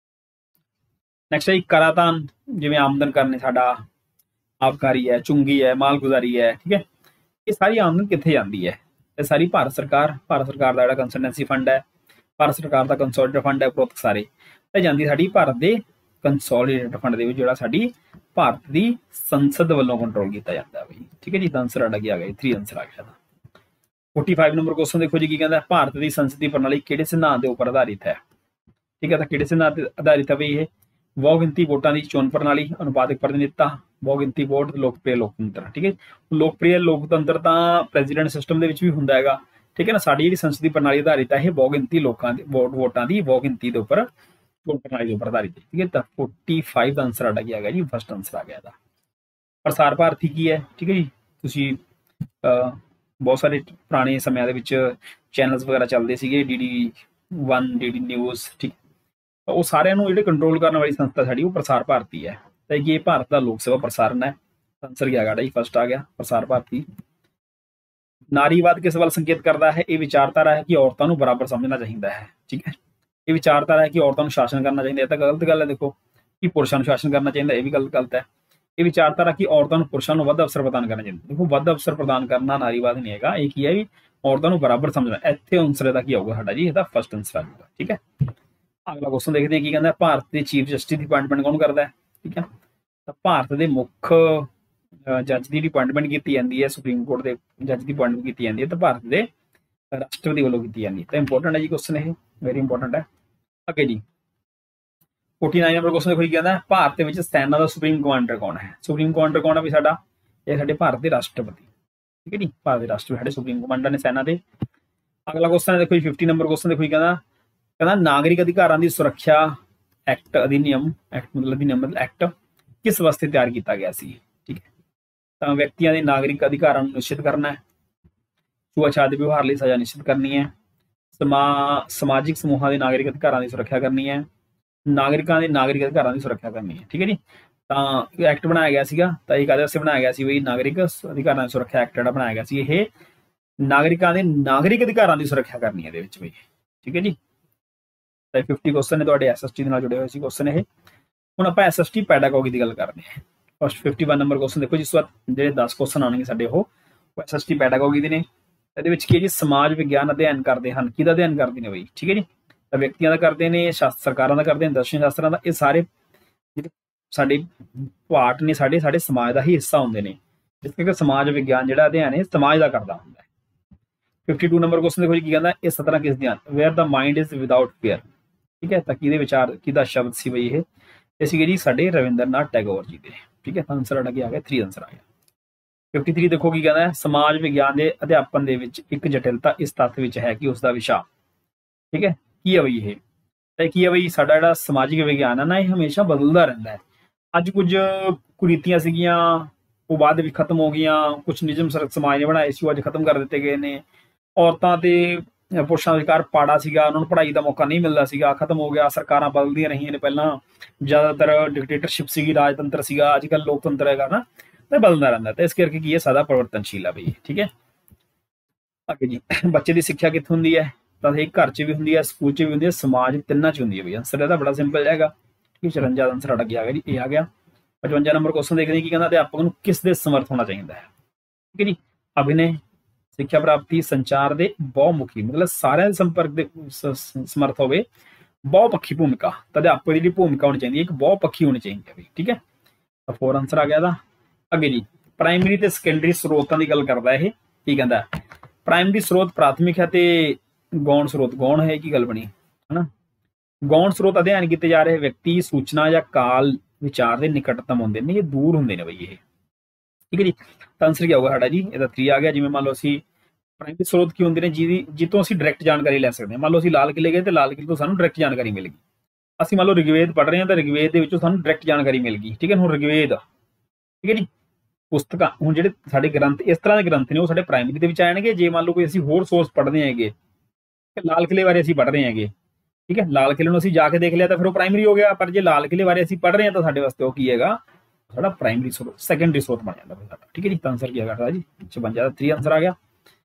ਨੈਕਸਟ ਹੈ ਕਰਾਤਾਨ, ਜਿਵੇਂ ਆਮਦਨ ਕਰਨੀ ਸਾਡਾ ਆਬਕਾਰੀ ਹੈ, ਚੁੰਗੀ ਹੈ, ਮਾਲਗੁਜ਼ਾਰੀ ਹੈ, ਠੀਕ ਹੈ। ਇਹ ਸਾਰੀ ਆਮਦਨ ਕਿੱਥੇ ਜਾਂਦੀ ਹੈ? ਇਹ ਸਾਰੀ ਭਾਰਤ ਸਰਕਾਰ ਦਾ ਜਿਹੜਾ ਕੰਸਲਟੈਂਸੀ ਫੰਡ ਹੈ, ਭਾਰਤ ਸਰਕਾਰ ਦਾ ਕੰਸੋਲੀਡੇਟਡ ਫੰਡ ਹੈ, ਉਪਰੋਕਤ ਸਾਰੇ ਤੇ ਜਾਂਦੀ ਸਾਡੀ ਭਾਰਤ ਦੇ ਕੰਸੋਲੀਡੇਟਡ ਫੰਡ ਦੇ ਵਿੱਚ, ਜਿਹੜਾ ਸਾਡੀ ਭਾਰਤ ਦੀ ਸੰਸਦ ਵੱਲੋਂ ਕੰਟਰੋਲ ਕੀਤਾ ਜਾਂਦਾ ਬਈ, ਠੀਕ ਹੈ ਜੀ। ਤਾਂ ਆਨਸਰ ਸਾਡਾ ਕੀ ਆ ਗਿਆ 3 ਆਨਸਰ ਆ ਗਿਆ। 45 ਨੰਬਰ ਕੁਐਸਚਨ ਦੇਖੋ ਜੀ, ਕੀ ਕਹਿੰਦਾ, ਭਾਰਤ ਦੀ ਸੰਸਦੀ ਪ੍ਰਣਾਲੀ ਕਿਹੜੇ ਸਿਧਾਂਤ ਦੇ ਉੱਪਰ ਆਧਾਰਿਤ ਹੈ, ਠੀਕ ਹੈ। ਤਾਂ ਕਿਹੜੇ ਸਿਧਾਂਤ ਤੇ ਆਧਾਰਿਤ ਹੈ ਬਈ ਇਹ? ਬਹੁਗਿਣਤੀ ਵੋਟਾਂ ਦੀ ਚੋਣ ਪ੍ਰਣਾਲੀ, ਅਨੁਪਾਤਿਕ ਪ੍ਰਤੀਨਿਧਤਾ, ਬਹੁਗਿਣਤੀ ਵੋਟ, ਲੋਕਪ੍ਰਿਯ ਲੋਕਤੰਤਰ, ਠੀਕ ਹੈ। ਲੋਕਪ੍ਰਿਯ ਲੋਕਤੰਤਰ ਤਾਂ ਪ੍ਰੈਜ਼ੀਡੈਂਟ ਸਿਸਟਮ ਦੇ ਵਿੱਚ ਵੀ ਹੁੰਦਾ ਹੈਗਾ, ਠੀਕ ਹੈ ਨਾ। ਸਾਡੀ ਜਿਹੜੀ ਸੰਸਦੀ ਪ੍ਰਣਾਲੀ ਆਧਾਰਿਤ ਹੈ ਇਹ ਬਹੁਗਿਣਤੀ ਲੋਕਾਂ ਦੀ ਵੋਟਾਂ ਦੀ ਬਹੁਗਿਣਤੀ ਦੇ ਉੱਪਰ ਚੋਣ ਪ੍ਰਣਾਲੀ ਦੇ ਉੱਪਰ ਆਧਾਰਿਤ ਹੈ, ਠੀਕ ਹੈ। ਤਾਂ 45 ਦਾ ਆਨਸਰ ਸਾਡਾ ਕੀ ਆ ਗਿਆ ਜੀ 1st ਆਨਸਰ ਆ ਗਿਆ ਇਹਦਾ। ਪ੍ਰਸਾਰ ਭਾਰਤੀ ਕੀ ਹੈ, ਠੀਕ ਹੈ ਜੀ। ਤੁਸੀਂ ਬਹੁਤ ਸਾਰੇ ਪੁਰਾਣੇ ਸਮਿਆਂ ਦੇ ਵਿੱਚ ਚੈਨਲਸ ਵਗੈਰਾ ਚੱਲਦੇ ਸੀਗੇ, DD1 DD ਨਿਊਜ਼, ਠੀਕ। ਉਹ ਸਾਰਿਆਂ ਨੂੰ ਜਿਹੜੇ ਕੰਟਰੋਲ ਕਰਨ ਵਾਲੀ ਸੰਸਥਾ ਸਾਡੀ ਉਹ ਪ੍ਰਸਾਰ ਭਾਰਤੀ ਹੈ। ਤਾਂ ਇਹ ਭਾਰਤ ਦਾ ਲੋਕ ਸਭਾ ਪ੍ਰਸਾਰਣ ਹੈ। ਆਨਸਰ ਕੀ ਆ ਗਿਆ ਜੀ 1st ਆ ਗਿਆ ਪ੍ਰਸਾਰ ਭਾਰਤੀ। ਨਾਰੀਵਾਦ ਕਿਸ ਵੱਲ ਸੰਕੇਤ ਕਰਦਾ ਹੈ? ਇਹ ਵਿਚਾਰਧਾਰਾ ਹੈ ਕਿ ਔਰਤਾਂ ਨੂੰ ਬਰਾਬਰ ਸਮਝਣਾ ਚਾਹੀਦਾ ਹੈ, ਠੀਕ ਹੈ। ਇਹ ਵਿਚਾਰਧਾਰਾ ਹੈ ਕਿ ਔਰਤਾਂ ਨੂੰ ਸ਼ਾਸਨ ਕਰਨਾ ਚਾਹੀਦਾ, ਇਹ ਤਾਂ ਗਲਤ ਗੱਲ ਹੈ। ਦੇਖੋ ਕਿ ਪੁਰਸ਼ਾਂ ਨੂੰ ਸ਼ਾਸਨ ਕਰਨਾ ਚਾਹੀਦਾ, ਇਹ ਵੀ ਗਲਤ ਹੈ। ਇਹ ਵਿਚਾਰਧਾਰਾ ਕਿ ਔਰਤਾਂ ਨੂੰ ਪੁਰਸ਼ਾਂ ਨੂੰ ਵੱਧ ਅਵਸਰ ਪ੍ਰਦਾਨ ਕਰਨਾ ਚਾਹੀਦਾ, ਦੇਖੋ ਵੱਧ ਅਵਸਰ ਪ੍ਰਦਾਨ ਕਰਨਾ ਨਾਰੀਵਾਦ ਨਹੀਂ ਹੈਗਾ, ਇਹ ਕੀ ਹੈ ਵੀ ਔਰਤਾਂ ਨੂੰ ਬਰਾਬਰ ਸਮਝਣਾ। ਇੱਥੇ ਆਨਸਰ ਦਾ ਕੀ ਆਊਗਾ ਸਾਡਾ ਜੀ, ਇਹਦਾ 1st ਆਨਸਰ ਆ ਜਾਊਗਾ, ਠੀਕ ਹੈ। ਅਗਲਾ ਕੁਐਸਚਨ ਦੇਖਦੇ ਹਾਂ ਕੀ ਕਹਿੰਦਾ, ਭਾਰਤ ਦੇ ਚੀਫ ਜਸਟਿਸ ਦੀ ਅਪਾਇੰਟਮੈਂਟ ਕੌਣ ਕਰਦਾ ਹੈ, ਠੀਕ ਹੈ। ਤਾਂ ਭਾਰਤ ਦੇ ਮੁੱਖ ਜੱਜ ਦੀ ਅਪਾਇੰਟਮੈਂਟ ਕੀਤੀ ਜਾਂਦੀ ਹੈ, ਸੁਪਰੀਮ ਕੋਰਟ ਦੇ ਜੱਜ ਦੀ ਅਪਾਇੰਟਮੈਂਟ ਕੀਤੀ ਜਾਂਦੀ ਹੈ ਤਾਂ ਭਾਰਤ ਦੇ ਰਾਸ਼ਟਰਪਤੀ ਵੱਲੋਂ ਕੀਤੀ ਜਾਂਦੀ ਹੈ। ਤਾਂ ਇੰਪੋਰਟੈਂਟ ਹੈ ਜੀ ਕੁਐਸਚਨ, ਇਹ ਵੈਰੀ ਇੰਪੋਰਟੈਂਟ ਹੈ। ਅੱਗੇ ਜੀ 49 ਨੰਬਰ ਕੁਐਸਚਨ ਦੇਖੋ ਕੀ ਕਹਿੰਦਾ, ਭਾਰਤ ਦੇ ਵਿੱਚ ਸੈਨਾ ਦਾ ਸੁਪਰੀਮ ਕਮਾਂਡਰ ਕੌਣ ਹੈ? ਸੁਪਰੀਮ ਕਮਾਂਡਰ ਕੌਣ ਹੈ ਵੀ ਸਾਡਾ? ਇਹ ਸਾਡੇ ਭਾਰਤ ਦੇ ਰਾਸ਼ਟਰਪਤੀ, ਠੀਕ ਹੈ ਜੀ। ਭਾਰਤ ਦੇ ਰਾਸ਼ਟਰਪਤੀ ਸਾਡੇ ਸੁਪਰੀਮ ਕਮਾਂਡਰ ਨੇ ਸੈਨਾ ਦੇ। ਅਗਲਾ ਕੁਐਸਚਨ ਦੇਖੋ ਜੀ 50 ਨੰਬਰ ਕੁਐਸਚਨ ਦੇਖੋ ਕੀ ਕਹਿੰਦਾ, ਨਾਗਰਿਕ ਅਧਿਕਾਰਾਂ ਦੀ ਸੁਰੱਖਿਆ ਐਕਟ ਅਧਿਨਿਯਮ, ਐਕਟ ਕਿਸ ਵਾਸਤੇ ਤਿਆਰ ਕੀਤਾ ਗਿਆ ਸੀ, ਠੀਕ ਹੈ। ਤਾਂ ਵਿਅਕਤੀਆਂ ਦੇ ਨਾਗਰਿਕ ਅਧਿਕਾਰਾਂ ਨੂੰ ਨਿਸ਼ਚਿਤ ਕਰਨਾ ਹੈ, ਛੂਆ-ਛਾਤ ਦੇ ਵਿਵਹਾਰ ਲਈ ਸਜ਼ਾ ਨਿਸ਼ਚਿਤ ਕਰਨੀ ਹੈ, ਸਮਾਜਿਕ ਸਮੂਹਾਂ ਦੇ ਨਾਗਰਿਕ ਅਧਿਕਾਰਾਂ ਦੀ ਸੁਰੱਖਿਆ ਕਰਨੀ ਹੈ, ਨਾਗਰਿਕਾਂ ਦੇ ਨਾਗਰਿਕ ਅਧਿਕਾਰਾਂ ਦੀ ਸੁਰੱਖਿਆ ਕਰਨੀ ਹੈ, ਠੀਕ ਹੈ ਜੀ। ਤਾਂ ਇਹ ਐਕਟ ਬਣਾਇਆ ਗਿਆ ਸੀਗਾ, ਤਾਂ ਇਹ ਕਾਹਦੇ ਵਾਸਤੇ ਬਣਾਇਆ ਗਿਆ ਸੀ ਬਈ? ਨਾਗਰਿਕ ਅਧਿਕਾਰਾਂ ਦੀ ਸੁਰੱਖਿਆ ਐਕਟ ਜਿਹੜਾ ਬਣਾਇਆ ਗਿਆ ਸੀ, ਇਹ ਨਾਗਰਿਕਾਂ ਦੇ ਨਾਗਰਿਕ ਅਧਿਕਾਰਾਂ ਦੀ ਸੁਰੱਖਿਆ ਕਰਨੀ ਹੈ ਇਹਦੇ ਵਿੱਚ ਬਈ, ਠੀਕ ਹੈ ਜੀ। ਤਾਂ 50 ਕੁਐਸਚਨ ਨੇ ਤੁਹਾਡੇ SST ਦੇ ਨਾਲ ਜੁੜੇ ਹੋਏ ਸੀ ਕੁਐਸਚਨ ਇਹ। ਹੁਣ ਆਪਾਂ SST ਪੈਡਾਗੋਗੀ ਦੀ ਗੱਲ ਕਰਦੇ ਹਾਂ। ਫਸਟ 51 ਨੰਬਰ ਕੁਐਸਚਨ ਦੇਖੋ, ਜਿਸ ਵਾਰ ਜਿਹੜੇ 10 ਕੁਐਸਚਨ ਆਉਣਗੇ ਸਾਡੇ ਉਹ SST ਪੈਡਾਗੋਗੀ ਦੇ ਨੇ। ਇਹਦੇ ਵਿੱਚ ਕੀ ਹੈ ਜੀ, ਸਮਾਜ ਵਿਗਿਆਨ ਅਧਿਐਨ ਕਰਦੇ ਹਨ, ਕਿਹਦਾ ਅਧਿਐਨ ਕਰਦੇ ਨੇ ਬਈ, ਠੀਕ ਹੈ ਜੀ। ਤਾਂ ਵਿਅਕਤੀਆਂ ਦਾ ਕਰਦੇ ਨੇ, ਸਰਕਾਰਾਂ ਦਾ ਕਰਦੇ ਨੇ, ਦਰਸ਼ਨ ਸ਼ਾਸਤਰਾਂ ਦਾ। ਇਹ ਸਾਰੇ ਜਿਹੜੇ ਸਾਡੇ ਪਾਰਟ ਨੇ ਸਾਡੇ ਸਾਡੇ ਸਮਾਜ ਦਾ ਹੀ ਹਿੱਸਾ ਹੁੰਦੇ ਨੇ, ਜਿਸ ਕਰਕੇ ਸਮਾਜ ਵਿਗਿਆਨ ਜਿਹੜਾ ਅਧਿਐਨ ਹੈ ਸਮਾਜ ਦਾ ਕਰਦਾ ਹੁੰਦਾ ਹੈ। 52 ਨੰਬਰ ਕੁਐਸਚਨ ਦੇਖੋ ਜੀ ਕੀ ਕਹਿੰਦਾ, ਇਹ ਸਤਰਾਂ ਕਿਸ ਦੀਆਂ, where the mind is without fear. ਠੀਕ ਹੈ, ਤਾਂ ਕਿਹਦੇ ਵਿਚਾਰ ਕਿਹਦਾ ਸ਼ਬਦ ਸੀ ਬਈ ਇਹ ਸੀਗੇ ਜੀ ਸਾਡੇ ਰਵਿੰਦਰਨਾਥ ਟੈਗੋਰ ਜੀ ਦੇ। ਠੀਕ ਹੈ, ਤਾਂ ਆਨਸਰ ਸਾਡਾ ਕੀ ਆ ਗਿਆ, 3 ਆਨਸਰ ਆ ਗਿਆ। 53 ਦੇਖੋ ਕੀ ਕਹਿੰਦਾ, ਸਮਾਜ ਵਿਗਿਆਨ ਦੇ ਅਧਿਆਪਨ ਦੇ ਵਿੱਚ ਇੱਕ ਜਟਿਲਤਾ ਇਸ ਤੱਥ ਵਿੱਚ ਹੈ ਕਿ ਉਸ ਦਾ ਵਿਸ਼ਾ, ਠੀਕ ਹੈ, ਕੀ ਹੈ ਬਈ ਇਹ ਕੀ ਹੈ ਬਈ, ਸਾਡਾ ਜਿਹੜਾ ਸਮਾਜਿਕ ਵਿਗਿਆਨ ਹੈ ਨਾ ਇਹ ਹਮੇਸ਼ਾ ਬਦਲਦਾ ਰਹਿੰਦਾ ਹੈ। ਅੱਜ ਕੁਝ ਕੁਰੀਤੀਆਂ ਸੀਗੀਆਂ ਉਹ ਬਾਅਦ ਵਿੱਚ ਖਤਮ ਹੋ ਗਈਆਂ, ਕੁਝ ਨਿਯਮ ਸਮਾਜ ਨੇ ਬਣਾਏ ਸੀ ਉਹ ਅੱਜ ਖਤਮ ਕਰ ਦਿੱਤੇ ਗਏ ਨੇ। ਔਰਤਾਂ ਤੇ ਪੁਰਸ਼ਾਂ ਵਿਚਕਾਰ ਪਾੜਾ ਸੀਗਾ, ਉਹਨਾਂ ਨੂੰ ਪੜ੍ਹਾਈ ਦਾ ਮੌਕਾ ਨਹੀਂ ਮਿਲਦਾ ਸੀਗਾ, ਖਤਮ ਹੋ ਗਿਆ। ਸਰਕਾਰਾਂ ਬਦਲਦੀਆਂ ਰਹੀਆਂ ਨੇ, ਪਹਿਲਾਂ ਜ਼ਿਆਦਾਤਰ ਡਿਕਟੇਟਰਸ਼ਿਪ ਸੀਗੀ, ਰਾਜਤੰਤਰ ਸੀਗਾ, ਅੱਜ ਕੱਲ੍ਹ ਲੋਕਤੰਤਰ ਹੈਗਾ ਨਾ, ਤਾਂ ਬਦਲਦਾ ਰਹਿੰਦਾ। ਤਾਂ ਇਸ ਕਰਕੇ ਕੀ ਹੈ, ਸਦਾ ਪਰਿਵਰਤਨਸ਼ੀਲ ਆ ਬਈ। ਠੀਕ ਹੈ, ਅੱਗੇ ਜੀ, ਬੱਚੇ ਦੀ ਸਿੱਖਿਆ ਕਿੱਥੋਂ ਹੁੰਦੀ ਹੈ, ਤਾਂ ਇਹ ਘਰ 'ਚ ਵੀ ਹੁੰਦੀ ਹੈ, ਸਕੂਲ 'ਚ ਵੀ ਹੁੰਦੀ ਹੈ, ਸਮਾਜ ਤਿੰਨਾਂ 'ਚ ਹੁੰਦੀ ਹੈ ਬਈ। ਆਨਸਰ ਇਹਦਾ ਬੜਾ ਸਿੰਪਲ ਹੈਗਾ। 54 ਦਾ ਆਨਸਰ ਸਾਡਾ ਕੀ ਆ ਗਿਆ ਜੀ, ਇਹ ਆ ਗਿਆ। 55 ਨੰਬਰ ਕੁਐਸਚਨ ਦੇਖਦੇ ਕੀ ਕਹਿੰਦਾ, ਅਧਿਆਪਕ ਨੂੰ ਕਿਸ ਦੇ ਸਮਰਥ ਹੋਣਾ ਚਾਹੀਦਾ ਹੈ। ਠੀਕ ਹੈ ਜੀ, ਅਭਿਨੈ, ਸਿੱਖਿਆ ਪ੍ਰਾਪਤੀ, ਸੰਚਾਰ ਦੇ ਬਹੁਮੁਖੀ, ਮਤਲਬ ਸਾਰਿਆਂ ਦੇ ਸੰਪਰਕ ਦੇ ਸਮਰਥ ਹੋਵੇ, ਬਹੁਪੱਖੀ ਭੂਮਿਕਾ। ਤਾਂ ਅਧਿਆਪਕ ਦੀ ਜਿਹੜੀ ਭੂਮਿਕਾ ਹੋਣੀ ਚਾਹੀਦੀ ਹੈ ਇੱਕ ਬਹੁਪੱਖੀ ਹੋਣੀ ਚਾਹੀਦੀ ਹੈ ਬਈ। ਠੀਕ ਹੈ, ਤਾਂ 4 ਆਨਸਰ ਆ ਗਿਆ ਇਹਦਾ। ਅੱਗੇ ਜੀ, ਪ੍ਰਾਇਮਰੀ ਤੇ ਸੈਕੰਡਰੀ ਸਰੋਤਾਂ ਦੀ ਗੱਲ ਕਰਦਾ ਇਹ। ਕੀ ਕਹਿੰਦਾ, ਪ੍ਰਾਇਮਰੀ ਸਰੋਤ ਪ੍ਰਾਥਮਿਕ ਹੈ ਤੇ ਗੌਣ ਸਰੋਤ ਗੌਣ ਹੈ। ਕੀ ਗੱਲ ਬਣੀ ਹਨਾ। ਗੌਣ ਸਰੋਤ ਅਧਿਐਨ ਕੀਤੇ ਜਾ ਰਹੇ ਵਿਅਕਤੀ, ਸੂਚਨਾ ਜਾਂ ਕਾਲ ਵਿਚਾਰ ਦੇ ਨਿਕਟਤਮ ਹੁੰਦੇ ਨੇ, ਇਹ ਦੂਰ ਹੁੰਦੇ ਨੇ ਬਈ ਇਹ। ਠੀਕ ਹੈ ਜੀ, ਤਾਂ ਆਨਸਰ ਕੀ ਆਊਗਾ ਸਾਡਾ ਜੀ, ਇਹਦਾ 3 ਆ ਗਿਆ। ਜਿਵੇਂ ਮੰਨ ਲਓ ਅਸੀਂ ਪ੍ਰਾਇਮਰੀ ਸਰੋਤ ਕੀ ਹੁੰਦੇ ਨੇ, ਜਿੱਤੋਂ ਅਸੀਂ ਡਾਇਰੈਕਟ ਜਾਣਕਾਰੀ ਲੈ ਸਕਦੇ ਹਾਂ। ਮੰਨ ਲਓ ਅਸੀਂ ਲਾਲ ਕਿਲੇ ਗਏ ਤੇ ਲਾਲ ਕਿਲੇ ਤੋਂ ਸਾਨੂੰ ਡਾਇਰੈਕਟ ਜਾਣਕਾਰੀ ਮਿਲ ਗਈ। ਅਸੀਂ ਮੰਨ ਲਓ ਰਿਗਵੇਦ ਪੜ੍ਹ ਰਹੇ ਹਾਂ ਤਾਂ ਰਿਗਵੇਦ ਦੇ ਵਿੱਚੋਂ ਸਾਨੂੰ ਡਾਇਰੈਕਟ ਜਾਣਕਾਰੀ ਮਿਲ ਗਈ। ਠੀਕ ਹੈ, ਹੁਣ ਰਿਗਵੇਦ, ਠੀਕ ਹੈ ਜੀ, ਪੁਸਤਕਾਂ ਹੁਣ ਜਿਹੜੇ ਸਾਡੇ ਗ੍ਰੰਥ ਇਸ ਤਰ੍ਹਾਂ ਦੇ ਗ੍ਰੰਥ ਨੇ ਉਹ ਸਾਡੇ ਪ੍ਰਾਇਮਰੀ ਦੇ ਵਿੱਚ ਆਣਗੇ। ਜੇ ਮੰਨ ਲਓ ਕੋਈ ਅਸੀਂ ਹੋਰ ਸੋਰਸ ਪੜ੍ਹਦੇ ਹੈਗੇ, ਲਾਲ ਕਿਲੇ ਬਾਰੇ ਅਸੀਂ ਪੜ੍ਹ ਰਹੇ ਹੈਗੇ, ਠੀਕ ਹੈ, ਲਾਲ ਕਿਲੇ ਨੂੰ ਅਸੀਂ ਜਾ ਕੇ ਦੇਖ ਲਿਆ ਤਾਂ ਫਿਰ ਉਹ ਪ੍ਰਾਇਮਰੀ ਹੋ ਗਿਆ। ਪਰ ਜੇ ਲਾਲ ਕਿਲੇ ਬਾਰੇ ਅਸੀਂ ਪੜ੍ਹ ਰਹੇ ਹਾਂ ਤਾਂ ਸਾਡੇ ਵਾਸਤੇ ਉਹ ਕੀ ਹੈਗਾ, ਸਾਡਾ ਪ੍ਰਾਇਮਰੀ ਸਰੋਤ, ਸੈਕੰਡਰੀ ਸਰੋਤ ਬਣ ਜਾਂਦਾ ਸਾਡਾ। ਠੀਕ ਹੈ ਜੀ, ਤਾਂ ਆਨਸਰ ਕੀ ਹੈਗਾ ਜੀ 55 ਦਾ 3 ਆਨਸਰ ਆ ਗਿਆ।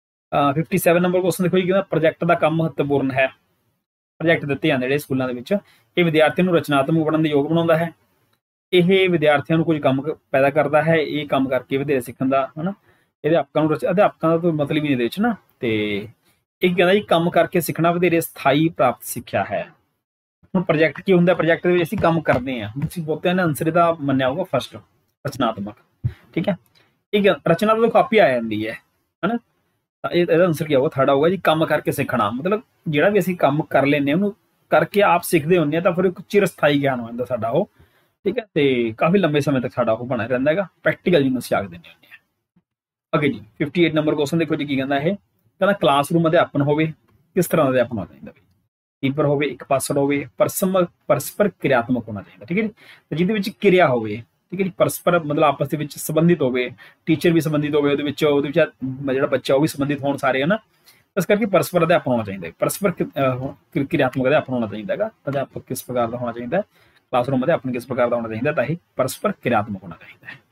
57 ਨੰਬਰ ਕੁਐਸਚਨ ਦੇਖੋ ਜੀ, ਕਹਿੰਦਾ ਪ੍ਰੋਜੈਕਟ ਦਾ ਕੰਮ ਮਹੱਤਵਪੂਰਨ ਹੈ। ਪ੍ਰੋਜੈਕਟ ਦਿੱਤੇ ਜਾਂਦੇ ਜਿਹੜੇ ਸਕੂਲਾਂ ਦੇ ਵਿੱਚ, ਇਹ ਵਿਦਿਆਰਥੀਆਂ ਨੂੰ ਰਚਨਾਤਮਕ ਬਣਨ ਦੇ ਯੋਗ ਬਣਾਉਂਦਾ ਹੈ। ਇਹ ਵਿਦਿਆਰਥੀਆਂ ਨੂੰ ਕੁਝ ਕੰਮ ਪੈਦਾ ਕਰਦਾ ਹੈ, ਇਹ ਕੰਮ ਕਰਕੇ ਵਧੇਰੇ ਸਿੱਖਣ ਦਾ ਹਨਾ। ਅਧਿਆਪਕਾਂ ਦਾ ਤਾਂ ਮਤਲਬ ਹੀ ਇਹਦੇ ਵਿੱਚ ਨਾ। ਤੇ ਇੱਕ ਕਹਿੰਦਾ ਜੀ ਕੰਮ ਕਰਕੇ ਸਿੱਖਣਾ ਵਧੇਰੇ ਸਥਾਈ ਪ੍ਰਾਪਤ ਸਿੱਖਿਆ ਹੈ। ਹੁਣ ਪ੍ਰੋਜੈਕਟ ਕੀ ਹੁੰਦਾ, ਪ੍ਰੋਜੈਕਟ ਦੇ ਵਿੱਚ ਅਸੀਂ ਕੰਮ ਕਰਦੇ ਹਾਂ। ਤੁਸੀਂ ਬਹੁਤਿਆਂ ਨੇ ਆਨਸਰ ਇਹਦਾ ਮੰਨਿਆ ਹੋਊਗਾ ਫਸਟ, ਰਚਨਾਤਮਕ। ਠੀਕ ਹੈ, ਇੱਕ ਰਚਨਾ ਤਾਂ ਕਾਪੀ ਆ ਜਾਂਦੀ ਹੈ ਹਨਾ, ਤਾਂ ਇਹਦਾ ਆਨਸਰ ਕੀ ਆਊਗਾ, ਥਰਡ ਆਊਗਾ ਜੀ ਕੰਮ ਕਰਕੇ ਸਿੱਖਣਾ। ਮਤਲਬ ਜਿਹੜਾ ਵੀ ਅਸੀਂ ਕੰਮ ਕਰ ਲੈਂਦੇ ਹਾਂ ਉਹਨੂੰ ਕਰਕੇ ਆਪ ਸਿੱਖਦੇ ਹੁੰਦੇ ਹਾਂ ਤਾਂ ਫਿਰ ਇੱਕ ਚਿਰਸਥਾਈ ਗਿਆਨ ਹੋ ਜਾਂਦਾ ਸਾਡਾ ਉਹ। ਠੀਕ ਹੈ, ਤੇ ਕਾਫੀ ਲੰਬੇ ਸਮੇਂ ਤੱਕ ਸਾਡਾ ਉਹ ਬਣਿਆ ਰਹਿੰਦਾ ਹੈਗਾ, ਪ੍ਰੈਕਟੀਕਲ ਜਿਹਨੂੰ ਅਸੀਂ ਆਖ ਦਿੰਦੇ ਹੁੰਦੇ ਹਾਂ। ਅੱਗੇ ਜੀ 58 ਨੰਬਰ ਕੁਐਸਚਨ ਦੇਖੋ ਜੀ ਕੀ ਕਹਿੰਦਾ ਇਹ, ਕਹਿੰਦਾ ਕਲਾਸਰੂਮ ਅਧਿਆਪਨ ਹੋਵੇ, ਕਿਸ ਤਰ੍ਹਾਂ ਦਾ ਅਧਿਆਪਨ ਹੋਣਾ ਚਾਹੀਦਾ ਬਈ। ਟੀਪਰ ਹੋਵੇ, ਇੱਕ ਪਾਸੜ ਹੋਵੇ, ਪਰਸਪਰ ਕਿਰਿਆਤਮਕ ਹੋਣਾ ਚਾਹੀਦਾ। ਠੀਕ ਹੈ ਜੀ, ਤੇ ਜਿਹਦੇ ਵਿੱਚ ਕਿਰਿਆ ਹੋਵੇ। ਠੀਕ ਹੈ ਜੀ, ਪਰਸਪਰ ਮਤਲਬ ਆਪਸ ਦੇ ਵਿੱਚ ਸੰਬੰਧਿਤ ਹੋਵੇ, ਟੀਚਰ ਵੀ ਸੰਬੰਧਿਤ ਹੋਵੇ ਉਹਦੇ ਵਿੱਚ ਜਿਹੜਾ ਬੱਚਾ ਉਹ ਵੀ ਸੰਬੰਧਿਤ ਹੋਣ ਸਾਰੇ ਹਨਾ। ਇਸ ਕਰਕੇ ਪਰਸਪਰ ਅਧਿਆਪਨ ਹੋਣਾ ਚਾਹੀਦਾ ਹੈ, ਪਰਸਪਰ ਕਿਰਿਆਤਮਕ ਅਧਿਆਪਨ ਹੋਣਾ ਚਾਹੀਦਾ ਹੈਗਾ। ਅਧਿਆਪਕ ਕਿਸ ਪ੍ਰਕਾਰ ਦਾ ਹੋਣਾ ਚਾਹੀਦਾ ਹੈ, ਕਲਾਸਰੂਮ ਅਧਿਆਪਨ ਕਿਸ ਪ੍ਰਕਾਰ ਦਾ ਹੋਣਾ ਚਾਹੀਦਾ, ਤਾਂ ਇਹ ਪਰਸਪਰ ਕਿਰਿਆਤਮਕ ਹੋਣਾ ਚਾਹੀਦਾ ਹੈ।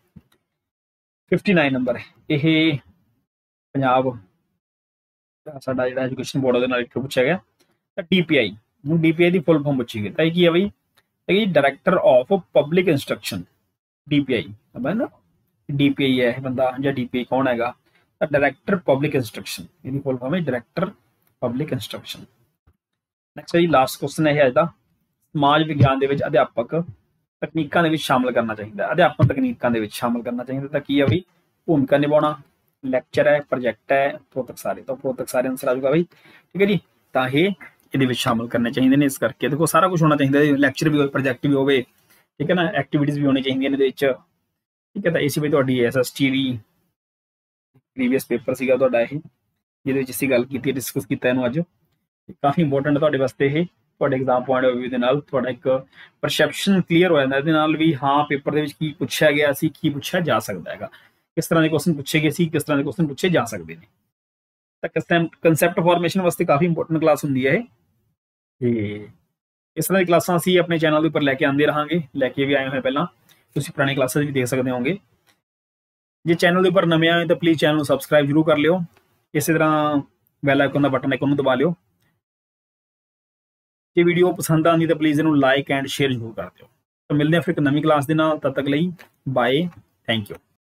59 ਨੰਬਰ ਇਹ ਪੰਜਾਬ ਸਾਡਾ ਜਿਹੜਾ ਐਜੂਕੇਸ਼ਨ ਬੋਰਡ ਉਹਦੇ ਨਾਲ ਇੱਕ ਪੁੱਛਿਆ ਗਿਆ, ਤਾਂ DPI, ਹੁਣ DPI ਦੀ ਫੁੱਲ ਫਾਰਮ ਪੁੱਛੀ ਗਈ ਤਾਂ ਇਹ ਕੀ ਹੈ ਬਈ, ਇਹ director of public instruction. DPI ਨਾ, DPI ਹੈ ਇਹ ਬੰਦਾ, ਜਾਂ DPI ਕੌਣ ਹੈਗਾ, ਤਾਂ ਡਾਇਰੈਕਟਰ ਪਬਲਿਕ ਇੰਸਟਰਕਸ਼ਨ, ਇਹਦੀ ਫੁੱਲ ਫਾਰਮ ਹੈ ਡਾਇਰੈਕਟਰ ਪਬਲਿਕ ਇੰਸਟਰਕਸ਼ਨ। ਨੈਕਸਟ ਹੈ ਜੀ ਲਾਸਟ ਕੁਐਸਚਨ ਹੈ ਅੱਜ ਦਾ, ਸਮਾਜ ਵਿਗਿਆਨ ਦੇ ਵਿੱਚ ਅਧਿਆਪਕ ਤਕਨੀਕਾਂ ਦੇ ਵਿੱਚ ਸ਼ਾਮਲ ਕਰਨਾ ਚਾਹੀਦਾ, ਅਧਿਆਪਨ ਤਕਨੀਕਾਂ ਦੇ ਵਿੱਚ ਸ਼ਾਮਲ ਕਰਨਾ ਚਾਹੀਦਾ, ਤਾਂ ਕੀ ਹੈ ਬਈ, ਭੂਮਿਕਾ ਨਿਭਾਉਣਾ, ਲੈਕਚਰ ਹੈ, ਪ੍ਰੋਜੈਕਟ ਹੈ, ਪ੍ਰੋਤਕ ਸਾਰੇ, ਤਾਂ ਪ੍ਰੋਤਕ ਸਾਰੇ ਆਨਸਰ ਆ ਜਾਊਗਾ ਬਈ। ਠੀਕ ਹੈ ਜੀ, ਤਾਂ ਇਹ ਇਹਦੇ ਵਿੱਚ ਸ਼ਾਮਲ ਕਰਨੇ ਚਾਹੀਦੇ ਨੇ। ਇਸ ਕਰਕੇ ਦੇਖੋ ਸਾਰਾ ਕੁਝ ਹੋਣਾ ਚਾਹੀਦਾ, ਲੈਕਚਰ ਵੀ ਹੋਵੇ, ਪ੍ਰੋਜੈਕਟ ਵੀ ਹੋਵੇ, ਠੀਕ ਹੈ ਨਾ, ਐਕਟੀਵਿਟੀਜ਼ ਵੀ ਹੋਣੀ ਚਾਹੀਦੀਆਂ ਇਹਦੇ ਵਿੱਚ। ਠੀਕ ਹੈ, ਤਾਂ ਇਹ ਸੀ ਬਈ ਤੁਹਾਡੀ SST ਦੀ ਪ੍ਰੀਵੀਅਸ ਪੇਪਰ ਸੀਗਾ ਤੁਹਾਡਾ ਇਹ, ਜਿਹਦੇ ਵਿੱਚ ਅਸੀਂ ਗੱਲ ਕੀਤੀ, ਡਿਸਕਸ ਕੀਤਾ ਇਹਨੂੰ ਅੱਜ। ਕਾਫੀ ਇੰਪੋਰਟੈਂਟ ਤੁਹਾਡੇ ਵਾਸਤੇ ਇਹ, ਤੁਹਾਡੇ ਐਗਜ਼ਾਮ ਪੁਆਇੰਟ ਆਫ ਵਿਊ ਦੇ ਨਾਲ ਤੁਹਾਡਾ ਇੱਕ ਪਰਸੈਪਸ਼ਨ ਕਲੀਅਰ ਹੋ ਜਾਂਦਾ ਇਹਦੇ ਨਾਲ ਵੀ, ਹਾਂ ਪੇਪਰ ਦੇ ਵਿੱਚ ਕੀ ਪੁੱਛਿਆ ਗਿਆ ਸੀ, ਕੀ ਪੁੱਛਿਆ ਜਾ ਸਕਦਾ ਹੈਗਾ, ਕਿਸ ਤਰ੍ਹਾਂ ਦੇ ਕੁਐਸਚਨ ਪੁੱਛੇ ਗਏ ਸੀ, ਕਿਸ ਤਰ੍ਹਾਂ ਦੇ ਕੁਐਸਚਨ ਪੁੱਛੇ ਜਾ ਸਕਦੇ ਨੇ। ਤਾਂ ਕਿਸ ਟਾਈਮ ਕਨਸੈਪਟ ਫਾਰਮੇਸ਼ਨ ਵਾਸਤੇ ਕਾਫੀ ਇੰਪੋਰਟੈਂਟ ਕਲਾਸ ਹੁੰਦੀ ਹੈ ਇਹ, ਤੇ ਇਸ ਤਰ੍ਹਾਂ ਦੀ ਕਲਾਸਾਂ ਅਸੀਂ ਆਪਣੇ ਚੈਨਲ ਦੇ ਉੱਪਰ ਲੈ ਕੇ ਆਉਂਦੇ ਰਹਾਂਗੇ, ਲੈ ਕੇ ਵੀ ਆਏ ਹੋਏ ਪਹਿਲਾਂ, ਤੁਸੀਂ ਪੁਰਾਣੀ ਕਲਾਸਾਂ ਵੀ ਦੇਖ ਸਕਦੇ ਹੋਗੇ। ਜੇ ਚੈਨਲ ਦੇ ਉੱਪਰ ਨਵੇਂ ਆਏ ਤਾਂ ਪਲੀਜ਼ ਚੈਨਲ ਨੂੰ ਸਬਸਕ੍ਰਾਈਬ ਜ਼ਰੂਰ ਕਰ ਲਿਓ, ਇਸੇ ਤਰ੍ਹਾਂ ਬੈਲ ਆਈਕਨ ਦਾ ਬਟਨ ਆਈਕਨ ਨੂੰ ਦਬਾ ਲਿਓ। ਜੇ ਵੀਡੀਓ ਪਸੰਦ ਆਉਂਦੀ ਤਾਂ ਪਲੀਜ਼ ਇਹਨੂੰ ਲਾਈਕ ਐਂਡ ਸ਼ੇਅਰ ਜ਼ਰੂਰ ਕਰ ਦਿਓ। ਤਾਂ ਮਿਲਦੇ ਹਾਂ ਫਿਰ ਇੱਕ ਨਵੀਂ ਕਲਾਸ ਦੇ ਨਾਲ, ਤਦ ਤੱਕ ਲਈ ਬਾਏ, ਥੈਂਕ ਯੂ।